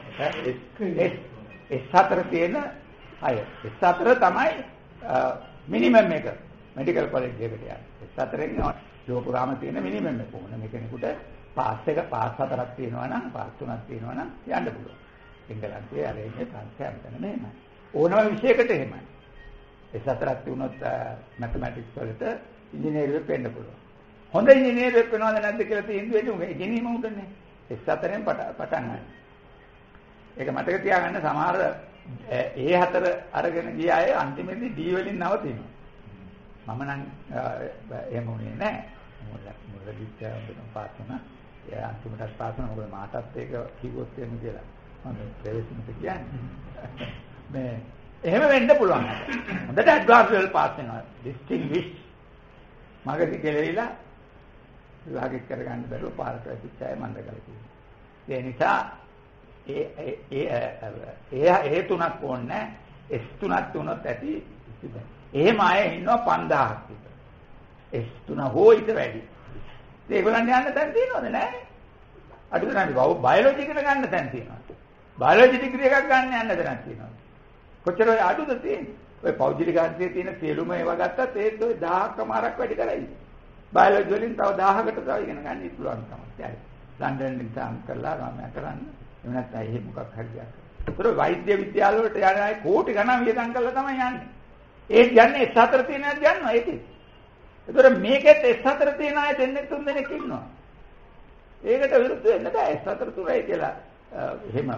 [SPEAKER 1] එස් හතර තියෙන අය. එස් හතර තමයි මිනිමම් එක මෙඩිකල් කොලෙජ් එකට යන්නේ. එස් හතරෙන් ලෝක පුරාම තියෙන මිනිමම් එක ඕන. මේ කෙනෙකුට පාස් එක පාස් හතරක් තියෙනවා නම් පාස් තුනක් තියෙනවා නම් යන්න පුළුවන්. එංගලන්තයේ අර ඉන්නේ සංඛ්‍යා මෙතන මෙහෙමයි. ඕනම විෂයකට එහෙමයි. එස් හතරක් තිබුණොත් මැතමැටික්ස් වලට ඉංජිනේරුවෙක් වෙන්න පුළුවන්. හොඳ ඉංජිනේරුවෙක් වෙනවද නැද්ද කියලා තීන්දුව වෙන්නේ ඉගෙනීම උදන්නේ. එස් හතරෙන් පටන් ගන්න. ඒක මතක තියාගන්න සමහර ඒ හතර අරගෙන ගිය අය අන්තිමේදී ඩී වලින් නවතිනවා. මම නම් එහෙම උනේ නැහැ. මුලදීත් පාස් වුණා. ඒ අන්තිමට පාස් වුණා. මොකද මාතත් ඒක කිව්වොත් එහෙම කියලා. මම ප්‍රවේශමට කියන්නේ. මේ එහෙම වෙන්න පුළුවන්. හොඳට ඇඩ්වාන්ස් ලෙවල් පාස් වෙනවා. ඩිස්ටින්ග්විෂ් මගදී කෙලෙවිලා විභාගික කරගන්න බැරුව පාරට වැටිච්ච අය මණ්ඩකල කියනවා. ඒ නිසා ඒ ඒ ඒ ඒ තුනක් ඕනේ. එස් තුනක් තුනත් ඇති. එහෙම අය ඉන්නවා පන්දාහක් විතර. එස් තුන හෝ ඊට වැඩි. ඒගොල්ලන් යන්න තැන් තියෙනවද නැහැ? අඩු ගන්න බයොලොජි එකට ගන්න තැන් තියෙනවා. බයොලොජි ඩිග්‍රී එකක් ගන්න යන්න තැනක් තියෙනවා. කොච්චර ඔය අඩුද තියෙන්නේ? ඔය පෞද්ගලික අධ්‍යයනයේ තියෙන සියලුම ඒවා ගත්තත් ඒත් ඔය දහයක්මාරක් වැඩි කරයි. බයොලොජි වලින් තව දහයකට තව ඉගෙන ගන්න පුළුවන් තමයි. ලන්ඩන් ඉන්ටර්න් කරලා මම කරන්න. එහෙම නැත්නම් එහෙ මොකක් හරි දෙයක්. ඒතර වෛද්‍ය විද්‍යාල වලට යන අය කෝටි ගණන් වියදම් කරලා තමයි යන්නේ. ඒ කියන්නේ එස් හතර තියෙන අය යනවා ඒකේ. ඒතර මේකෙත් එස් හතර තියෙන අය දෙන්නේ තුන් දෙනෙක් ඉන්නවා. ඒකට විරුද්ධ වෙන්න බෑ. එස් හතර තුනයි කියලා එහෙම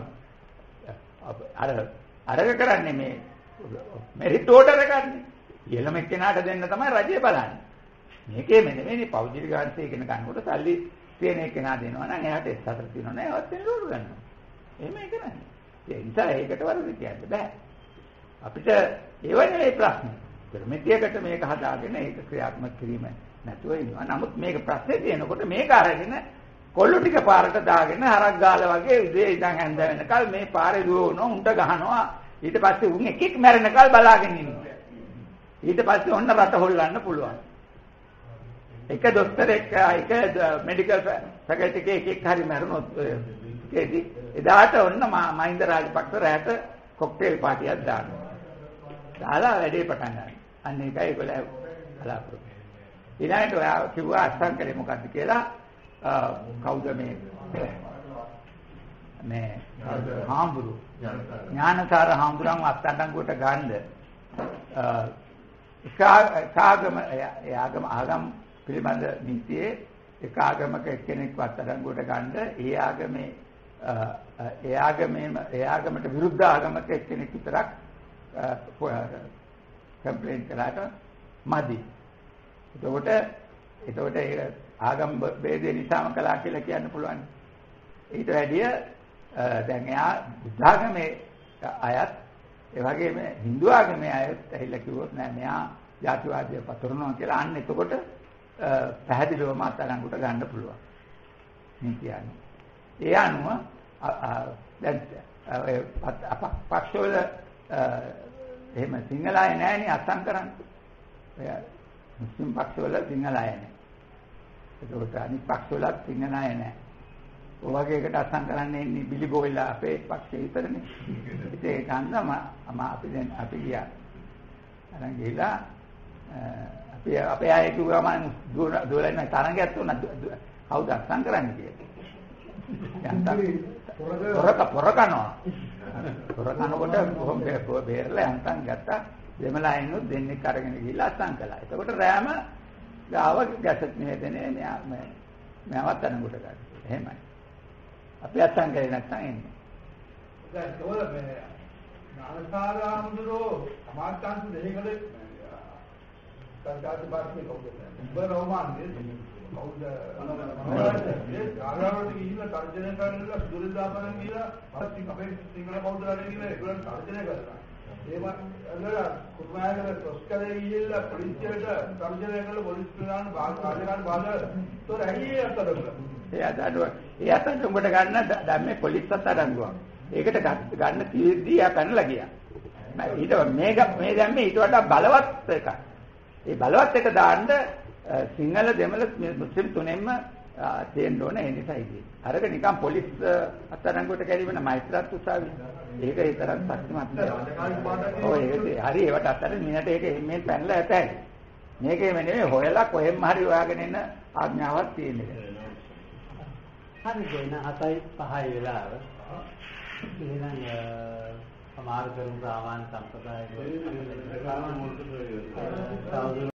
[SPEAKER 1] අර අරග කරන්නේ මේ මෙරිට් ඕඩර් එකක්නේ. ඊළම එක්කෙනාට දෙන්න තමයි රජය බලන්නේ. මේකේ මෙන්න මේ පෞද්ගලික ගාන්සේ ඉගෙන ගන්නකොට සල්ලි තියෙන එක්කෙනා දෙනවා නම් එයාට එස් හතර තියෙනවා නෑ ඒවත් දෙන්න ඕන ගන්නවා. එහෙම ඒක නෑ. ඒ නිසා ඒකට වරද කියන්න බෑ. අපිට ඒව නෙවෙයි ප්‍රශ්නේ. ප්‍රමිතියකට මේක හදාගෙන ඒක ක්‍රියාත්මක කිරීම නැතුව ඉන්නවා. නමුත් මේක ප්‍රශ්නේ තියෙනකොට මේක අරගෙන කොල්ලු ටික පාරට දාගෙන හරක් ගාලා වගේ උදේ ඉඳන් හැන්ද වෙනකල් මේ පාරේ දුවනවා උන්ට ගහනවා. ඊට පස්සේ උන් එකෙක් මැරෙනකල් බලාගෙන ඉන්නවා. ඊට පස්සේ ඔන්න රට හොල්ලන්න පුළුවන්. එක දොස්තරෙක් එක මෙඩිකල් ෆැකල්ටි එකේ එකෙක් හරි මැරුණොත් ඒකදී එදාට ඔන්න මහින්ද රාජපක්ෂ රැට කොක්ටේල් පාටියක් දානවා. දාලා වැඩේ පටන් ගන්නවා. අන්න ඒකයි ඒගොල්ලෝ බලාපොරොත්තු. ඊළඟට ඔයා කිව්වා අස්සම් කරේ මොකද්ද කියලා කවුද මේ මේ හාමුදුරු ඥානසාර හාමුදුරන්ව අත්අඩංගුවට ගන්න එකාගම ආගම ආගම් පිළිබඳ නීතියේ එකාගමක එක්කෙනෙක්ව අත්අඩංගුවට ගන්න ඒ ආගමේ ඒ ආගමේම ඒ ආගමට විරුද්ධ ආගමක එක්කෙනෙක් විතරක් කම්ප්ලේන්ට් කළාට මදි. එතකොට එතකොට ඒ ආගම් ભેදේ නිසාම කළා කියලා කියන්න පුළුවන්. ඊට වැඩිය දැන් එයා බුද්ධ ආගමේ අයත් ඒ වගේම Hindu ආගමේ අයත් ඇහිලා කිව්වොත් නෑ මෙයා ජාතිවාදය පතුරනවා කියලා අන්න එතකොට පැහැදිලිවම අත්අඩංගුවට ගන්න පුළුවන්. මේ කියන්නේ. ඒ අනුව දැන් පක්ෂවල එහෙම සිංහල අය නෑනේ අත්සන් කරන්නේ. ඔය මුස්ලිම් පක්ෂවල සිංහල අය නෑ. ඒකට අනිත් පක්ෂවලත් සිංහල අය නෑ. ඔය වගේ එකට අත්සන් කරන්නේ ඉන්නේ බිලිබෝයිලා අපේ පක්ෂේ විතරනේ. ඉතින් ඒක හන්දම අපි දැන් අපි ගියා. අරන් ගිහලා අපි අපේ අය කිව්වම දුවලා ඉන්න තරංගයක් තුන කවුද අත්සන් කරන්නේ කියලා. පොරක පොරකනවා. පොරකනකොට කොහොම බේරලා යන්තම් ගත්තා. දෙමළා ඉන්නොත් දෙන්නේ කරගෙන ගිහිල්ලා අත්සන් කළා. එතකොට රෑම ගාව ගැසට් නිවේදනයේ මෙයා මෙයාවත් අනුගත ගත්තා. එහෙමයි. අපි අත්සන් කරේ නැත්නම් එන්නේ.
[SPEAKER 3] දැන් තෝර මේ නානසාරාම්දුරෝ සමාජාන්ත දෙහිකලේ සංඝාත පාර්ශ්වයේ කවුද? බරෝමාන්නේ කවුද? අනවරන්නේ ආරාමයට ගිහිල්ලා තර්ජනය කරලා දුරිදාපරන් ගිහලා පස්සේ අපේ සිංහල බෞද්ධයන් ගිහලා ඒගොල්ලන් තර්ජනය කරලා ඒවා අnder කුරුමායකට ප්‍රොස්කලේ ගිහිල්ලා පොලිසියට තර්ජනය කරලා පොලිස් ප්‍රධාන කාර්යාලයට බාධා තොර ඇයි අතඩංගුව.
[SPEAKER 1] ඒ අතඩංගුව ඒ අතඩංගුවට ගන්න දැම්මේ පොලිස් අතඩංගුවක්. ඒකට ගන්න තීරදී ආ පැනලා ගියා. ඊට මේ මේ දැම්මේ ඊට වඩා බලවත් එකක්. ඒ බලවත් එක දාන්න සිංහල දෙමළ මුස්ලිම් තුනෙන්ම තියෙන්න ඕනේ ඒ නිසා ඉතින්. අරක නිකන් පොලිස් අත්අඩංගුවට ගැනීම මෛත්‍රාත් උසාවිය. ඒක ඒ තරම් ශක්තිමත් නෑ. ඔය ඒක හරි ඒවට අතර මිනිහට ඒක මේ පැනලා ඇතයි. මේකේම නෙමෙයි හොයලා කොහෙන්ම හරි හොයාගෙන එන ආඥාවක් තියෙනවා.
[SPEAKER 4] හරි දෙන හතයි පහයි වෙලාව. එහෙනම් සමාජ කරුණු සාමාන්‍ය සම්ප්‍රදාය